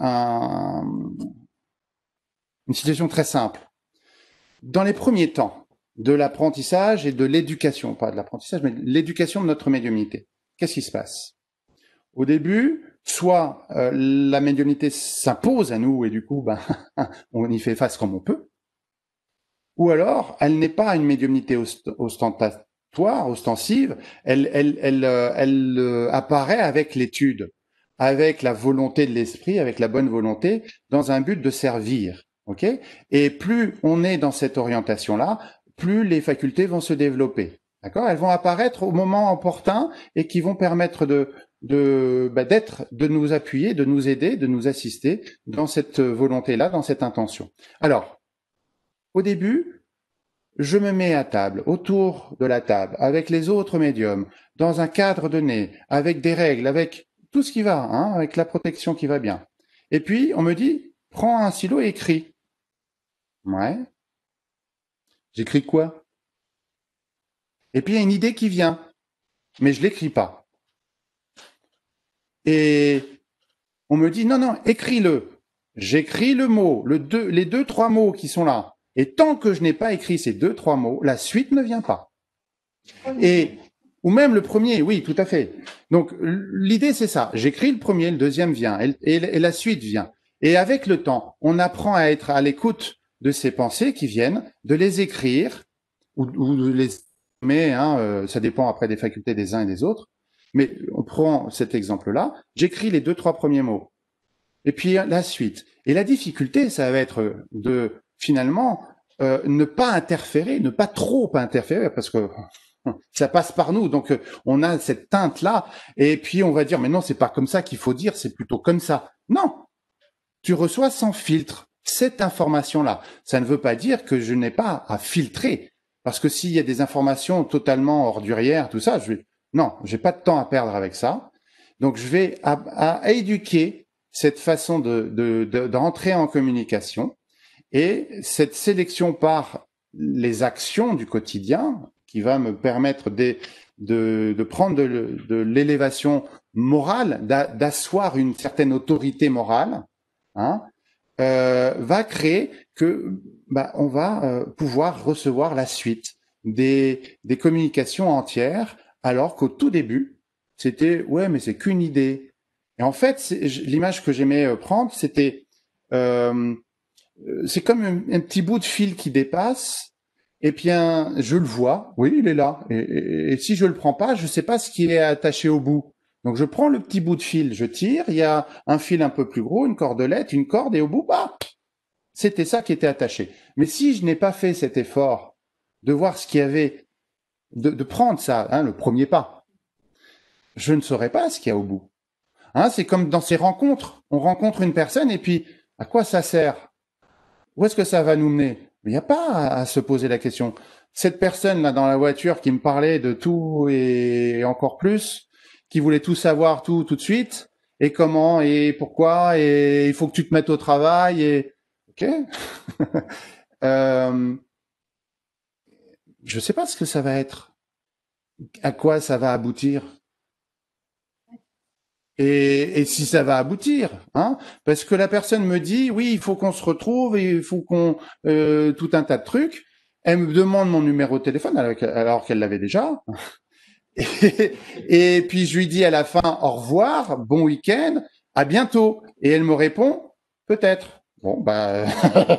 situation très simple. Dans les premiers temps de l'apprentissage et de l'éducation, pas de l'apprentissage, mais de l'éducation de notre médiumnité, qu'est-ce qui se passe? Au début, soit la médiumnité s'impose à nous et du coup, on y fait face comme on peut, ou alors elle n'est pas une médiumnité ostensive, elle apparaît avec l'étude, avec la volonté de l'esprit, avec la bonne volonté, dans un but de servir. Ok? Et plus on est dans cette orientation-là, plus les facultés vont se développer. D'accord? Elles vont apparaître au moment opportun et qui vont permettre de nous appuyer, de nous aider, de nous assister dans cette volonté-là, dans cette intention. Alors, au début, je me mets à table, autour de la table, avec les autres médiums, dans un cadre donné, avec des règles, avec tout ce qui va, avec la protection qui va bien. Et puis, on me dit, prends un stylo et écris. Ouais. J'écris quoi? Et puis, il y a une idée qui vient, mais je l'écris pas. Et on me dit, non, écris-le. J'écris le mot, les 2-3 mots qui sont là. Et tant que je n'ai pas écrit ces 2-3 mots, la suite ne vient pas. Ou même le premier, oui, tout à fait. Donc, l'idée, c'est ça. J'écris le premier, le deuxième vient, et la suite vient. Et avec le temps, on apprend à être à l'écoute de ces pensées qui viennent, de les écrire, ou de les mais ça dépend après des facultés des uns et des autres. Mais on prend cet exemple-là. J'écris les 2-3 premiers mots. Et puis la suite. Et la difficulté, ça va être de finalement ne pas interférer, ne pas trop interférer, parce que ça passe par nous. Donc on a cette teinte-là. Et puis on va dire, mais non, c'est pas comme ça qu'il faut dire, c'est plutôt comme ça. Non, tu reçois sans filtre cette information-là. Ça ne veut pas dire que je n'ai pas à filtrer. Parce que s'il y a des informations totalement ordurières, tout ça, j'ai pas de temps à perdre avec ça. Donc je vais à éduquer cette façon d'entrer en communication et cette sélection par les actions du quotidien qui va me permettre de prendre de l'élévation morale, d'asseoir une certaine autorité morale, va créer que on va pouvoir recevoir la suite des communications entières, alors qu'au tout début, C'était, ouais, mais c'est qu'une idée. Et en fait, l'image que j'aimais prendre, c'était, c'est comme un petit bout de fil qui dépasse, et puis je le vois, oui, il est là. Et si je le prends pas, je sais pas ce qui est attaché au bout. Donc je prends le petit bout de fil, je tire, il y a un fil un peu plus gros, une cordelette, une corde, et au bout, bah, c'était ça qui était attaché. Mais si je n'ai pas fait cet effort de voir ce qu'il y avait, de prendre ça, hein, le premier pas, je ne saurais pas ce qu'il y a au bout. Hein, c'est comme dans ces rencontres. On rencontre une personne et puis, à quoi ça sert? Où est-ce que ça va nous mener? Il n'y a pas à se poser la question. Cette personne-là dans la voiture qui me parlait de tout et encore plus, qui voulait tout savoir tout de suite, et comment, et pourquoi, et il faut que tu te mettes au travail, et... Ok. Je sais pas ce que ça va être. À quoi ça va aboutir. Et si ça va aboutir, hein, parce que la personne me dit, oui, il faut qu'on se retrouve, et il faut qu'on... tout un tas de trucs. Elle me demande mon numéro de téléphone alors qu'elle l'avait déjà. Et puis je lui dis à la fin, au revoir, bon week-end, à bientôt. Et elle me répond, peut-être. Bon, bah...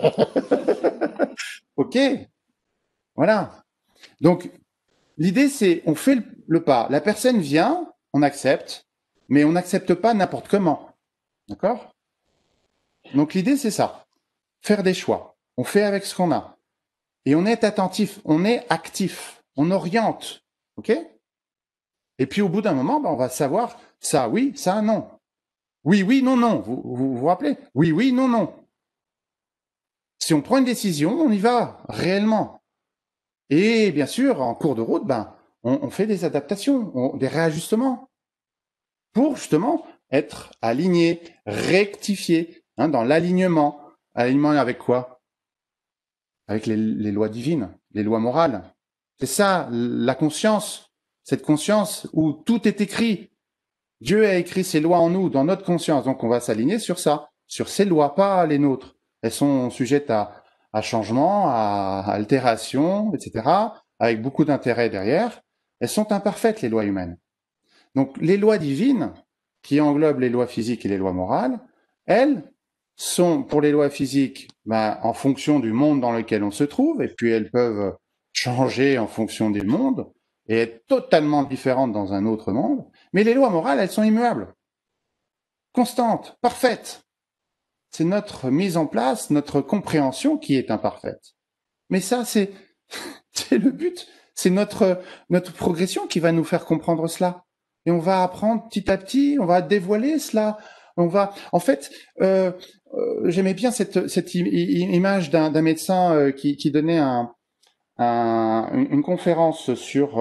ok, voilà. Donc, l'idée, c'est, on fait le pas. La personne vient, on accepte, mais on n'accepte pas n'importe comment. D'accord? Donc, l'idée, c'est ça. Faire des choix. On fait avec ce qu'on a. Et on est attentif, on est actif, on oriente. OK? Et puis, au bout d'un moment, on va savoir ça, oui, ça, non. Oui, oui, non, non. Vous rappelez? Oui, oui, non, non. Si on prend une décision, on y va réellement. Et bien sûr, en cours de route, on fait des adaptations, des réajustements pour justement être aligné, rectifié, hein, dans l'alignement. Alignement avec quoi? Avec les lois divines, les lois morales. C'est ça, la conscience, cette conscience où tout est écrit. Dieu a écrit ses lois en nous, dans notre conscience. Donc on va s'aligner sur ça, sur ces lois, pas les nôtres. Elles sont sujettes à changement, à altération, etc., avec beaucoup d'intérêt derrière. Elles sont imparfaites, les lois humaines. Donc les lois divines, qui englobent les lois physiques et les lois morales, elles sont, pour les lois physiques, en fonction du monde dans lequel on se trouve, et puis elles peuvent changer en fonction des mondes, et être totalement différentes dans un autre monde. Mais les lois morales, elles sont immuables, constantes, parfaites. C'est notre mise en place, notre compréhension qui est imparfaite. Mais ça, c'est le but. C'est notre progression qui va nous faire comprendre cela. Et on va apprendre petit à petit, on va dévoiler cela. En fait, j'aimais bien cette image d'un médecin qui donnait une conférence sur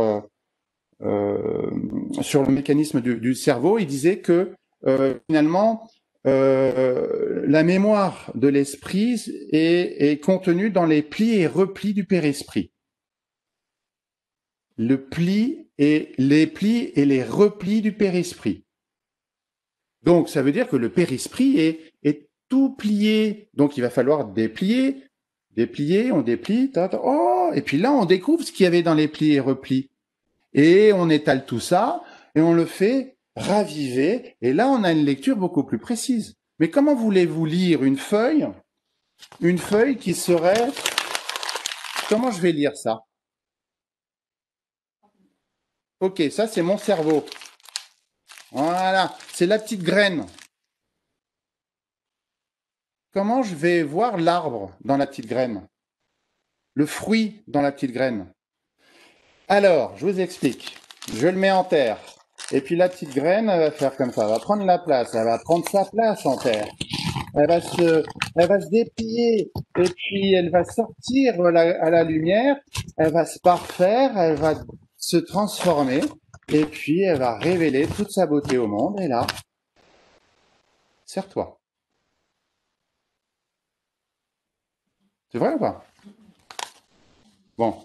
le mécanisme du cerveau. Il disait que finalement, la mémoire de l'esprit est contenue dans les plis et replis du périsprit. Les plis et les replis du périsprit. Donc, ça veut dire que le périsprit est tout plié. Donc, il va falloir déplier, on déplie, et puis là, on découvre ce qu'il y avait dans les plis et replis. Et on étale tout ça, et on le fait raviver, et là, on a une lecture beaucoup plus précise. Mais comment voulez-vous lire une feuille qui serait... Comment je vais lire ça? Ok, ça, c'est mon cerveau. Voilà, c'est la petite graine. Comment je vais voir l'arbre dans la petite graine? Le fruit dans la petite graine? Alors, je vous explique. Je le mets en terre. Et puis la petite graine, elle va faire comme ça. Elle va prendre la place. Elle va prendre sa place en terre. Elle va se déplier. Et puis elle va sortir à la lumière. Elle va se parfaire. Elle va se transformer. Et puis elle va révéler toute sa beauté au monde. Et là, serre-toi. C'est vrai ou pas? Bon.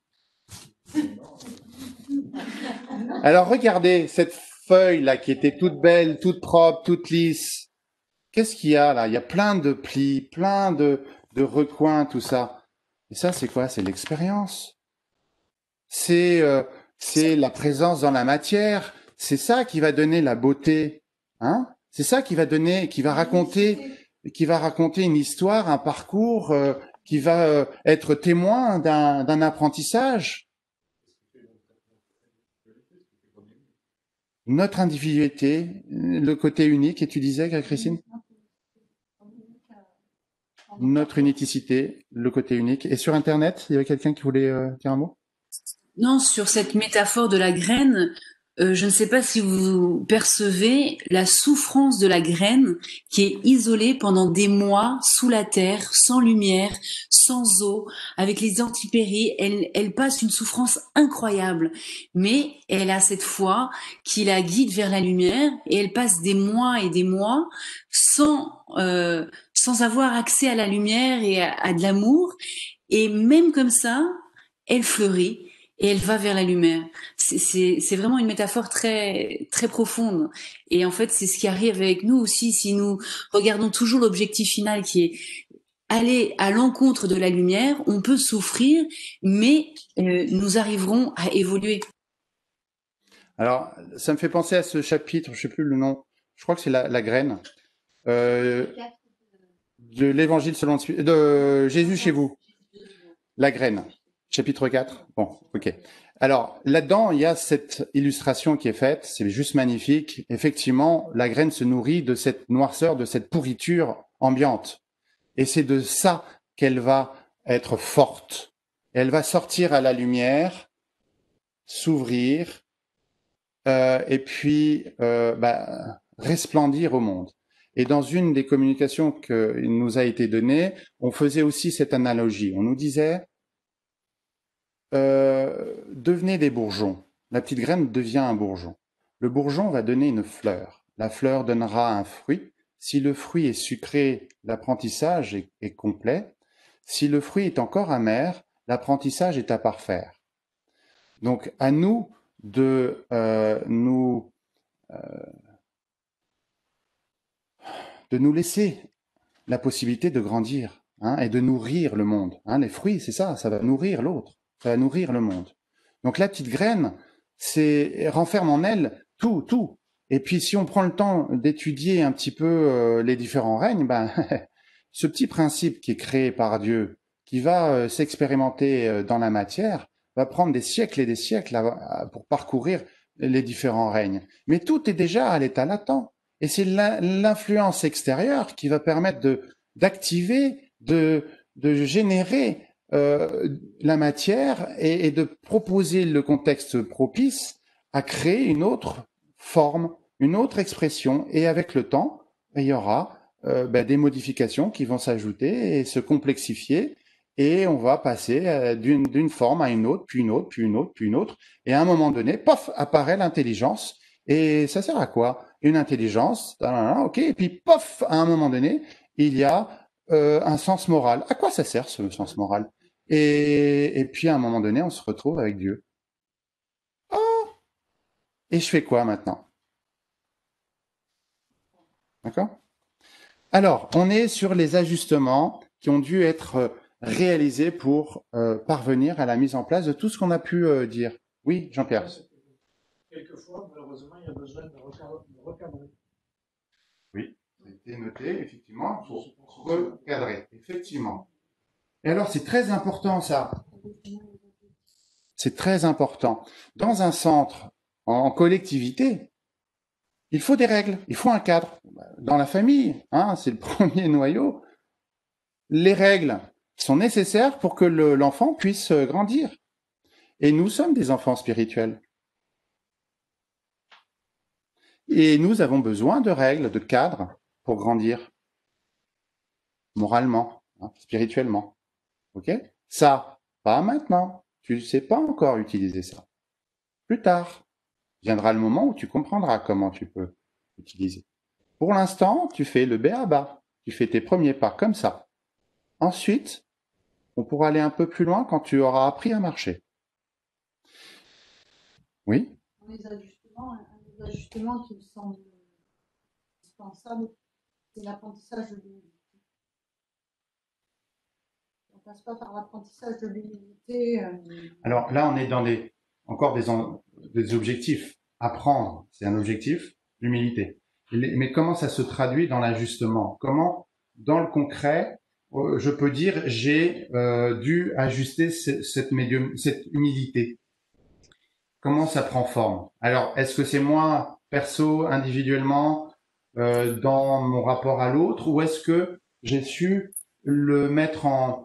Alors regardez cette feuille là qui était toute belle, toute propre, toute lisse. Qu'est-ce qu'il y a là? Il y a plein de plis, plein de recoins, tout ça. Et ça, c'est quoi? C'est l'expérience. C'est la présence dans la matière. c'est ça qui va donner la beauté, hein. C'est ça qui va donner, qui va raconter une histoire, un parcours, qui va être témoin d'un apprentissage. Notre individualité, le côté unique, et tu disais, Christine? Notre unicité, le côté unique. Et sur Internet, il y avait quelqu'un qui voulait dire un mot? Non, sur cette métaphore de la graine, je ne sais pas si vous percevez la souffrance de la graine qui est isolée pendant des mois sous la terre, sans lumière, sans eau, avec les intempéries. Elle passe une souffrance incroyable, mais elle a cette foi qui la guide vers la lumière et elle passe des mois et des mois sans avoir accès à la lumière et à de l'amour. Et même comme ça, elle fleurit. Et elle va vers la lumière. C'est vraiment une métaphore très, très profonde. Et en fait, c'est ce qui arrive avec nous aussi, si nous regardons toujours l'objectif final qui est aller à l'encontre de la lumière, on peut souffrir, mais nous arriverons à évoluer. Alors, ça me fait penser à ce chapitre, je sais plus le nom, je crois que c'est la graine, de l'évangile selon de Jésus chez vous. La graine. Chapitre 4. Bon, ok. Alors, là-dedans, il y a cette illustration qui est faite. C'est juste magnifique. Effectivement, la graine se nourrit de cette noirceur, de cette pourriture ambiante. Et c'est de ça qu'elle va être forte. Elle va sortir à la lumière, s'ouvrir, et puis resplendir au monde. Et dans une des communications qui nous a été donnée, on faisait aussi cette analogie. On nous disait, devenez des bourgeons. La petite graine devient un bourgeon. Le bourgeon va donner une fleur. La fleur donnera un fruit. Si le fruit est sucré, l'apprentissage est complet. Si le fruit est encore amer, l'apprentissage est à parfaire. Donc, à nous de nous laisser la possibilité de grandir, hein, et de nourrir le monde. Hein. Les fruits, c'est ça, ça va nourrir l'autre. Ça va nourrir le monde. Donc la petite graine, renferme en elle tout. Et puis si on prend le temps d'étudier un petit peu les différents règnes, ce petit principe qui est créé par Dieu, qui va s'expérimenter dans la matière, va prendre des siècles et des siècles pour parcourir les différents règnes. Mais tout est déjà à l'état latent. Et c'est l'influence extérieure qui va permettre d'activer, de générer la matière et de proposer le contexte propice à créer une autre forme, une autre expression. Et avec le temps, il y aura des modifications qui vont s'ajouter et se complexifier. Et on va passer d'une forme à une autre, puis une autre, puis une autre, puis une autre. Et à un moment donné, pof, apparaît l'intelligence. Et ça sert à quoi? Une intelligence, ok. Et puis pof, à un moment donné, il y a un sens moral. À quoi ça sert ce sens moral? Et puis à un moment donné, on se retrouve avec Dieu. Oh! Et je fais quoi maintenant? D'accord? Alors, on est sur les ajustements qui ont dû être réalisés pour parvenir à la mise en place de tout ce qu'on a pu dire. Oui, Jean-Pierre. Quelquefois, malheureusement, il y a besoin de recadrer. Oui, ça a été noté, effectivement, pour recadrer, effectivement. Et alors, c'est très important, ça. C'est très important. Dans un centre, en collectivité, il faut des règles, il faut un cadre. Dans la famille, hein, c'est le premier noyau. Les règles sont nécessaires pour que l'enfant puisse grandir. Et nous sommes des enfants spirituels. Et nous avons besoin de règles, de cadres pour grandir. Moralement, hein, spirituellement. Ok? Ça, pas maintenant. Tu ne sais pas encore utiliser ça. Plus tard, viendra le moment où tu comprendras comment tu peux utiliser. Pour l'instant, tu fais le b.a.-ba. Tu fais tes premiers pas comme ça. Ensuite, on pourra aller un peu plus loin quand tu auras appris à marcher. Oui? Les ajustements qui me semblent indispensables, c'est l'apprentissage de l'humilité. On ne passe pas par l'apprentissage de l'humilité. Alors là, on est dans encore des objectifs. apprendre, c'est un objectif, l'humilité. Mais comment ça se traduit dans l'ajustement? Comment, dans le concret, je peux dire j'ai dû ajuster cette humilité? Comment ça prend forme? Alors, est-ce que c'est moi, perso, individuellement, dans mon rapport à l'autre, ou est-ce que j'ai su le mettre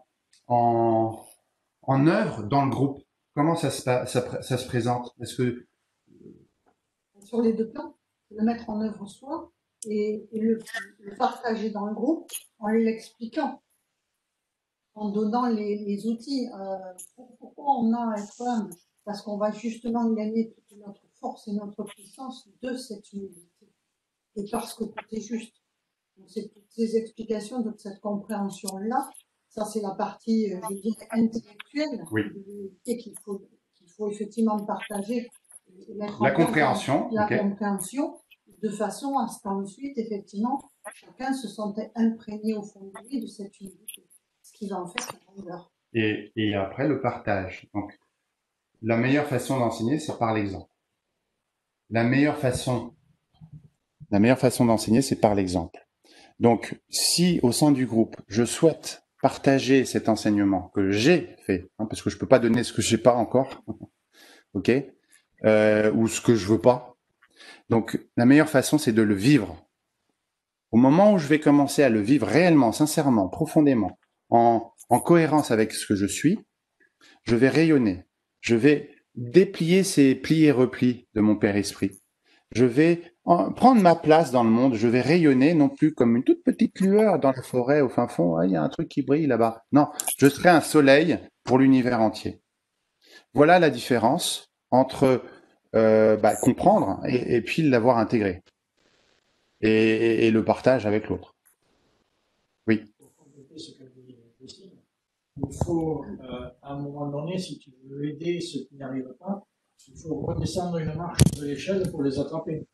en œuvre dans le groupe? Comment ça se présente? Est-ce que sur les deux plans, le mettre en œuvre soi et le partager dans le groupe en l'expliquant, en donnant les outils. Pourquoi on a à être humble? Parce qu'on va justement gagner toute notre force et notre puissance de cette humilité. Et parce que tout est juste. Donc, c'est toutes ces explications, toute cette compréhension-là, ça c'est la partie, je dirais, intellectuelle, oui. Et qu'il faut effectivement partager. La compréhension. La compréhension, de façon à ce qu'ensuite, effectivement, chacun se sentait imprégné au fond de lui de cette humilité. Ce qui va en faire sa grandeur. Et après, le partage. Donc, la meilleure façon d'enseigner, c'est par l'exemple. La meilleure façon d'enseigner, c'est par l'exemple. Donc, si au sein du groupe, je souhaite partager cet enseignement que j'ai fait, parce que je peux pas donner ce que j'ai pas encore, ok, ou ce que je veux pas. Donc, la meilleure façon, c'est de le vivre. Au moment où je vais commencer à le vivre réellement, sincèrement, profondément, en cohérence avec ce que je suis, je vais rayonner. Je vais déplier ces plis et replis de mon Père Esprit. Je vais prendre ma place dans le monde. Je vais rayonner, non plus comme une toute petite lueur dans la forêt au fin fond. Ah, il y a un truc qui brille là-bas. Non, je serai un soleil pour l'univers entier. Voilà la différence entre comprendre et puis l'avoir intégré. Et le partage avec l'autre. Oui. Pour compléter ce qu'a dit Christine, il faut, à un moment donné, si tu veux aider ceux qui n'y arrivent pas, il faut redescendre une marche de l'échelle pour les attraper.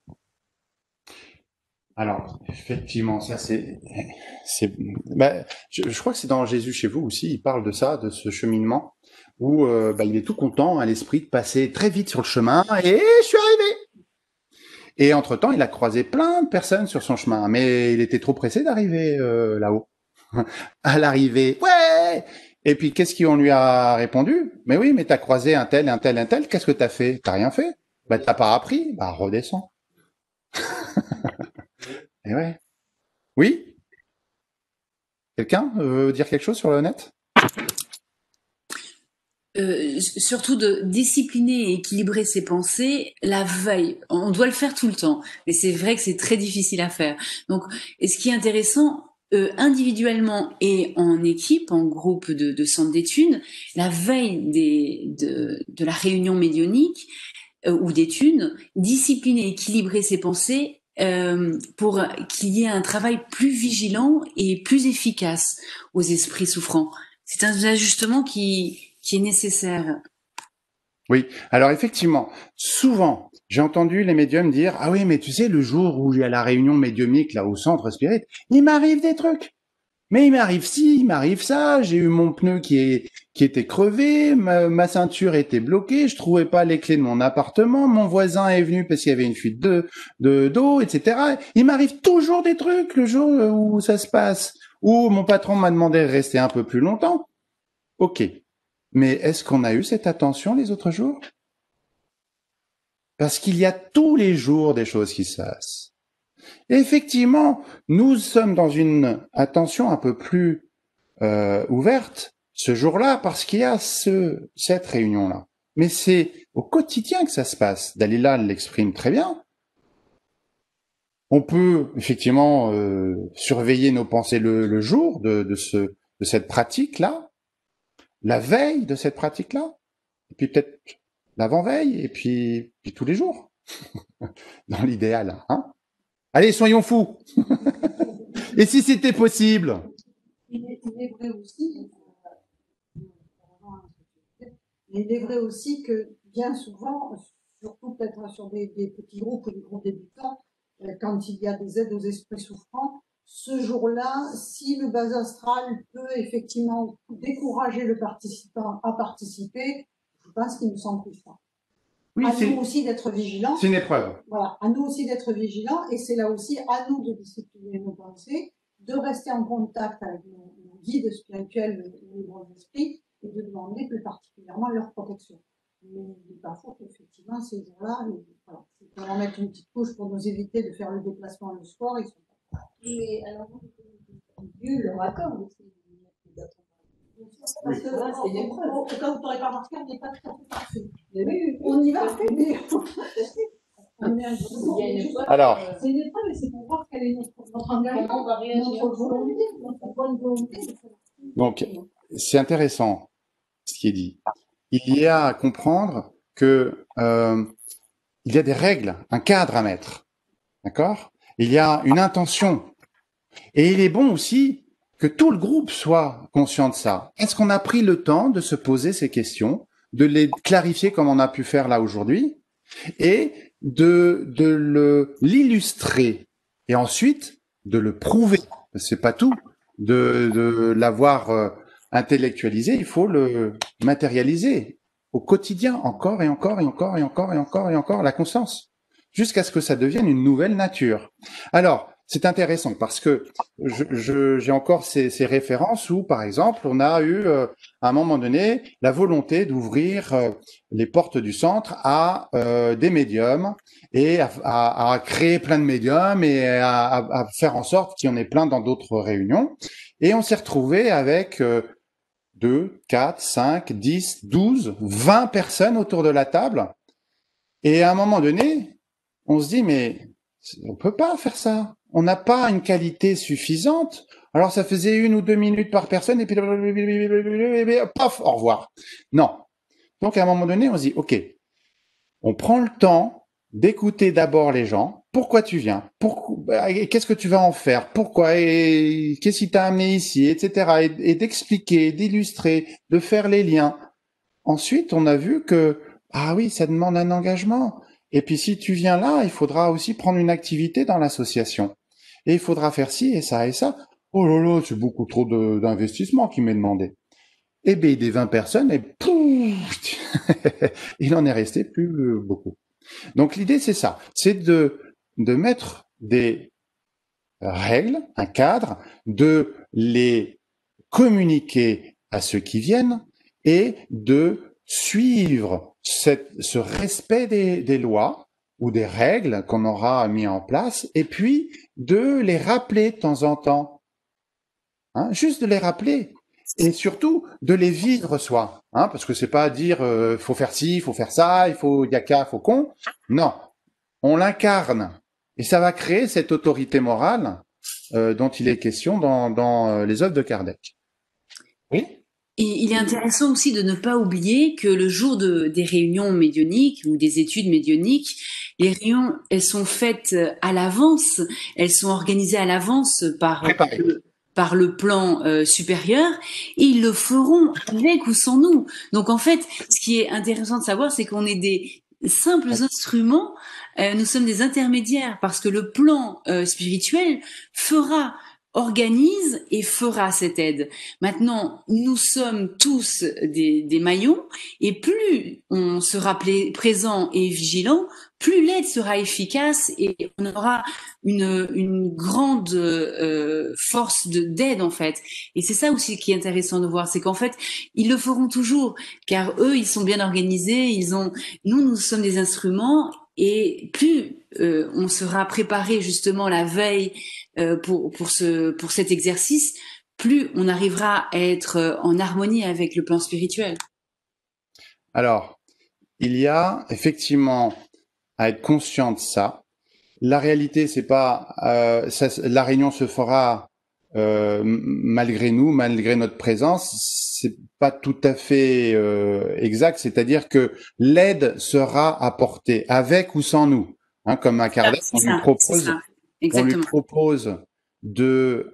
Alors, effectivement, ça je crois que c'est dans Jésus chez vous aussi, il parle de ça, de ce cheminement, où il est tout content à l'esprit de passer très vite sur le chemin, et je suis arrivé. Et entre-temps, il a croisé plein de personnes sur son chemin, mais il était trop pressé d'arriver là-haut. À l'arrivée, ouais. Et puis, qu'est-ce qu'on lui a répondu? Mais oui, mais t'as croisé un tel, qu'est-ce que t'as fait? T'as rien fait? T'as pas appris? Redescends. Et ouais. Oui? Quelqu'un veut dire quelque chose sur le net? Surtout de discipliner et équilibrer ses pensées la veille. On doit le faire tout le temps. Mais c'est vrai que c'est très difficile à faire. Donc, et ce qui est intéressant, individuellement et en équipe, en groupe de centres d'études, la veille de la réunion médionique ou d'études, discipliner et équilibrer ses pensées pour qu'il y ait un travail plus vigilant et plus efficace aux esprits souffrants. C'est un ajustement qui est nécessaire. Oui, alors effectivement, souvent, j'ai entendu les médiums dire « Ah oui, mais tu sais, le jour où il y a la réunion médiumique là au centre spirit, il m'arrive des trucs. Mais il m'arrive ci, il m'arrive ça, j'ai eu mon pneu qui était crevé, ma ceinture était bloquée, je trouvais pas les clés de mon appartement, mon voisin est venu parce qu'il y avait une fuite d'eau, etc. Il m'arrive toujours des trucs le jour où ça se passe, où mon patron m'a demandé de rester un peu plus longtemps. Ok. Mais est-ce qu'on a eu cette attention les autres jours? Parce qu'il y a tous les jours des choses qui se passent. Et effectivement, nous sommes dans une attention un peu plus ouverte ce jour-là parce qu'il y a cette réunion-là. Mais c'est au quotidien que ça se passe. Dalila l'exprime très bien. On peut effectivement surveiller nos pensées le jour de cette pratique-là, la veille de cette pratique-là, et puis peut-être l'avant-veille, et puis tous les jours, dans l'idéal. Hein, allez, soyons fous. Et si c'était possible? Il est vrai aussi, il est vrai aussi que bien souvent, surtout peut-être sur des petits groupes ou des groupes débutants, quand il y a des aides aux esprits souffrants, ce jour-là, si le bas astral peut effectivement décourager le participant à participer, je pense qu'il ne s'en prive pas. Oui, à nous aussi d'être vigilants. C'est une épreuve. Voilà, à nous aussi d'être vigilants, et c'est là aussi à nous de discipliner nos pensées, de rester en contact avec nos guides spirituels, les bons esprits, et de demander plus particulièrement leur protection. Mais il n'est pas faux qu'effectivement, ces jours-là, voilà, si on va mettre une petite couche pour nous éviter de faire le déplacement le soir, ils sont pas. Et alors, Dieu leur accorde aussi. Parce que voilà, c'est une épreuve. au cas où tu n'aurais pas remarqué, on n'est pas tout à fait parfait. Oui, On y va, mais Alors, c'est une épreuve et c'est pour voir quel est notre engagement, notre volonté, notre bonne volonté. donc, c'est intéressant ce qui est dit. Il y a à comprendre que il y a des règles, un cadre à mettre, d'accord? Il y a une intention, et il est bon aussi que tout le groupe soit conscient de ça. Est-ce qu'on a pris le temps de se poser ces questions, de les clarifier comme on a pu faire là aujourd'hui, et de l'illustrer, et ensuite de le prouver? C'est pas tout, de l'avoir intellectualisé, il faut le matérialiser au quotidien, encore et encore et encore et encore et encore et encore, la constance, jusqu'à ce que ça devienne une nouvelle nature. Alors, c'est intéressant parce que j'ai encore ces références où, par exemple, on a eu à un moment donné la volonté d'ouvrir les portes du centre à des médiums et à créer plein de médiums et à faire en sorte qu'il y en ait plein dans d'autres réunions. Et on s'est retrouvé avec 2, 4, 5, 10, 12, 20 personnes autour de la table. Et à un moment donné, on se dit, mais on peut pas faire ça. On n'a pas une qualité suffisante. Alors ça faisait 1 ou 2 minutes par personne et puis paf, au revoir. Non. Donc à un moment donné, on se dit, ok, on prend le temps d'écouter d'abord les gens. Pourquoi tu viens? Qu'est-ce que tu vas en faire? Pourquoi? Et qu'est-ce qui t'a amené ici? Etc. Et d'expliquer, d'illustrer, de faire les liens. Ensuite, on a vu que, ah oui, ça demande un engagement. Et puis si tu viens là, il faudra aussi prendre une activité dans l'association. Et il faudra faire ci et ça et ça. Oh là là, c'est beaucoup trop d'investissement qui m'est demandé. Et bien, des 20 personnes, et pouf, il en est resté plus beaucoup. Donc l'idée, c'est ça. C'est de mettre des règles, un cadre, de les communiquer à ceux qui viennent et de suivre ce respect des lois ou des règles qu'on aura mis en place, et puis de les rappeler de temps en temps. Hein, juste de les rappeler. Et surtout, de les vivre soi. Hein, parce que c'est pas dire, faut faire ci, faut faire ça, il y a qu'à, faut qu'on. Non. On l'incarne. Et ça va créer cette autorité morale dont il est question dans les œuvres de Kardec. Oui? Et il est intéressant aussi de ne pas oublier que le jour des réunions médiumniques ou des études médiumniques, les réunions, elles sont faites à l'avance, elles sont organisées à l'avance par le plan supérieur, et ils le feront avec ou sans nous. Donc en fait, ce qui est intéressant de savoir, c'est qu'on est des simples instruments, nous sommes des intermédiaires, parce que le plan spirituel organise et fera cette aide. Maintenant, nous sommes tous des maillons, et plus on sera présent et vigilant, plus l'aide sera efficace et on aura une grande force d'aide en fait. Et c'est ça aussi qui est intéressant de voir, c'est qu'en fait, ils le feront toujours, car eux, ils sont bien organisés, nous sommes des instruments, et plus on sera préparé justement la veille pour cet exercice, plus on arrivera à être en harmonie avec le plan spirituel. Alors, il y a effectivement à être conscient de ça. La réalité, c'est pas la réunion se fera malgré nous, malgré notre présence. C'est pas tout à fait exact. C'est-à-dire que l'aide sera apportée avec ou sans nous. Hein, comme à Kardec, on lui propose de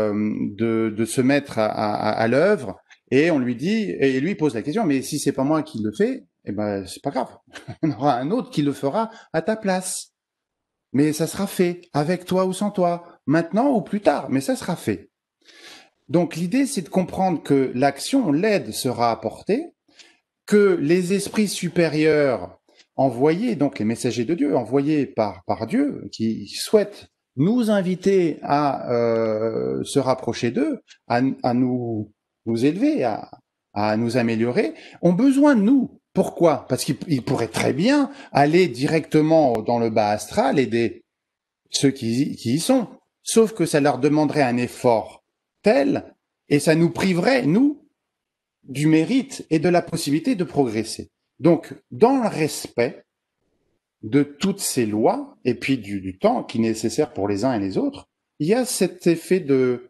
se mettre à l'œuvre, et on lui dit, et lui pose la question, mais si c'est pas moi qui le fais, eh ben c'est pas grave, on aura un autre qui le fera à ta place. Mais ça sera fait, avec toi ou sans toi, maintenant ou plus tard, mais ça sera fait. Donc l'idée, c'est de comprendre que l'action, l'aide sera apportée, que les esprits supérieurs, envoyés, donc les messagers de Dieu, envoyés par Dieu, qui souhaitent nous inviter à se rapprocher d'eux, à nous élever, à nous améliorer, ont besoin de nous. Pourquoi? Parce qu'ils pourraient très bien aller directement dans le bas astral aider ceux qui y sont. Sauf que ça leur demanderait un effort tel, et ça nous priverait, nous, du mérite et de la possibilité de progresser. Donc, dans le respect de toutes ces lois, et puis du temps qui est nécessaire pour les uns et les autres, il y a cet effet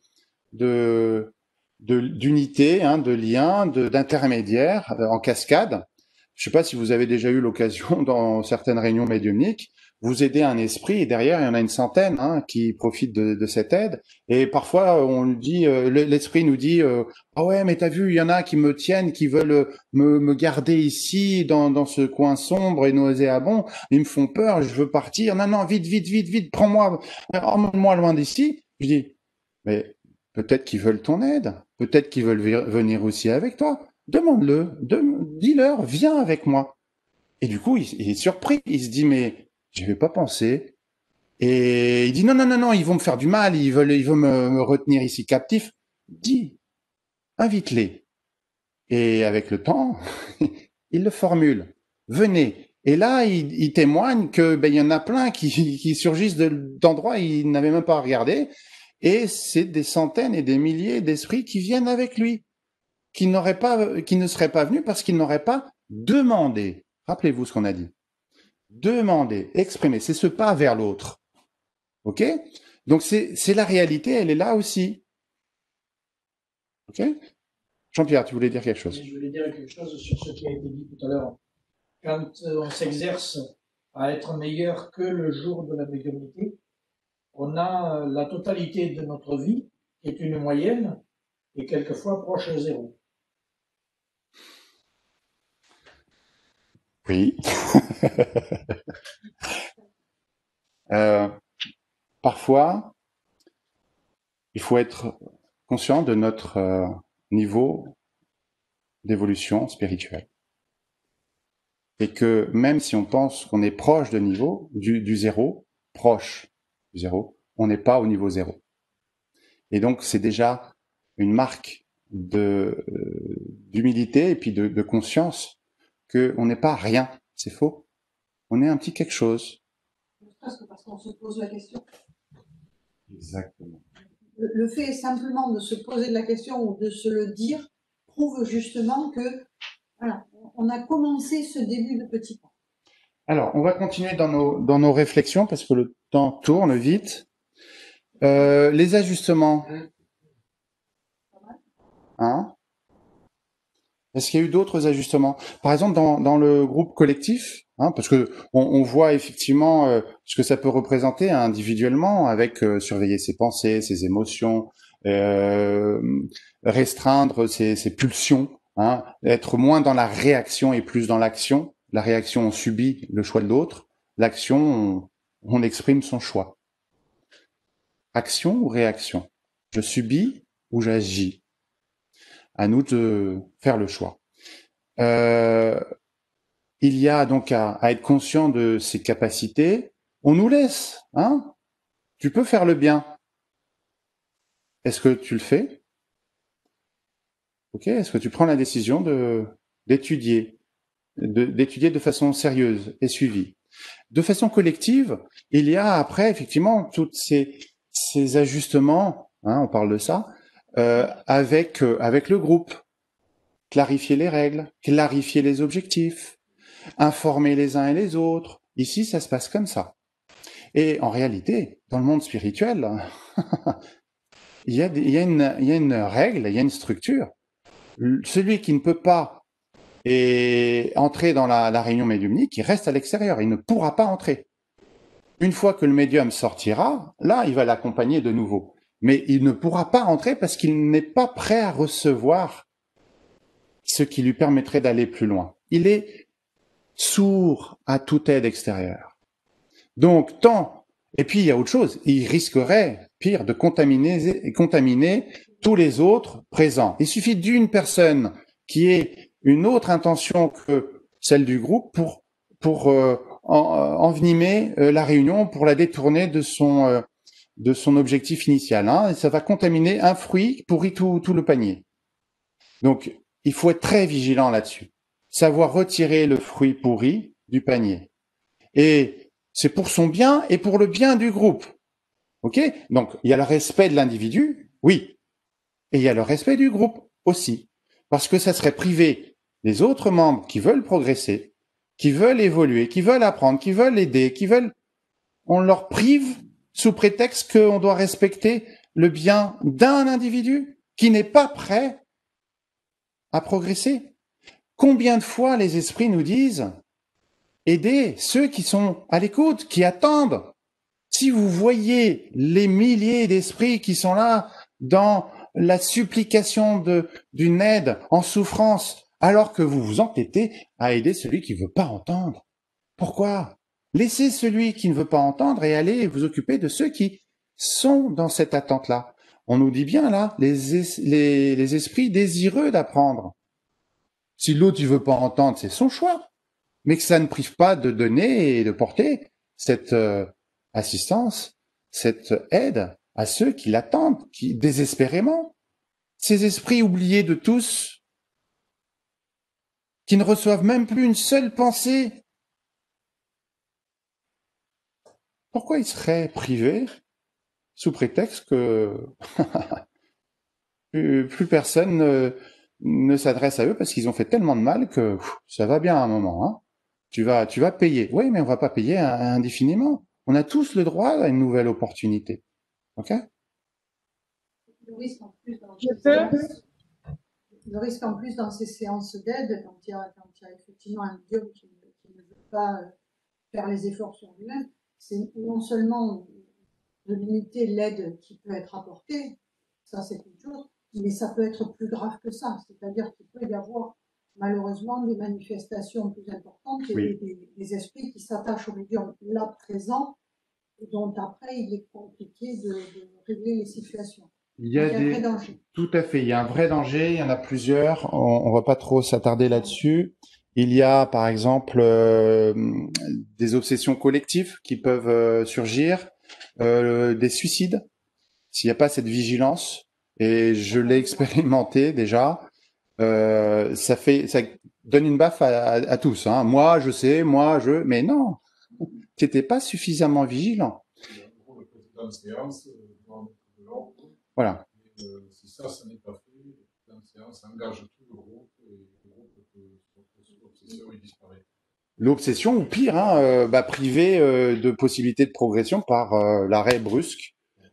d'unité, hein, de lien, d'intermédiaire en cascade. Je ne sais pas si vous avez déjà eu l'occasion dans certaines réunions médiumniques, vous aidez un esprit et derrière il y en a une centaine hein, qui profitent de cette aide. Et parfois on dit, l'esprit nous dit, ah ouais mais t'as vu, il y en a qui me tiennent, qui veulent me garder ici dans ce coin sombre et nauséabond. Ils me font peur, je veux partir. Non vite, prends-moi, emmène-moi loin d'ici. Je dis, mais peut-être qu'ils veulent ton aide, peut-être qu'ils veulent venir aussi avec toi. Demande-le, dis-leur, viens avec moi. Et du coup, il est surpris. Il se dit, mais j'y avais pas pensé. Et il dit, non, ils vont me faire du mal, ils veulent me retenir ici captif. Dis, invite-les. Et avec le temps, il le formule. Venez. Et là, il témoigne que il y en a plein qui surgissent d'endroits où il n'avait même pas regardé. Et c'est des centaines et des milliers d'esprits qui viennent avec lui, qui ne seraient pas venus parce qu'ils n'auraient pas demandé. Rappelez-vous ce qu'on a dit. Demander, exprimer, c'est ce pas vers l'autre. Ok? Donc c'est la réalité, elle est là aussi. Ok? Jean-Pierre, tu voulais dire quelque chose? Je voulais dire quelque chose sur ce qui a été dit tout à l'heure. Quand on s'exerce à être meilleur que le jour de la médiumnité, on a la totalité de notre vie, qui est une moyenne, et quelquefois proche de zéro. Oui. Parfois, il faut être conscient de notre niveau d'évolution spirituelle. Et que même si on pense qu'on est proche de niveau, du zéro, proche du zéro, on n'est pas au niveau zéro. Et donc, c'est déjà une marque d'humilité et puis de conscience qu'on n'est pas rien, c'est faux. On est un petit quelque chose. Presque parce qu'on se pose la question. Exactement. Le fait simplement de se poser la question ou de se le dire prouve justement que voilà, on a commencé ce début de petit pas. Alors, on va continuer dans nos réflexions parce que le temps tourne vite. Les ajustements. Hein? Est-ce qu'il y a eu d'autres ajustements? Par exemple, dans le groupe collectif, hein, parce que on voit effectivement ce que ça peut représenter individuellement avec surveiller ses pensées, ses émotions, restreindre ses pulsions, hein, être moins dans la réaction et plus dans l'action. La réaction, on subit le choix de l'autre. L'action, on exprime son choix. Action ou réaction? Je subis ou j'agis? À nous de faire le choix. Il y a donc à être conscient de ses capacités. On nous laisse, hein? Tu peux faire le bien. Est-ce que tu le fais? Ok. Est-ce que tu prends la décision d'étudier de façon sérieuse et suivie? De façon collective, il y a après effectivement toutes ces ajustements, hein, on parle de ça, avec le groupe, clarifier les règles, clarifier les objectifs, informer les uns et les autres. Ici, ça se passe comme ça. Et en réalité, dans le monde spirituel, il y a une règle, il y a une structure. Celui qui ne peut pas entrer dans la réunion médiumnique, il reste à l'extérieur, il ne pourra pas entrer. Une fois que le médium sortira, là, il va l'accompagner de nouveau. Mais il ne pourra pas entrer parce qu'il n'est pas prêt à recevoir ce qui lui permettrait d'aller plus loin. Il est sourd à toute aide extérieure. Donc, et puis il y a autre chose, il risquerait, pire, de contaminer tous les autres présents. Il suffit d'une personne qui ait une autre intention que celle du groupe pour envenimer la réunion, pour la détourner de son objectif initial. Hein, et ça va contaminer un fruit, pourrit tout le panier. Donc, il faut être très vigilant là-dessus. Savoir retirer le fruit pourri du panier. Et c'est pour son bien et pour le bien du groupe. OK? Donc, il y a le respect de l'individu, oui. Et il y a le respect du groupe aussi. Parce que ça serait priver les autres membres qui veulent progresser, qui veulent évoluer, qui veulent apprendre, qui veulent aider, on leur prive sous prétexte qu'on doit respecter le bien d'un individu qui n'est pas prêt à progresser. Combien de fois les esprits nous disent « Aidez ceux qui sont à l'écoute, qui attendent ». Si vous voyez les milliers d'esprits qui sont là dans la supplication d'une aide en souffrance, alors que vous vous entêtez à aider celui qui ne veut pas entendre. Pourquoi? Laissez celui qui ne veut pas entendre et allez vous occuper de ceux qui sont dans cette attente-là. On nous dit bien là, les esprits désireux d'apprendre. Si l'autre ne veut pas entendre, c'est son choix, mais que ça ne prive pas de donner et de porter cette assistance, cette aide à ceux qui l'attendent, qui désespérément. Ces esprits oubliés de tous, qui ne reçoivent même plus une seule pensée. Pourquoi ils seraient privés sous prétexte que plus personne ne s'adresse à eux parce qu'ils ont fait tellement de mal que ça va bien à un moment. Hein. Tu vas payer. Oui, mais on va pas payer indéfiniment. On a tous le droit à une nouvelle opportunité. OK? Le risque en plus dans ces séances d'aide, quand il y a effectivement un médium qui ne veut pas faire les efforts sur lui-même, c'est non seulement de limiter l'aide qui peut être apportée, ça c'est une chose, mais ça peut être plus grave que ça. C'est-à-dire qu'il peut y avoir malheureusement des manifestations plus importantes et des esprits qui s'attachent au médium là présent et dont après il est compliqué de régler les situations. Il y a un vrai danger. Tout à fait, il y a un vrai danger, il y en a plusieurs, on va pas trop s'attarder là-dessus. Il y a par exemple des obsessions collectives qui peuvent surgir, des suicides, s'il n'y a pas cette vigilance, et je l'ai expérimenté déjà, ça donne une baffe à tous. Hein. Moi, je sais, mais non, tu n'étais pas suffisamment vigilant. Voilà. Si ça n'est pas fait, ça engage tout le groupe et le groupe l'obsession il disparaît. L'obsession, ou pire, privé de possibilités de progression par l'arrêt brusque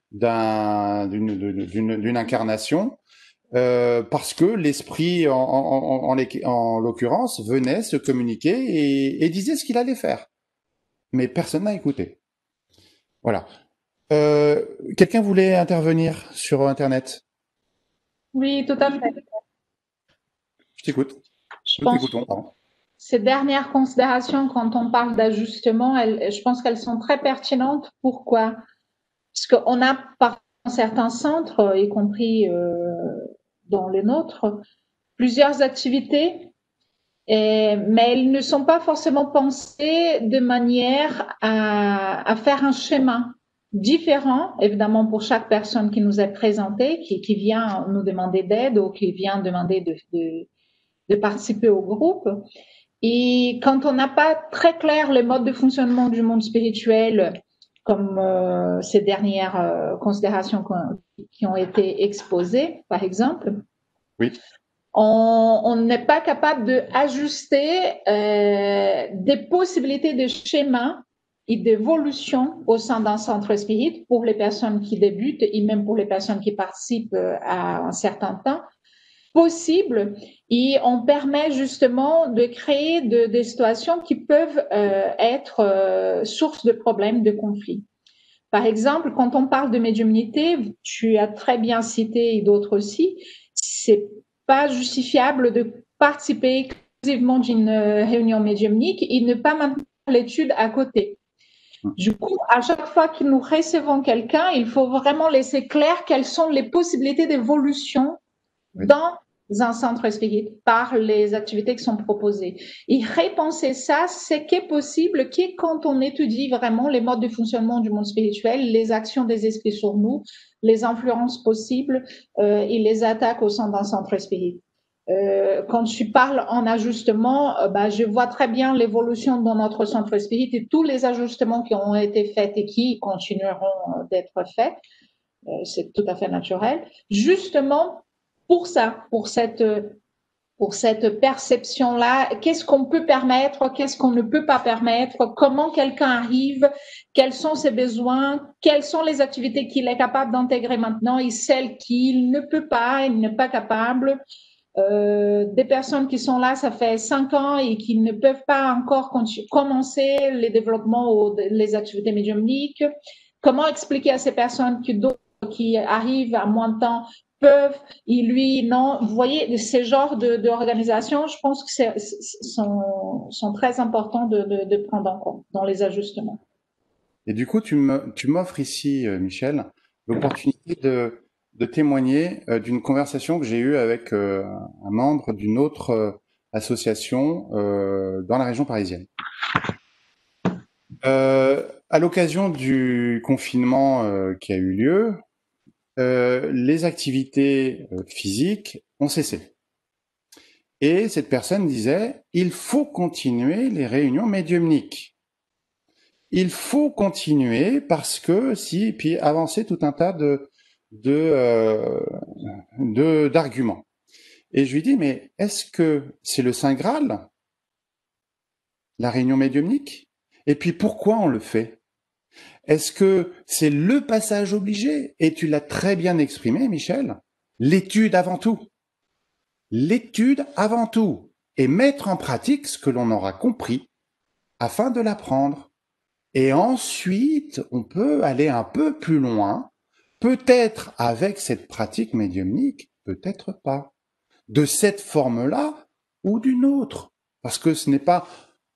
d'une incarnation, parce que l'esprit, en l'occurrence, venait se communiquer et disait ce qu'il allait faire. Mais personne n'a écouté. Voilà. Quelqu'un voulait intervenir sur Internet? Oui, tout à fait. Je t'écoute. Je pense que ces dernières considérations, quand on parle d'ajustement, je pense qu'elles sont très pertinentes. Pourquoi? Parce qu'on a par certains centres, y compris dans les nôtres, plusieurs activités, mais elles ne sont pas forcément pensées de manière à faire un schéma différent, évidemment, pour chaque personne qui nous est présentée, qui vient nous demander d'aide ou qui vient demander de participer au groupe. Et quand on n'a pas très clair les modes de fonctionnement du monde spirituel, comme ces dernières considérations qui ont été exposées, par exemple, oui. On n'est pas capable d'ajuster des possibilités de schémas et d'évolution au sein d'un centre spirit pour les personnes qui débutent et même pour les personnes qui participent à un certain temps possible. Et on permet justement de créer des situations qui peuvent être source de problèmes, de conflits. Par exemple, quand on parle de médiumnité, tu as très bien cité et d'autres aussi, c'est pas justifiable de participer exclusivement d'une réunion médiumnique et ne pas maintenir l'étude à côté. Du coup, à chaque fois que nous recevons quelqu'un, il faut vraiment laisser clair quelles sont les possibilités d'évolution dans un centre spirit par les activités qui sont proposées. Et repenser ça, c'est qu'est possible que quand on étudie vraiment les modes de fonctionnement du monde spirituel, les actions des esprits sur nous, les influences possibles et les attaques au sein d'un centre spirit. Quand je parle en ajustement, je vois très bien l'évolution dans notre centre spirit et tous les ajustements qui ont été faits et qui continueront d'être faits. C'est tout à fait naturel. Justement, pour ça, pour cette perception-là, qu'est-ce qu'on peut permettre, qu'est-ce qu'on ne peut pas permettre, comment quelqu'un arrive, quels sont ses besoins, quelles sont les activités qu'il est capable d'intégrer maintenant et celles qu'il ne peut pas, il n'est pas capable. Des personnes qui sont là, ça fait 5 ans et qui ne peuvent pas encore commencer les développements ou les activités médiumniques. Comment expliquer à ces personnes que d'autres qui arrivent à moins de temps peuvent, et lui, non. Vous voyez, ces genres d'organisations, je pense que sont très importants de prendre en compte dans les ajustements. Et du coup, tu m'offres ici, Michel, l'opportunité de témoigner d'une conversation que j'ai eue avec un membre d'une autre association dans la région parisienne. À l'occasion du confinement qui a eu lieu, les activités physiques ont cessé. Et cette personne disait, il faut continuer les réunions médiumniques. Il faut continuer parce que puis avancer tout un tas d'arguments. Et je lui dis, mais est-ce que c'est le Saint Graal, la réunion médiumnique? Et puis pourquoi on le fait? Est-ce que c'est le passage obligé? Et tu l'as très bien exprimé, Michel. L'étude avant tout. L'étude avant tout. Et mettre en pratique ce que l'on aura compris afin de l'apprendre. Et ensuite, on peut aller un peu plus loin, peut-être avec cette pratique médiumnique, peut-être pas. De cette forme-là ou d'une autre. Parce que ce n'est pas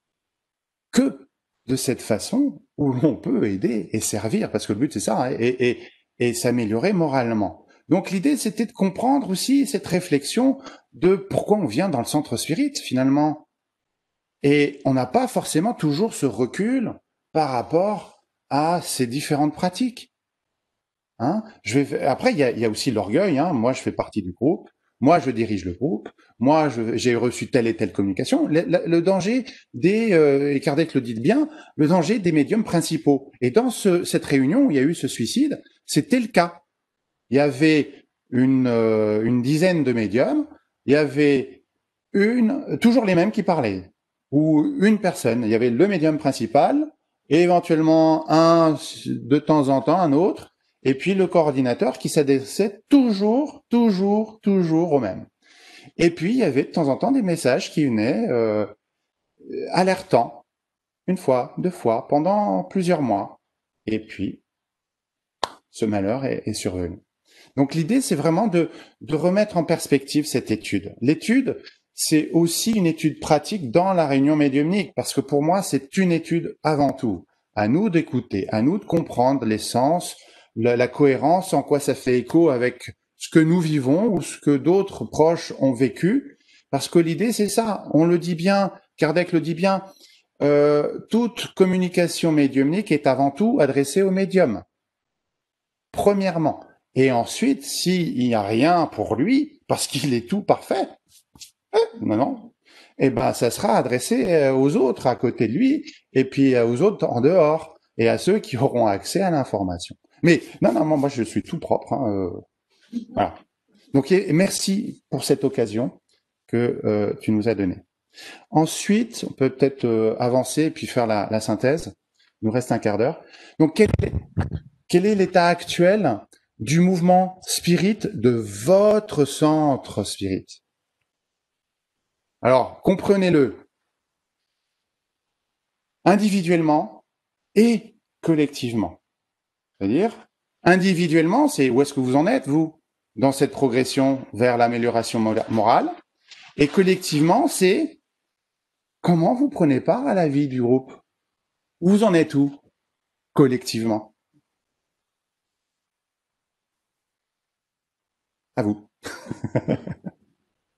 que de cette façon où l'on peut aider et servir, parce que le but c'est ça, hein, et s'améliorer moralement. Donc l'idée c'était de comprendre aussi cette réflexion de pourquoi on vient dans le centre spirit finalement. Et on n'a pas forcément toujours ce recul par rapport à ces différentes pratiques. Hein, après, il y a aussi l'orgueil. Hein, moi, je fais partie du groupe. Moi, je dirige le groupe. Moi, j'ai reçu telle et telle communication. Le danger et Kardec le dit bien, le danger des médiums principaux. Et dans cette réunion où il y a eu ce suicide, c'était le cas. Il y avait une dizaine de médiums. Il y avait toujours les mêmes qui parlaient. Ou une personne. Il y avait le médium principal et éventuellement de temps en temps, un autre. Et puis le coordinateur qui s'adressait toujours au même. Et puis il y avait de temps en temps des messages qui venaient alertant, une fois, 2 fois, pendant plusieurs mois. Et puis ce malheur est survenu. Donc l'idée, c'est vraiment de remettre en perspective cette étude. L'étude, c'est aussi une étude pratique dans la réunion médiumnique, parce que pour moi, c'est une étude avant tout. À nous d'écouter, à nous de comprendre l'essence, la cohérence, en quoi ça fait écho avec ce que nous vivons ou ce que d'autres proches ont vécu. Parce que l'idée, c'est ça. On le dit bien, Kardec le dit bien, toute communication médiumnique est avant tout adressée au médium. Premièrement. Et ensuite, s'il n'y a rien pour lui, parce qu'il est tout parfait, non, ça sera adressé aux autres à côté de lui, et puis aux autres en dehors, et à ceux qui auront accès à l'information. Mais non, moi je suis tout propre. Hein, voilà. Donc merci pour cette occasion que tu nous as donnée. Ensuite, on peut peut-être avancer et puis faire la synthèse. Il nous reste un quart d'heure. Donc quel est l'état actuel du mouvement spirit de votre centre spirit? Alors, comprenez-le individuellement et collectivement. C'est-à-dire, individuellement, c'est où est-ce que vous en êtes, vous, dans cette progression vers l'amélioration morale. Et collectivement, c'est comment vous prenez part à la vie du groupe. Vous en êtes où, collectivement? À vous.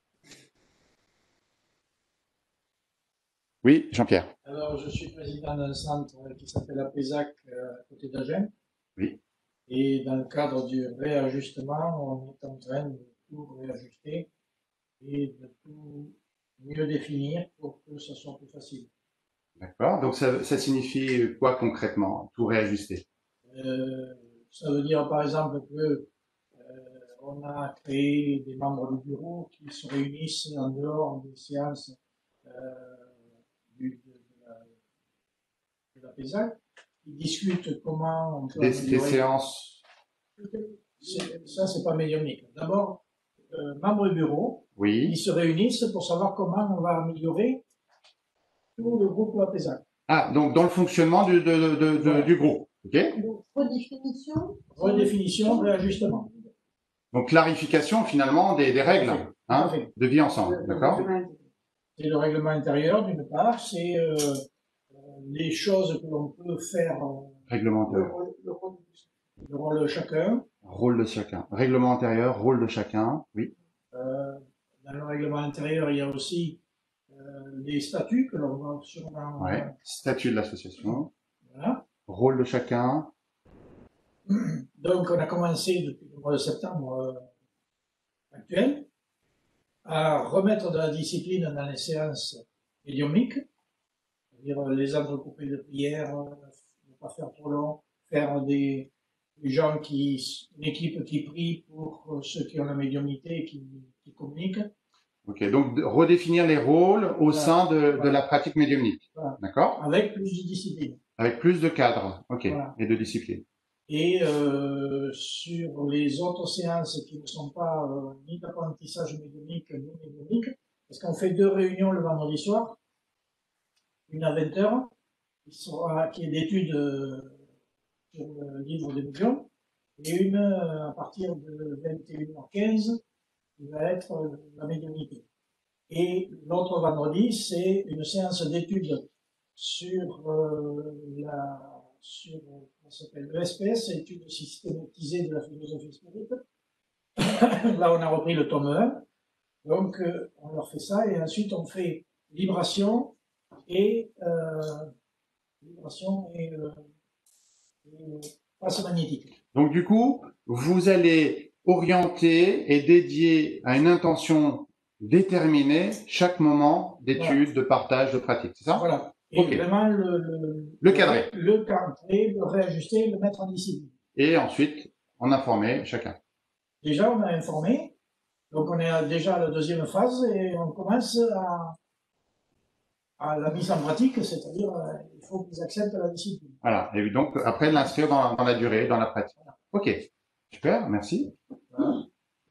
Oui, Jean-Pierre. Alors, je suis président d'un centre qui s'appelle APESAC à côté d'Agen. Oui. Et dans le cadre du réajustement, on est en train de tout réajuster et de tout mieux définir pour que ça soit plus facile. D'accord. Donc, ça signifie quoi concrètement, tout réajuster? Ça veut dire, par exemple, que on a créé des membres du bureau qui se réunissent en dehors des séances de la PESAC. Ils discutent comment on peut Des séances. Ça, c'est pas médiumnique. D'abord, membres du bureau, Oui. ils se réunissent pour savoir comment on va améliorer tout le groupe APESAC. Ah, donc dans le fonctionnement du groupe. OK. Donc, redéfinition. Redéfinition, réajustement. Donc clarification finalement des règles de vie ensemble. D'accord. C'est le règlement intérieur d'une part, c'est les choses que l'on peut faire. Réglementaire. Le rôle de chacun. Rôle de chacun. Règlement intérieur, rôle de chacun, oui. Dans le règlement intérieur, il y a aussi les statuts que l'on va sûrement. Ouais. Statut de l'association. Voilà. Rôle de chacun. Donc, on a commencé depuis le mois de septembre actuel à remettre de la discipline dans les séances médiumniques, c'est-à-dire les entrecoupés de prière, ne pas faire trop long, faire des gens une équipe qui prie pour ceux qui ont la médiumnité et qui communiquent. Ok, donc redéfinir les rôles au sein de la pratique médiumnique. Voilà. D'accord. Avec plus de discipline. Avec plus de cadre, ok, Voilà. Et de discipline. Et sur les autres séances qui ne sont pas ni d'apprentissage médiumnique ni médiumnique, parce qu'on fait 2 réunions le vendredi soir, une à 20h, qui est d'études sur le livre des médiums, et une à partir de 21h15, qui va être la médiumnité. Et l'autre vendredi, c'est une séance d'études sur l'ESPS, études systématisées de la philosophie spirit. Là, on a repris le tome 1. Donc, on leur fait ça, et ensuite, on fait vibration et passe magnétique. Donc, du coup, vous allez orienter et dédier à une intention déterminée chaque moment d'étude, voilà, de partage, de pratique, c'est ça? Voilà. Et okay, vraiment le cadrer. Le cadrer, le réajuster, le mettre en discipline. Et ensuite, on informer chacun. Déjà, on a informé. Donc, on est déjà à la 2e phase et on commence à la mise en pratique, c'est-à-dire il faut qu'ils acceptent la discipline. Voilà. Et donc, après, l'inscrire dans la durée, dans la pratique. Voilà. Ok. Super, merci. Voilà.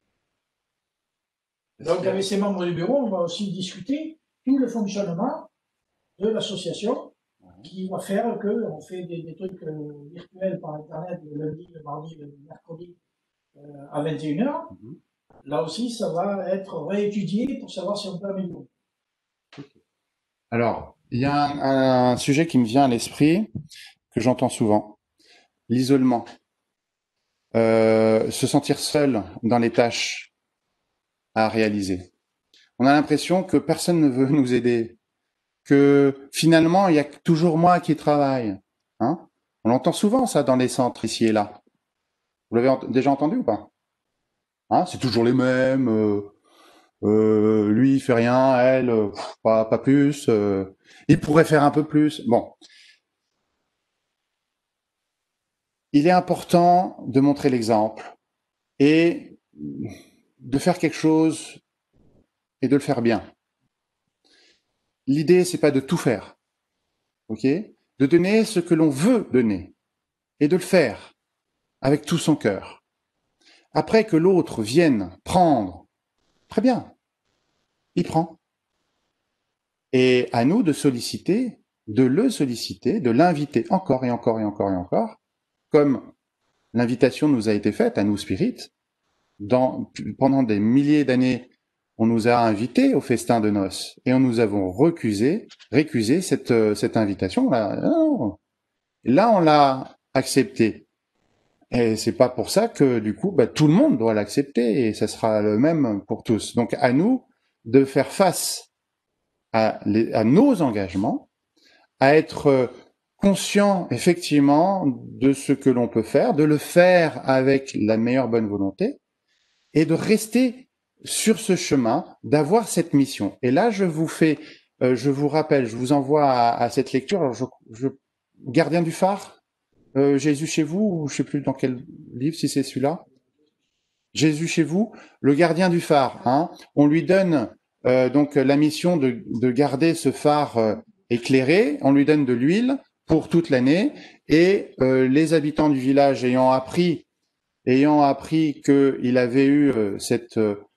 Donc, avec ces membres du bureau, on va aussi discuter tout le fonctionnement de l'association, qui va faire qu'on fait des trucs virtuels par Internet le lundi, le mardi, le mercredi à 21h. Là aussi, ça va être réétudié pour savoir si on peut améliorer. Alors, il y a un sujet qui me vient à l'esprit, que j'entends souvent, l'isolement. Se sentir seul dans les tâches à réaliser. On a l'impression que personne ne veut nous aider, que finalement, il y a toujours moi qui travaille. Hein? On l'entend souvent, ça, dans les centres, ici et là. Vous l'avez déjà entendu ou pas? Hein? C'est toujours les mêmes. Lui, il fait rien, elle, pas plus. Il pourrait faire un peu plus. Bon. Il est important de montrer l'exemple et de faire quelque chose et de le faire bien. L'idée, c'est pas de tout faire, ok? De donner ce que l'on veut donner et de le faire avec tout son cœur. Après que l'autre vienne prendre, très bien, il prend. Et à nous de solliciter, de le solliciter, de l'inviter encore et encore et encore et encore, comme l'invitation nous a été faite à nous spirites. Pendant des milliers d'années, on nous a invités au festin de noces et nous avons récusé cette invitation. Là, on l'a accepté. Et c'est pas pour ça que du coup, tout le monde doit l'accepter et ça sera le même pour tous. Donc à nous de faire face à nos engagements, à être conscient effectivement de ce que l'on peut faire, de le faire avec la meilleure bonne volonté et de rester sur ce chemin, d'avoir cette mission. Et là, je vous rappelle, je vous envoie à cette lecture. Alors Gardien du phare, Jésus chez vous, ou je sais plus dans quel livre, si c'est celui-là. Jésus chez vous, le gardien du phare. Hein, on lui donne donc la mission de garder ce phare éclairé. On lui donne de l'huile pour toute l'année. Et les habitants du village ayant appris qu'il avait eu cette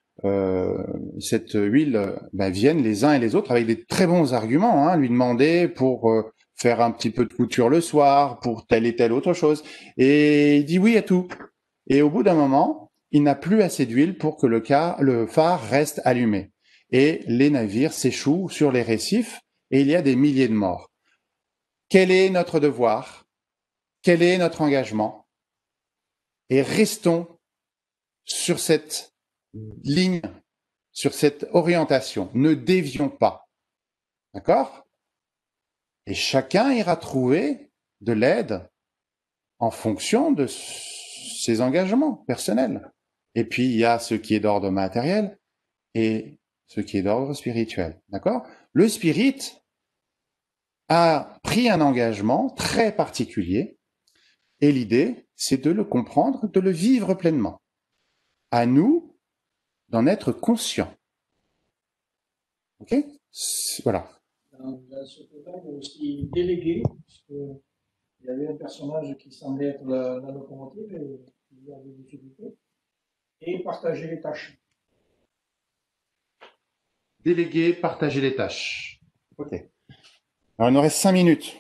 huile, viennent les uns et les autres avec des très bons arguments, hein, lui demander pour faire un petit peu de couture le soir, pour telle et telle autre chose. Et il dit oui à tout. Et au bout d'un moment, il n'a plus assez d'huile pour que le phare reste allumé. Et les navires s'échouent sur les récifs et il y a des milliers de morts. Quel est notre devoir? Quel est notre engagement? Et restons sur cette ligne, sur cette orientation. Ne dévions pas. D'accord? Et chacun ira trouver de l'aide en fonction de ses engagements personnels. Et puis, il y a ce qui est d'ordre matériel et ce qui est d'ordre spirituel. D'accord? Le spirit a pris un engagement très particulier et l'idée, c'est de le comprendre, de le vivre pleinement. À nous d'en être conscients. Ok? Voilà. Dans ce côté, il y a aussi délégué, puisqu'il y avait un personnage qui semblait être la locomotive et il y a des difficultés, et partager les tâches. Déléguer, partager les tâches. Ok. Alors, il nous reste 5 minutes.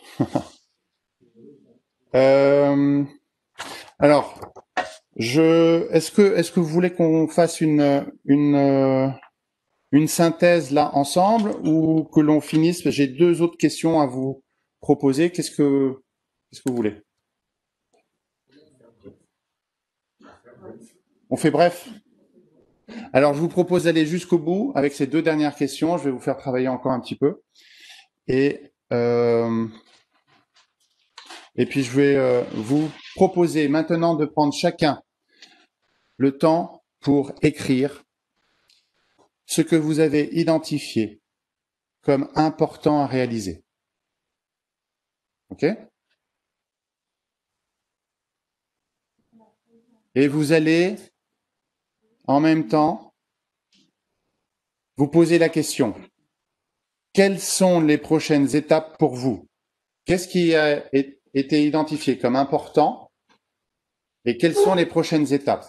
Alors, est-ce que vous voulez qu'on fasse une synthèse là ensemble ou que l'on finisse? J'ai 2 autres questions à vous proposer. Qu'est-ce que vous voulez? On fait bref? Alors, je vous propose d'aller jusqu'au bout avec ces 2 dernières questions. Je vais vous faire travailler encore un petit peu. Et puis, je vais vous proposer maintenant de prendre chacun le temps pour écrire ce que vous avez identifié comme important à réaliser. OK? Et vous allez, en même temps, vous poser la question. Quelles sont les prochaines étapes pour vous? Qu'est-ce qui a été identifié comme important? Et quelles sont les prochaines étapes?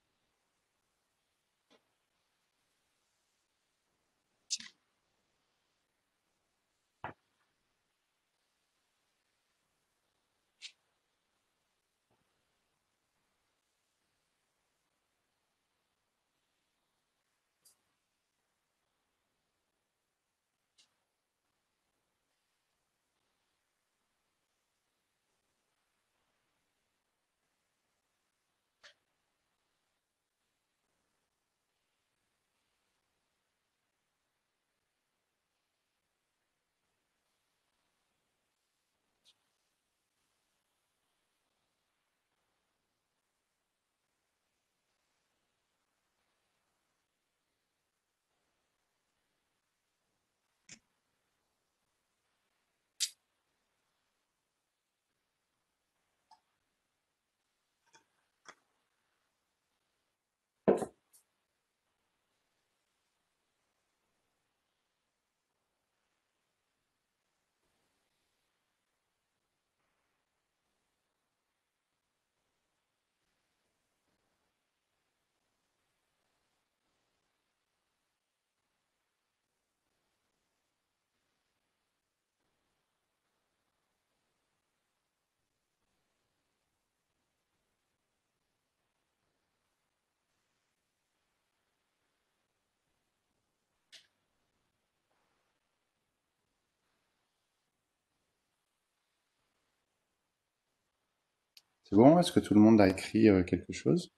C'est bon? Est-ce que tout le monde a écrit quelque chose?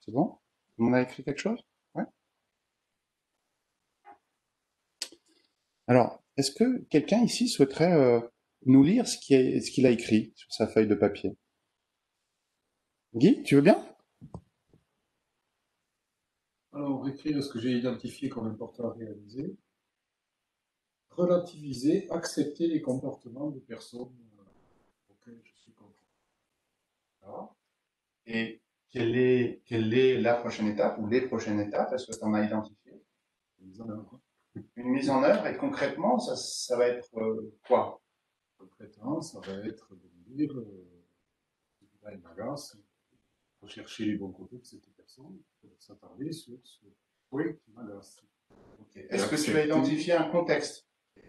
C'est bon? On a écrit quelque chose? Ouais. Alors, est-ce que quelqu'un ici souhaiterait nous lire ce qu'il a écrit sur sa feuille de papier? Guy, tu veux bien? Alors, écrire ce que j'ai identifié comme important à réaliser. Relativiser, accepter les comportements des personnes auxquelles je suis confronté. D'accord. Et quelle est la prochaine étape ou les prochaines étapes? Est-ce que tu en as identifié? Mise en œuvre. Une mise en œuvre, et concrètement, ça va être quoi? Concrètement, ça va être de me dire, une m'agace, rechercher les bons côtés de cette personne, s'attarder sur ce point qui m'agace. Okay. Est-ce que tu as identifié un contexte?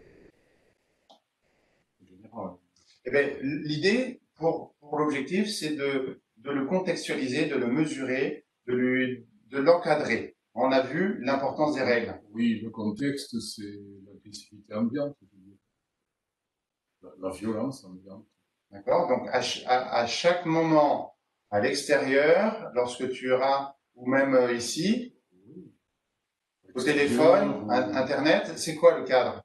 En général. Eh bien, l'idée pour l'objectif, c'est de le contextualiser, de le mesurer, de l'encadrer. On a vu l'importance des règles. Oui, le contexte, c'est l'agressivité ambiante, je veux dire. La violence ambiante. D'accord. Donc, à chaque moment, à l'extérieur, lorsque tu auras, ou même ici, au téléphone, Internet, c'est quoi le cadre?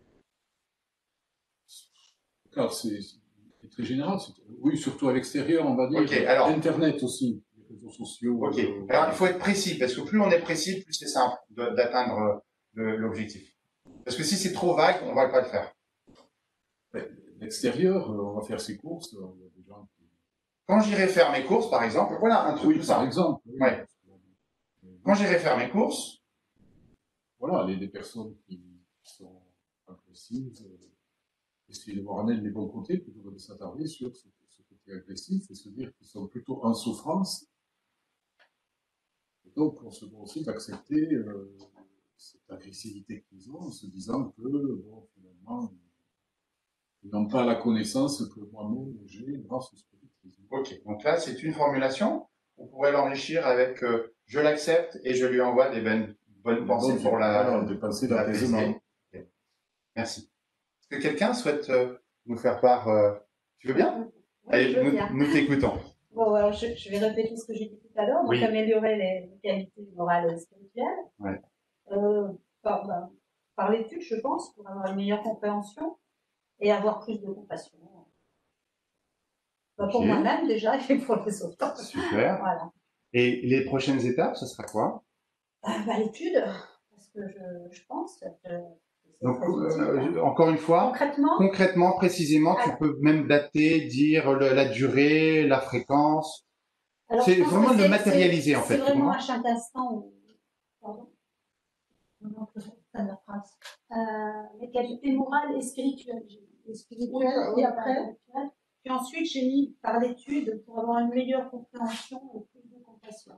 Le cadre, c'est très général. Oui, surtout à l'extérieur, on va dire. Okay, alors, Internet aussi, les réseaux sociaux. Ok. Alors, il faut être précis, parce que plus on est précis, plus c'est simple d'atteindre l'objectif. Parce que si c'est trop vague, on ne va pas le faire. L'extérieur, on va faire ses courses. Il y a des gens qui... Quand j'irai faire mes courses, par exemple, voilà un truc oui, par exemple. Oui. Ouais. Quand j'irai faire mes courses, voilà, des personnes qui sont agressives, essayer de voir en elles les bons côtés plutôt que de s'attarder sur ce côté agressif et se dire qu'ils sont plutôt en souffrance. Et donc, on se doit aussi d'accepter cette agressivité qu'ils ont en se disant que, bon, finalement, ils n'ont pas la connaissance que moi-même j'ai grâce au spiritisme. Ok, donc là, c'est une formulation. On pourrait l'enrichir avec je l'accepte et je lui envoie des bonnes pensées pour l'apaisement. Okay. Merci. Est-ce que quelqu'un souhaite nous faire part Tu veux bien? Oui, allez, nous t'écoutons. Bon, alors je vais répéter ce que j'ai dit tout à l'heure. Donc, oui. Améliorer les qualités morales et spirituelles. Ouais. Par l'étude, je pense, pour avoir une meilleure compréhension et avoir plus de compassion. Pour moi-même déjà et pour les autres. Super. Voilà. Et les prochaines étapes, ce sera quoi? L'étude, parce que je pense que donc, encore une fois, concrètement, précisément, tu peux même dater, dire la durée, la fréquence. C'est vraiment de le matérialiser, en fait. C'est vraiment à chaque instant où... Pardon. Les qualités morales et spirituelles. Et après, puis ensuite, j'ai mis par l'étude pour avoir une meilleure compréhension et plus de compassion.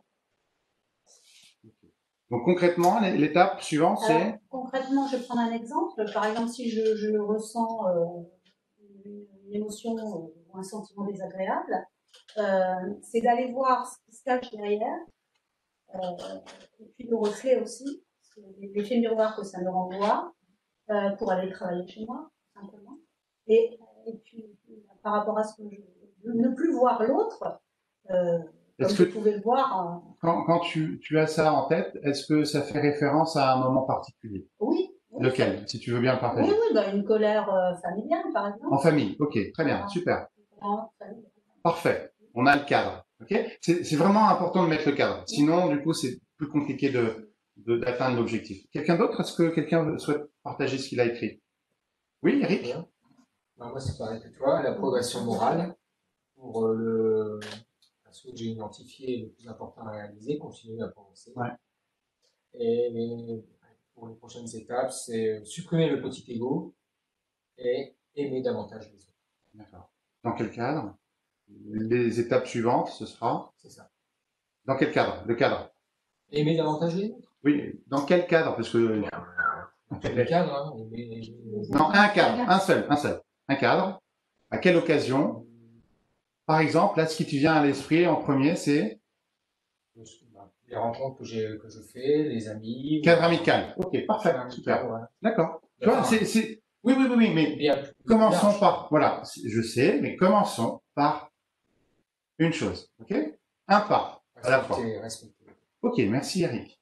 Donc concrètement, l'étape suivante, c'est... Concrètement, je vais prendre un exemple. Par exemple, si je ressens une émotion ou un sentiment désagréable, c'est d'aller voir ce qui se cache derrière, et puis le reflet aussi, l'effet miroir que ça me renvoie, pour aller travailler chez moi, simplement. Et puis, par rapport à ce que ne plus voir l'autre, comme vous pouvez le voir. Quand tu as ça en tête, est-ce que ça fait référence à un moment particulier? Oui. Lequel, si tu veux bien le partager? Oui, une colère familiale, par exemple. En famille, ok, très bien, super. Parfait, on a le cadre. Okay, c'est vraiment important de mettre le cadre. Sinon, du coup, c'est plus compliqué d'atteindre l'objectif. Quelqu'un d'autre? Est-ce que quelqu'un souhaite partager ce qu'il a écrit? Oui, Eric? Moi, c'est pareil que toi, la progression morale pour ce que j'ai identifié le plus important à réaliser, continuer à progresser. Ouais. Et pour les prochaines étapes, c'est supprimer le petit ego et aimer davantage les autres. D'accord. Dans quel cadre? Les étapes suivantes, ce sera? C'est ça. Dans quel cadre? Le cadre? Aimer davantage les autres. Oui, dans quel cadre? Parce que... Dans quel cadre, hein, non, un cadre, un seul. Un cadre. À quelle occasion? Par exemple, là, ce qui te vient à l'esprit en premier, c'est? Les rencontres que je fais, les amis. Cadre amical. Ok, parfait, super. Ouais. D'accord. Tu vois, oui, mais commençons par, voilà, je sais, mais commençons par une chose, ok? Un pas à la fois. Ok, merci Eric.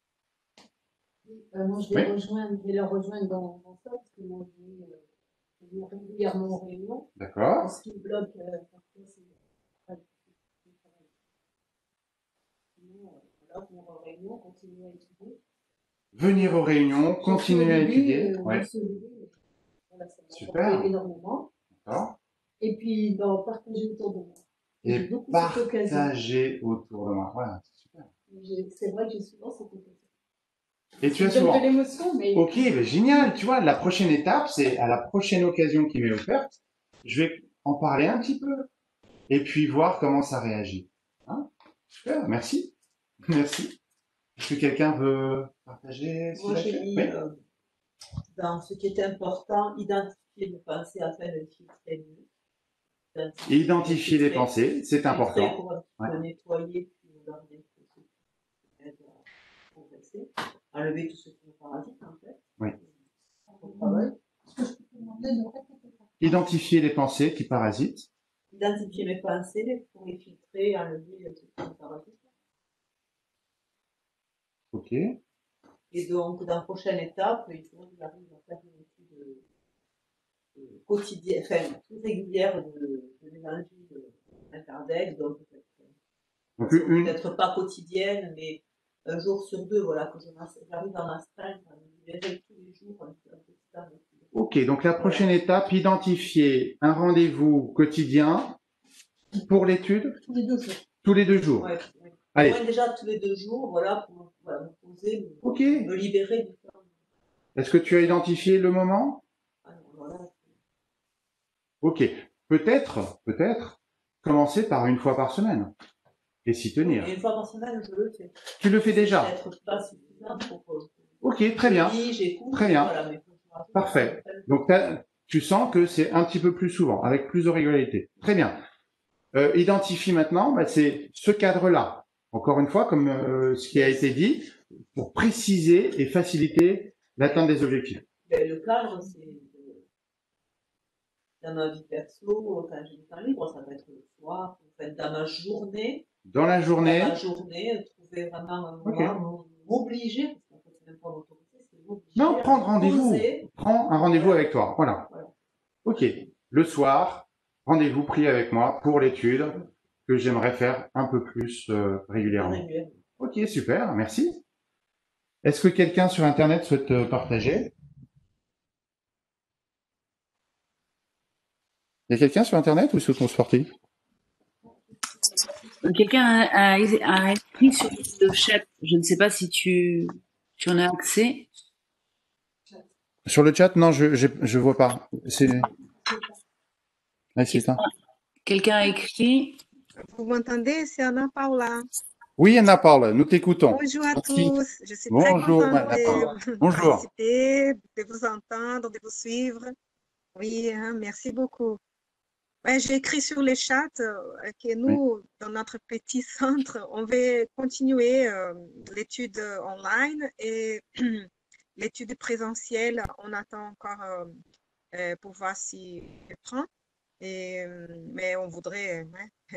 Moi, je vais leur rejoindre dans ça, parce que moi, je vais régulièrement en réunion. D'accord. Ce qui me bloque, parfois, c'est voilà, pour en réunion, continuer à étudier. Venir aux réunions, continuer à étudier. Ouais. Voilà, ça m'a Super. apporté énormément. D'accord. Et puis, partager autour de moi. Et J'ai beaucoup cette occasion. partager autour de moi. Voilà, c'est super. C'est vrai que j'ai souvent cette occasion. Et tu as Ça me souvent. donne de l'émotion, mais. Ok, ben génial. Tu vois, la prochaine étape, c'est à la prochaine occasion qui m'est offerte, je vais en parler un petit peu et puis voir comment ça réagit. Hein? Super, merci. Merci. Est-ce que quelqu'un veut partager ce Moi, qu'il a j'ai fait? mis Oui. dans ce qui est important, identifier les pensées afin de filtrer mieux. Identifier les pensées, c'est Filtrer important. pour un petit peu nettoyer, puis regarder tout ce qui aide à progresser, enlever tout ce qui nous parasite en fait. Oui. Au travail. Identifier les pensées qui parasitent. Identifier mes pensées pour les filtrer, enlever tout ce qui nous parasite. Ok. Et donc, dans la prochaine étape, il faut qu'il arrive à faire une étude quotidienne, enfin, toute régulière de l'énergie incarnate, donc peut-être pas quotidienne, mais un jour sur deux, voilà, que j'arrive à m'astreindre, à me libérer tous les jours. Ok, donc la prochaine étape, identifier un rendez-vous quotidien pour l'étude. Tous les 2 jours. Tous les 2 jours. Ouais. Allez. Moi, déjà tous les 2 jours, voilà, pour me poser, Okay. me libérer du temps. Est-ce que tu as identifié le moment? Alors, voilà. Ok. Peut-être, commencer par une fois par semaine et s'y tenir. Et une fois par semaine, je le fais. Tu le fais déjà? Peut-être pas suffisant pour. Ok, très bien. J'écoute. Très bien. Voilà, mais parfait. Donc, tu sens que c'est un petit peu plus souvent, avec plus de régularité. Très bien. Identifie maintenant, c'est ce cadre-là. Encore une fois, comme ce qui a été dit, pour préciser et faciliter l'atteinte des objectifs. Le cadre, c'est dans ma vie perso, quand j'ai du temps libre, ça va être le soir, en fait, dans ma journée. Dans la journée. Dans ma journée, trouver vraiment un moment, m'obliger, parce qu'en fait, c'est même pas m'autoriser, c'est m'obliger. Non, prendre rendez-vous. Prends un rendez-vous avec toi. Voilà. Ok. Le soir, rendez-vous pris avec moi pour l'étude que j'aimerais faire un peu plus régulièrement. Ok, super, merci. Est-ce que quelqu'un sur Internet souhaite partager? Il y a quelqu'un sur Internet ou sur ton sportif? Quelqu'un a écrit sur le chat. Je ne sais pas si tu en as accès. Sur le chat, non, je vois pas. Quelqu'un a écrit. Vous m'entendez? C'est Anna Paula. Oui, Anna Paula, nous t'écoutons. Bonjour à tous. Je suis Bonjour, très contente de participer, de vous entendre, de vous suivre. Oui, hein, merci beaucoup. Ouais, j'ai écrit sur le chat que nous, dans notre petit centre, on va continuer l'étude online et l'étude présentielle, on attend encore pour voir si elle prend. Mais on voudrait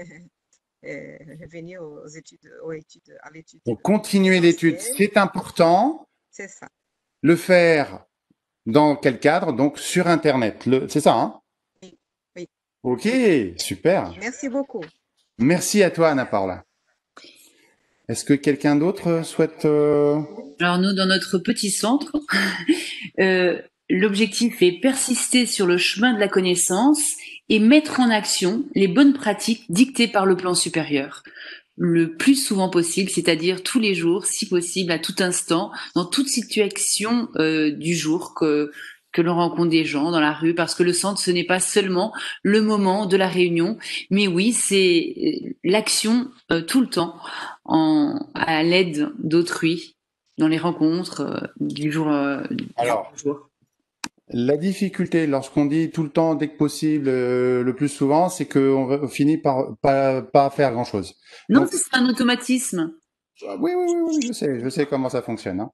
venir à l'étude. Donc, continuer l'étude, c'est important. C'est ça. Le faire dans quel cadre? Donc, sur Internet. C'est ça, hein? Oui. Ok, super. Merci beaucoup. Merci à toi, Anna Paula. Est-ce que quelqu'un d'autre souhaite... Alors, nous, dans notre petit centre, l'objectif est persister sur le chemin de la connaissance et mettre en action les bonnes pratiques dictées par le plan supérieur le plus souvent possible, c'est-à-dire tous les jours, si possible, à tout instant, dans toute situation du jour que l'on rencontre des gens dans la rue, parce que le centre, ce n'est pas seulement le moment de la réunion, mais oui, c'est l'action tout le temps à l'aide d'autrui dans les rencontres du jour. Alors, la difficulté, lorsqu'on dit tout le temps, dès que possible, le plus souvent, c'est qu'on finit par pas faire grand-chose. Non, c'est un automatisme. Oui, je sais comment ça fonctionne. Hein.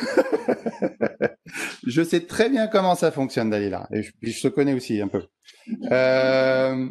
Je sais très bien comment ça fonctionne, Dalila, et je te connais aussi un peu.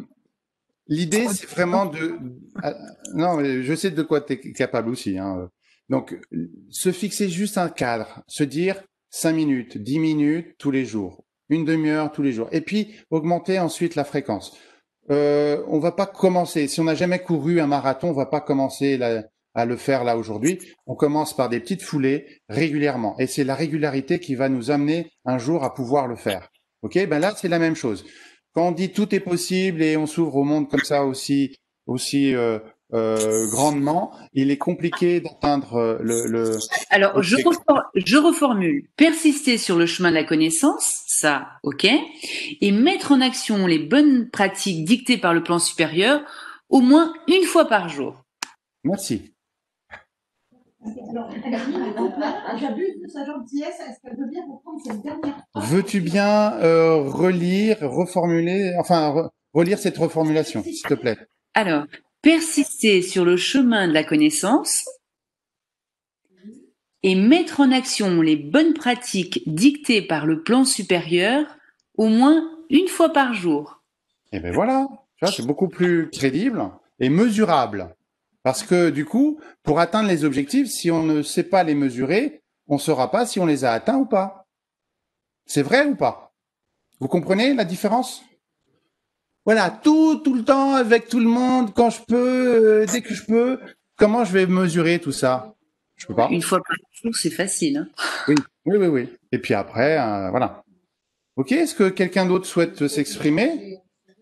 L'idée, c'est vraiment de... Non, mais je sais de quoi tu es capable aussi. Hein. Donc, se fixer juste un cadre, se dire 5 minutes, 10 minutes tous les jours, une demi-heure tous les jours, et puis augmenter ensuite la fréquence. On va pas commencer, si on n'a jamais couru un marathon, on va pas commencer à le faire là aujourd'hui. On commence par des petites foulées régulièrement, et c'est la régularité qui va nous amener un jour à pouvoir le faire. Ok, ben là c'est la même chose. Quand on dit tout est possible et on s'ouvre au monde comme ça aussi grandement, il est compliqué d'atteindre Alors, je reformule. Persister sur le chemin de la connaissance, ça, ok. Et mettre en action les bonnes pratiques dictées par le plan supérieur au moins une fois par jour. Merci. Alors, j'abuse de sa gentillesse. Est-ce qu'elle veut bien reprendre cette dernière phrase? Veux-tu bien relire, reformuler, enfin relire cette reformulation, s'il te plaît? Alors, persister sur le chemin de la connaissance et mettre en action les bonnes pratiques dictées par le plan supérieur au moins une fois par jour. Et ben voilà, tu vois, c'est beaucoup plus crédible et mesurable. Parce que du coup, pour atteindre les objectifs, si on ne sait pas les mesurer, on ne saura pas si on les a atteints ou pas. C'est vrai ou pas? Vous comprenez la différence? Voilà, tout le temps, avec tout le monde, quand je peux, dès que je peux. Comment je vais mesurer tout ça? Je peux pas. Une fois par jour, c'est facile. Hein. Oui. Et puis après, voilà. Ok, est-ce que quelqu'un d'autre souhaite s'exprimer?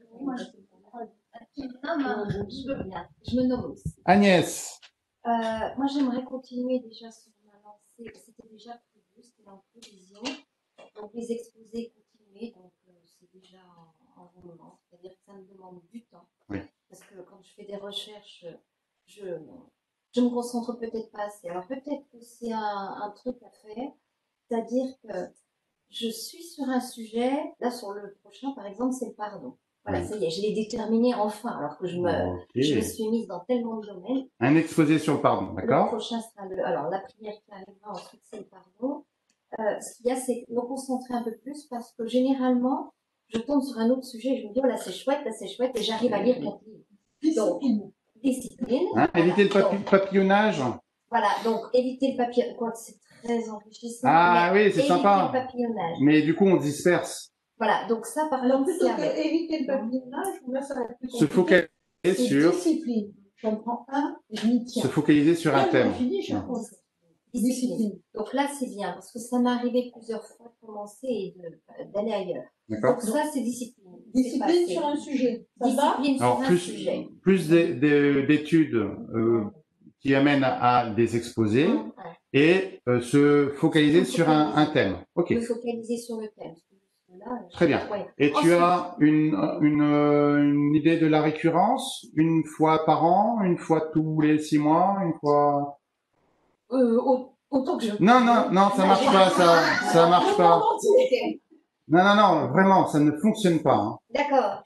Je veux bien. Je me nomme aussi. Agnès. Moi, j'aimerais continuer déjà sur ma lancée. C'était déjà prévu, c'était en prévision. Donc, les exposés continuer, donc c'est déjà en bon moment. C'est-à-dire que ça me demande du temps. Oui. Parce que quand je fais des recherches, je me concentre peut-être pas assez. Alors, peut-être que c'est un truc à faire. C'est-à-dire que je suis sur un sujet, là, sur le prochain, par exemple, c'est le pardon. Voilà, ça y est, je l'ai déterminé enfin, alors que je me suis mise dans tellement de domaines. Un exposé sur le pardon, d'accord? Le prochain sera alors la prière qui arrivera, ensuite c'est le pardon. Ce qu'il y a, c'est me concentrer un peu plus parce que généralement, je tombe sur un autre sujet et je me dis, oh là c'est chouette, et j'arrive à lire 4 livres. Donc, discipline. Hein, éviter le papillonnage. Voilà, donc éviter le papillonnage, quoi, c'est très enrichissant. Ah oui, c'est sympa. Le papillonnage. Mais du coup, on disperse. Voilà, donc ça, par Alors, exemple, plutôt qu'éviter le papillonnage, là, ça va être plus Se compliqué. focaliser sur. Discipline. J'en prends un et je m'y tiens. Se focaliser sur un thème. Discipline. Donc là, c'est bien, parce que ça m'est arrivé plusieurs fois de commencer et d'aller ailleurs. D'accord. Donc ça, c'est discipline. Discipline sur un sujet. Discipline sur un sujet. Plus d'études qui amènent à des exposés et se focaliser sur un thème. Ok. Me focaliser sur le thème. Très bien. Et tu as une idée de la récurrence? Une fois par an? Une fois tous les 6 mois? Une fois? Autant que je... Non, ça marche pas, ça marche pas. Non, vraiment, ça ne fonctionne pas. Hein. D'accord.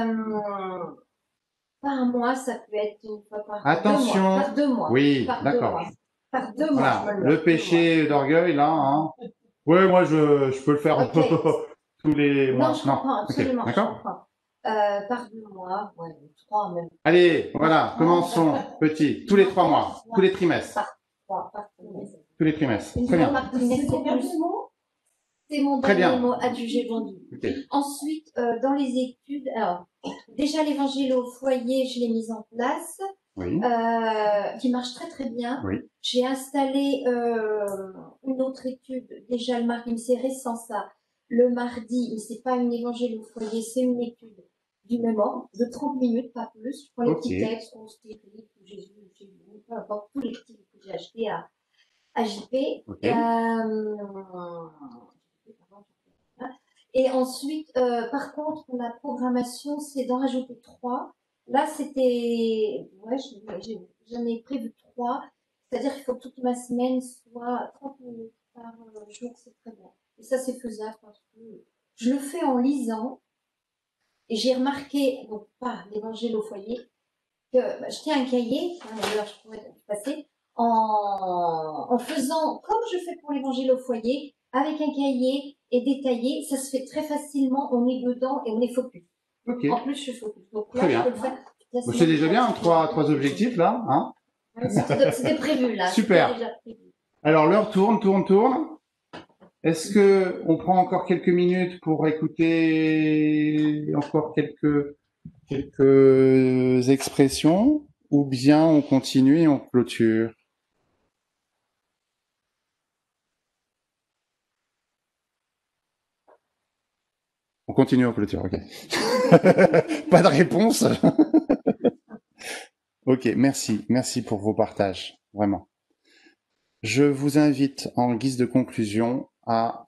Par mois, ça peut être une fois par Attention. 2 mois. Par 2 mois. Oui, d'accord. Par 2 voilà. mois. Le péché d'orgueil, là. Hein. Oui, moi, je peux le faire tous les mois. Non, je comprends, absolument. Okay. D'accord. Par 2 mois, 3 même. Allez, voilà, commençons petit. Tous les 3 mois, tous les trimestres. Par trimestre. Tous les trimestres. Une Très bien. Par trimestre, c'est mon dernier mot adjugé vendu. Okay. Ensuite, dans les études, alors, déjà l'évangile au foyer, je l'ai mise en place, qui marche très très bien. Oui. J'ai installé une autre étude, déjà le mardi, c'est récent ça, le mardi, mais c'est pas une évangile au foyer, c'est une étude du même ordre, de 30 minutes, pas plus. Je prends les petits textes, Jésus, peu importe, tous les petits que j'ai achetés à JP. Et ensuite, par contre, la programmation, c'est d'en rajouter 3. Là, c'était, j'en ai prévu 3. C'est-à-dire qu'il faut que toute ma semaine soit 30 minutes par jour, c'est très bien. Et ça, c'est faisable parce que je le fais en lisant. Et j'ai remarqué, donc pas l'évangile au foyer, que je tiens un cahier, d'ailleurs je pourrais passer, en faisant comme je fais pour l'évangile au foyer, avec un cahier et détaillé, ça se fait très facilement, on est dedans et on est focus. Okay. En plus, je suis focus. Donc là, très bien. Je peux le faire. C'est déjà bien, 3 objectifs là. Hein. C'était prévu là. Super. C'était déjà prévu. Alors, l'heure tourne. Est-ce que on prend encore quelques minutes pour écouter encore quelques expressions, ou bien on continue et on clôture? On continue, on clôture, ok. Pas de réponse. Ok, merci pour vos partages, vraiment. Je vous invite en guise de conclusion à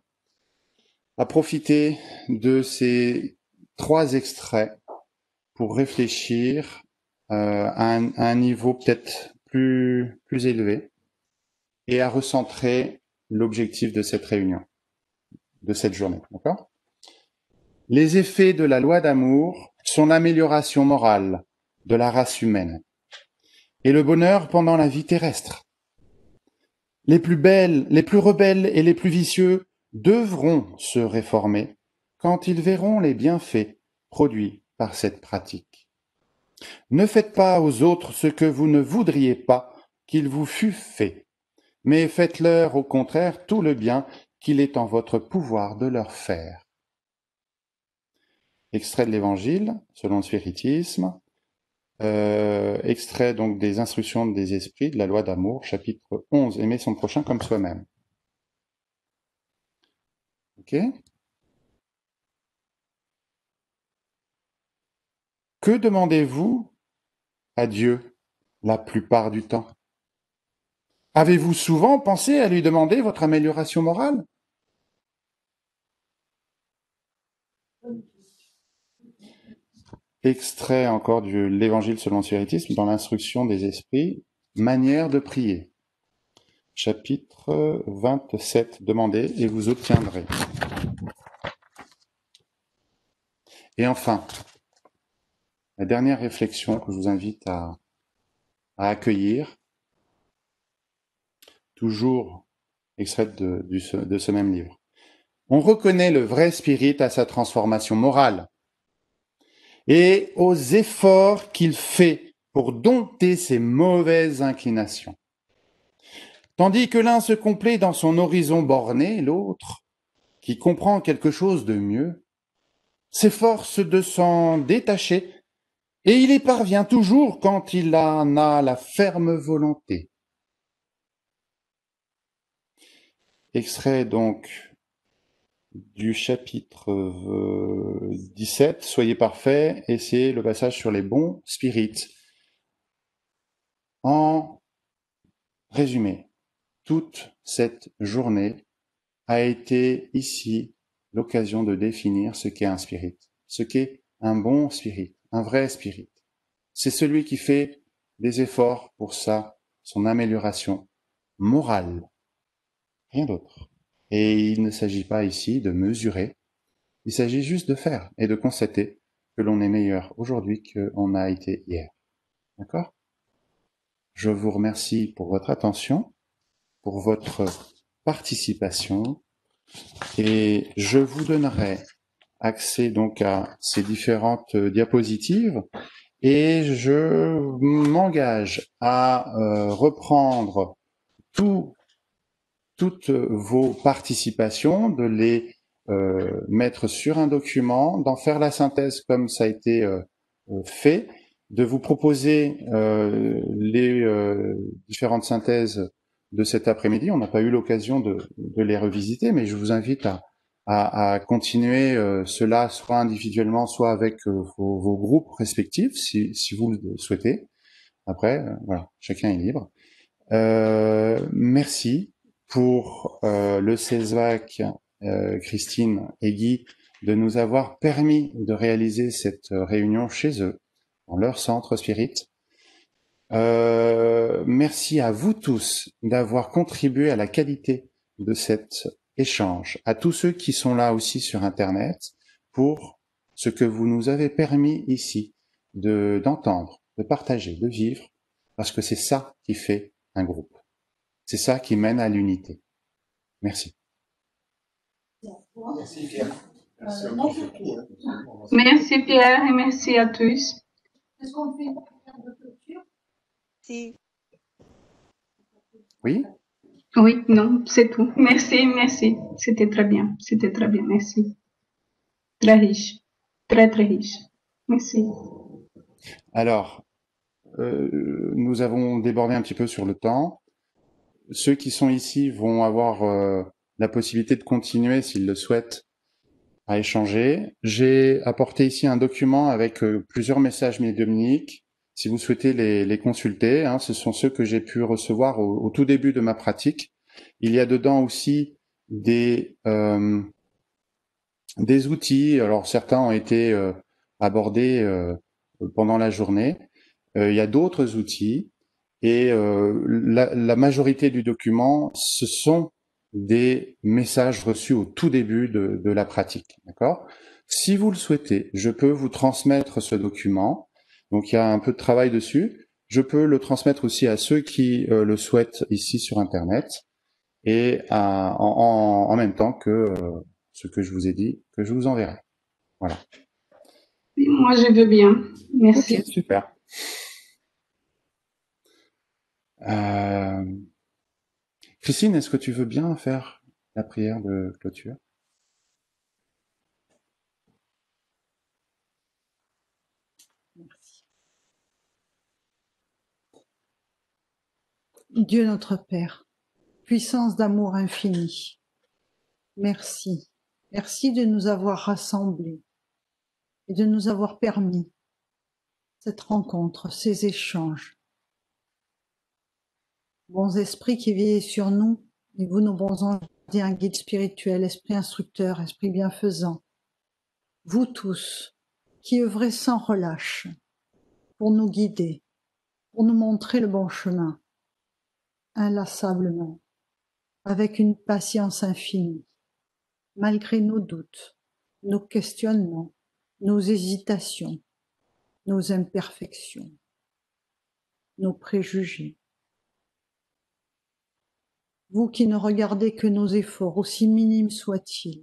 profiter de ces 3 extraits pour réfléchir à un niveau peut-être plus élevé, et à recentrer l'objectif de cette réunion, de cette journée, d'accord? Les effets de la loi d'amour sont l'amélioration morale de la race humaine et le bonheur pendant la vie terrestre. Les plus rebelles et les plus vicieux devront se réformer quand ils verront les bienfaits produits par cette pratique. Ne faites pas aux autres ce que vous ne voudriez pas qu'il vous fût fait, mais faites-leur au contraire tout le bien qu'il est en votre pouvoir de leur faire. Extrait de l'Évangile, selon le spiritisme, extrait donc des instructions des esprits de la loi d'amour, chapitre 11, aimer son prochain comme soi-même. Ok? Que demandez-vous à Dieu la plupart du temps? Avez-vous souvent pensé à lui demander votre amélioration morale? Extrait encore de l'Évangile selon le spiritisme, dans l'instruction des esprits, manière de prier. Chapitre 27, demandez et vous obtiendrez. Et enfin, la dernière réflexion que je vous invite à accueillir, toujours extraite de ce même livre. On reconnaît le vrai spirit à sa transformation morale et aux efforts qu'il fait pour dompter ses mauvaises inclinations. Tandis que l'un se complaît dans son horizon borné, l'autre, qui comprend quelque chose de mieux, s'efforce de s'en détacher, et il y parvient toujours quand il en a la ferme volonté. Extrait donc du chapitre 17, Soyez parfaits, et c'est le passage sur les bons spirites. En résumé, toute cette journée a été ici l'occasion de définir ce qu'est un spirit, ce qu'est un bon spirit, un vrai spirit. C'est celui qui fait des efforts pour son amélioration morale, rien d'autre. Et il ne s'agit pas ici de mesurer, il s'agit juste de faire et de constater que l'on est meilleur aujourd'hui qu'on a été hier. D'accord? Je vous remercie pour votre attention, pour votre participation, et je vous donnerai accès donc à ces différentes diapositives, et je m'engage à reprendre toutes vos participations, de les mettre sur un document, d'en faire la synthèse comme ça a été fait, de vous proposer les différentes synthèses de cet après-midi. On n'a pas eu l'occasion de les revisiter, mais je vous invite à continuer cela, soit individuellement, soit avec vos groupes respectifs, si vous le souhaitez. Après, voilà, chacun est libre. Merci pour le CESVAC, Christine et Guy, de nous avoir permis de réaliser cette réunion chez eux, dans leur centre Spirit. Merci à vous tous d'avoir contribué à la qualité de cet échange, à tous ceux qui sont là aussi sur Internet, pour ce que vous nous avez permis ici d'entendre, de partager, de vivre, parce que c'est ça qui fait un groupe. C'est ça qui mène à l'unité. Merci. Merci Pierre. Merci Pierre et merci à tous. Est-ce qu'on fait une prière de clôture? Si. Oui? Oui, non, c'est tout. Merci, merci. C'était très bien. C'était très bien. Merci. Très riche. Très, très riche. Merci. Alors, nous avons débordé un petit peu sur le temps. Ceux qui sont ici vont avoir la possibilité de continuer, s'ils le souhaitent, à échanger. J'ai apporté ici un document avec plusieurs messages médiumniques. Si vous souhaitez les consulter, hein, ce sont ceux que j'ai pu recevoir au tout début de ma pratique. Il y a dedans aussi des outils. Alors certains ont été abordés pendant la journée. Il y a d'autres outils et la majorité du document, ce sont des messages reçus au tout début de la pratique. D'accord? Si vous le souhaitez, je peux vous transmettre ce document. Donc il y a un peu de travail dessus. Je peux le transmettre aussi à ceux qui le souhaitent ici sur Internet et en même temps que ce que je vous ai dit, que je vous enverrai. Voilà. Moi, je veux bien. Merci. Ok, super. Christine, est-ce que tu veux bien faire la prière de clôture? Merci. Dieu notre Père, puissance d'amour infini, merci. Merci de nous avoir rassemblés et de nous avoir permis cette rencontre, ces échanges. Bons esprits qui veillez sur nous, et vous, nos bons anges, un guide spirituel, esprit instructeur, esprit bienfaisant. Vous tous, qui œuvrez sans relâche pour nous guider, pour nous montrer le bon chemin, inlassablement, avec une patience infinie, malgré nos doutes, nos questionnements, nos hésitations, nos imperfections, nos préjugés. Vous qui ne regardez que nos efforts, aussi minimes soient-ils,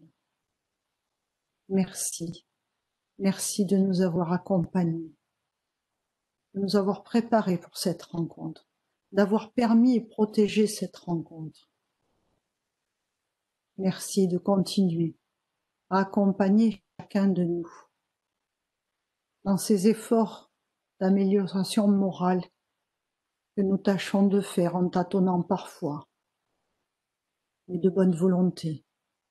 merci. Merci de nous avoir accompagnés, de nous avoir préparés pour cette rencontre, d'avoir permis et protégé cette rencontre. Merci de continuer à accompagner chacun de nous dans ces efforts d'amélioration morale que nous tâchons de faire en tâtonnant parfois, mais de bonne volonté.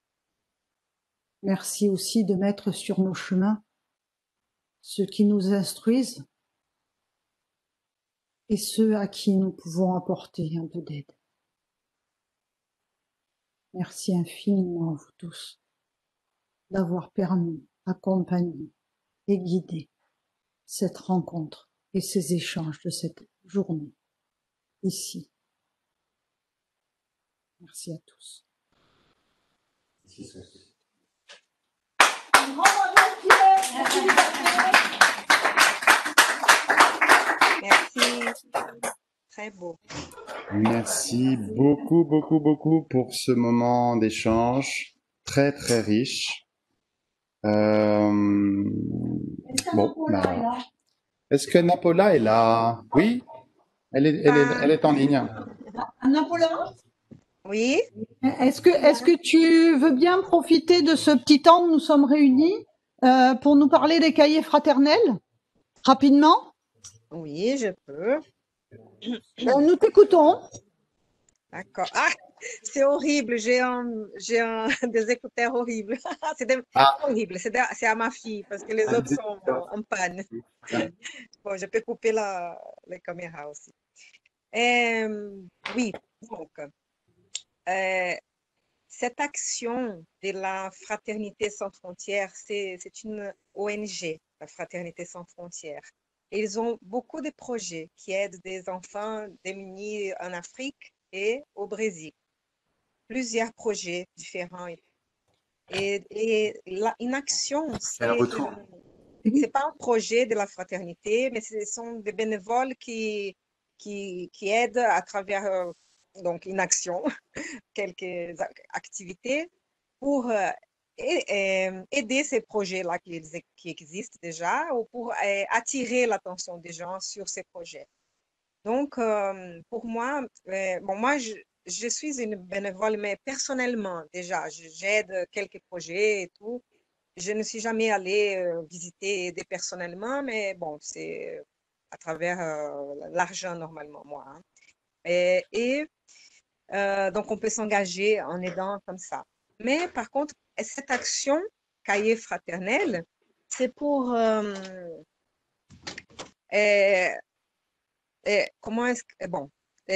Merci aussi de mettre sur nos chemins ceux qui nous instruisent et ceux à qui nous pouvons apporter un peu d'aide. Merci infiniment à vous tous d'avoir permis, accompagné et guidé cette rencontre et ces échanges de cette journée ici. Merci à tous. Merci. Très beau. Merci beaucoup, beaucoup, beaucoup pour ce moment d'échange très, très riche. Bon, bah, est-ce que Napola est là? Oui, elle est en ligne. Napoléon? Oui. Est-ce que tu veux bien profiter de ce petit temps où nous sommes réunis pour nous parler des cahiers fraternels, rapidement? Oui, je peux. Nous t'écoutons. D'accord. Ah, c'est horrible. J'ai des écouteurs horribles. Horrible. C'est à ma fille parce que les autres sont en panne. Bon, je peux couper les caméras aussi. Oui, donc, cette action de la Fraternité sans frontières, c'est une ONG, la Fraternité sans frontières. Et ils ont beaucoup de projets qui aident des enfants démunis en Afrique et au Brésil. Plusieurs projets différents. Une action, c'est pas un projet de la fraternité, mais ce sont des bénévoles qui aident à travers donc une action, quelques activités pour aider ces projets-là qui existent déjà ou pour attirer l'attention des gens sur ces projets. Donc, pour moi, bon, moi, je suis une bénévole, mais personnellement, déjà, j'aide quelques projets et tout. Je ne suis jamais allée visiter aider personnellement, mais bon, c'est à travers l'argent normalement, moi, hein. Et donc, on peut s'engager en aidant comme ça. Mais par contre, cette action, cahier fraternel, c'est pour comment est-ce que, bon,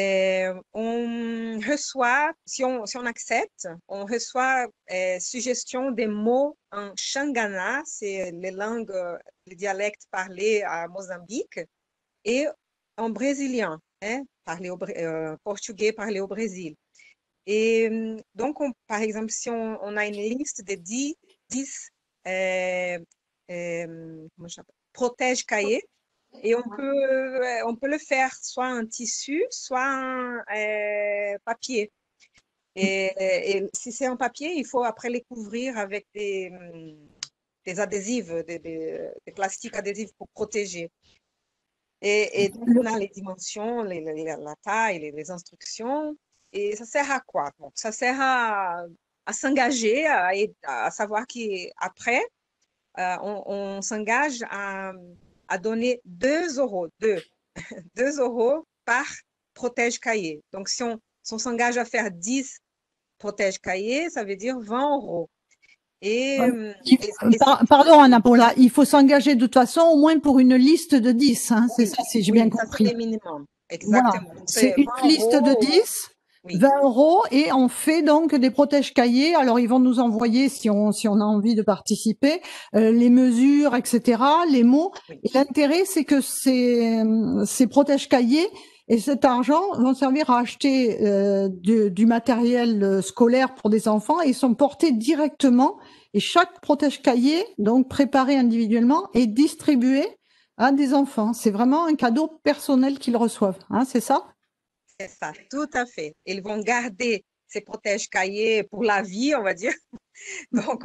on reçoit, si on accepte, on reçoit suggestion des mots en Xangana, c'est les langues, les dialectes parlés à Mozambique, et en brésilien, hein, portugais parlé au Brésil. Et donc, par exemple, si on a une liste de 10 comment ça s'appelle, protège-cahiers, et on peut le faire soit en tissu, soit en papier. Et si c'est en papier, il faut après les couvrir avec des adhésifs, des plastiques adhésifs pour protéger. Et donc, on a les dimensions, la taille, les instructions. Et ça sert à quoi? Bon, ça sert à s'engager, à savoir qu'après, on s'engage à donner 2 euros, 2 euros par protège-cahier. Donc, si on s'engage à faire 10 protège-cahier, ça veut dire 20 euros. Pardon, Anna Paula, il faut s'engager de toute façon au moins pour une liste de 10, hein, c'est ça, si j'ai bien compris. C'est le minimum, exactement. Voilà. C'est une liste de 10, 20 euros, et on fait donc des protège-cahiers. Alors, ils vont nous envoyer, si on a envie de participer, les mesures, etc., les mots. Et l'intérêt, c'est que ces protège-cahiers et cet argent vont servir à acheter du matériel scolaire pour des enfants, et ils sont portés directement, et chaque protège-cahier, donc préparé individuellement, est distribué à des enfants. C'est vraiment un cadeau personnel qu'ils reçoivent, hein, c'est ça? C'est ça, tout à fait. Ils vont garder ces protège-cahiers pour la vie, on va dire. Donc,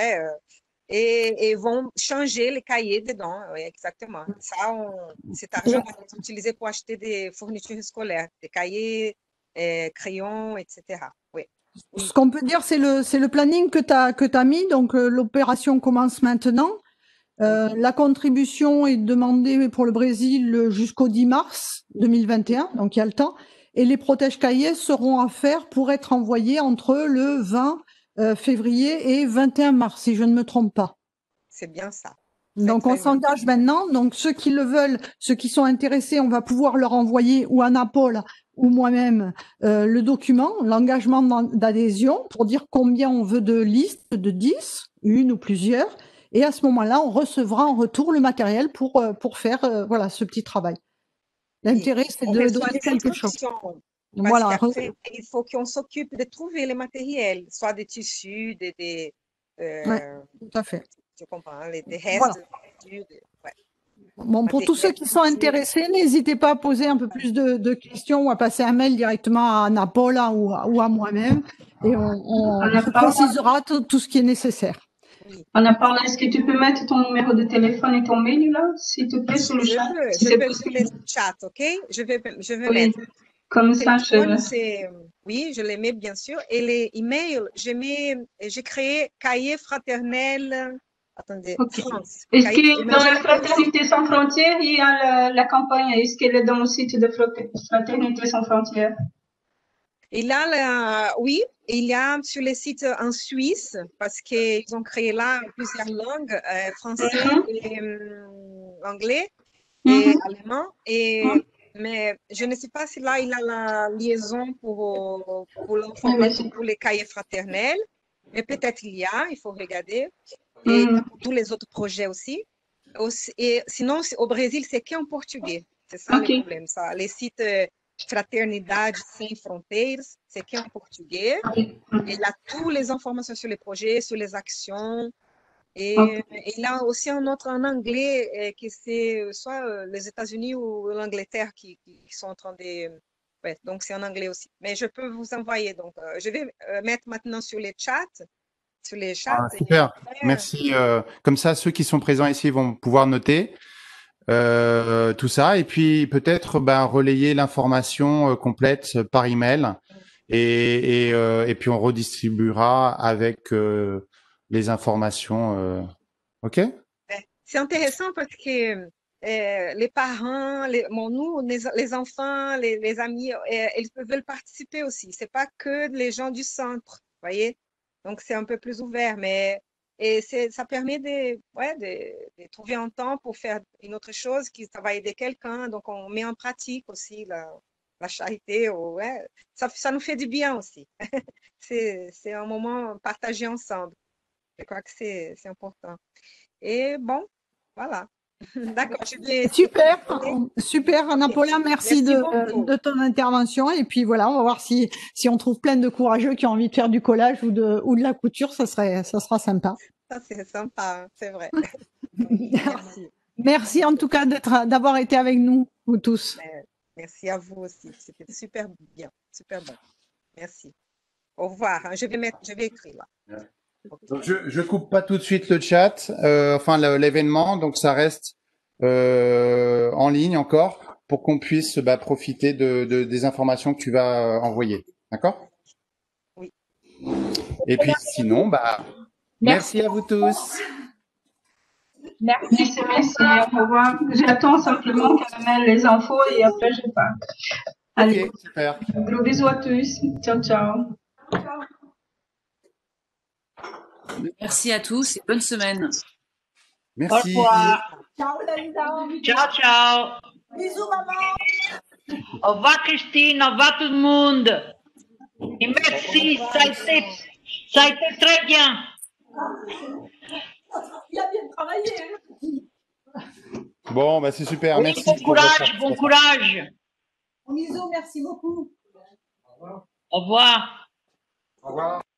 et vont changer les cahiers dedans, oui, exactement. Ça, cet argent va être utilisé pour acheter des fournitures scolaires, des cahiers, crayons, etc. Oui. Ce qu'on peut dire, c'est le planning que tu as mis. Donc, l'opération commence maintenant. La contribution est demandée pour le Brésil jusqu'au 10 mars 2021, donc il y a le temps. Et les protège-cahiers seront à faire pour être envoyés entre le 20 février et 21 mars, si je ne me trompe pas. C'est bien ça. Donc, on s'engage maintenant. Donc, ceux qui le veulent, ceux qui sont intéressés, on va pouvoir leur envoyer, ou Anna Paula ou moi-même, le document, l'engagement d'adhésion pour dire combien on veut de listes, de 10, une ou plusieurs. Et à ce moment-là, on recevra en retour le matériel pour faire voilà, ce petit travail. L'intérêt, c'est de donner quelque chose. Voilà. Il faut qu'on s'occupe de trouver les matériels, soit des tissus, des tout à fait. Je comprends, des restes de tissus. Bon, pour tous ceux qui sont intéressés, n'hésitez pas à poser un peu plus de questions ou à passer un mail directement à Anna Paula ou à moi-même, et on précisera tout ce qui est nécessaire. Anna Paula, est-ce que tu peux mettre ton numéro de téléphone et ton mail là, s'il te plaît, sur le chat? Je peux sur le chat, ok? Je vais mettre. Comme ça, oui, je les mets bien sûr. Et les emails, j'ai créé cahier fraternel. Attendez, France. Est-ce que dans la Fraternité sans frontières, il y a la campagne? Est-ce qu'elle est dans le site de Fraternité sans frontières? Oui, il y a sur les sites en Suisse, parce qu'ils ont créé là plusieurs langues, français et anglais et allemand. Mais je ne sais pas si là, il a la liaison pour l'information pour les cahiers fraternels. Mais peut-être il faut regarder. Et pour tous les autres projets aussi. Et sinon, au Brésil, c'est qu'en portugais. C'est ça le problème. Ça. Les sites Fraternidade Sem Fronteiras, c'est qu'en portugais. Et là, toutes les informations sur les projets, sur les actions. Et là aussi un autre en anglais, que c'est soit les États-Unis ou l'Angleterre qui sont en train de... Ouais, donc c'est en anglais aussi. Mais je peux vous envoyer. Donc, je vais mettre maintenant sur les chats. Sur les chats. Super, merci. Comme ça, ceux qui sont présents ici vont pouvoir noter. tout ça, et puis peut-être relayer l'information complète par email, et puis on redistribuera avec les informations. OK? C'est intéressant parce que les parents, nous, les enfants, les amis, ils veulent participer aussi. C'est pas que les gens du centre, voyez. Donc c'est un peu plus ouvert, mais ça permet de trouver un temps pour faire une autre chose ça va aider quelqu'un. Donc on met en pratique aussi la charité. Ça nous fait du bien aussi. C'est un moment partagé ensemble. Je crois que c'est important. Et bon, voilà. D'accord. Super, Napoléon, merci de ton intervention. Et puis voilà, on va voir si on trouve plein de courageux qui ont envie de faire du collage ou de la couture, ça sera sympa. Ça, c'est sympa, c'est vrai. Merci. Merci en tout cas d'avoir été avec nous, vous tous. Merci à vous aussi. C'était super bien, super bon. Merci. Au revoir. Je vais écrire là. Donc je coupe pas tout de suite le chat, l'événement, donc ça reste en ligne encore pour qu'on puisse profiter des informations que tu vas envoyer. D'accord? Oui. Et puis sinon, merci à vous tous. Merci. Au revoir. J'attends simplement qu'elle mette les infos et après je pars. Allez. Okay, super. Gros bisous à tous. Ciao, ciao. Merci à tous et bonne semaine. Merci. Au revoir. Ciao, Dalida. Ciao, ciao. Bisous, maman. Au revoir, Christine. Au revoir, tout le monde. Et merci, ça a été très bien. Il a bien travaillé. Bon, c'est super. Oui, merci. bon courage, bon courage. Bisous, merci beaucoup. Au revoir. Au revoir.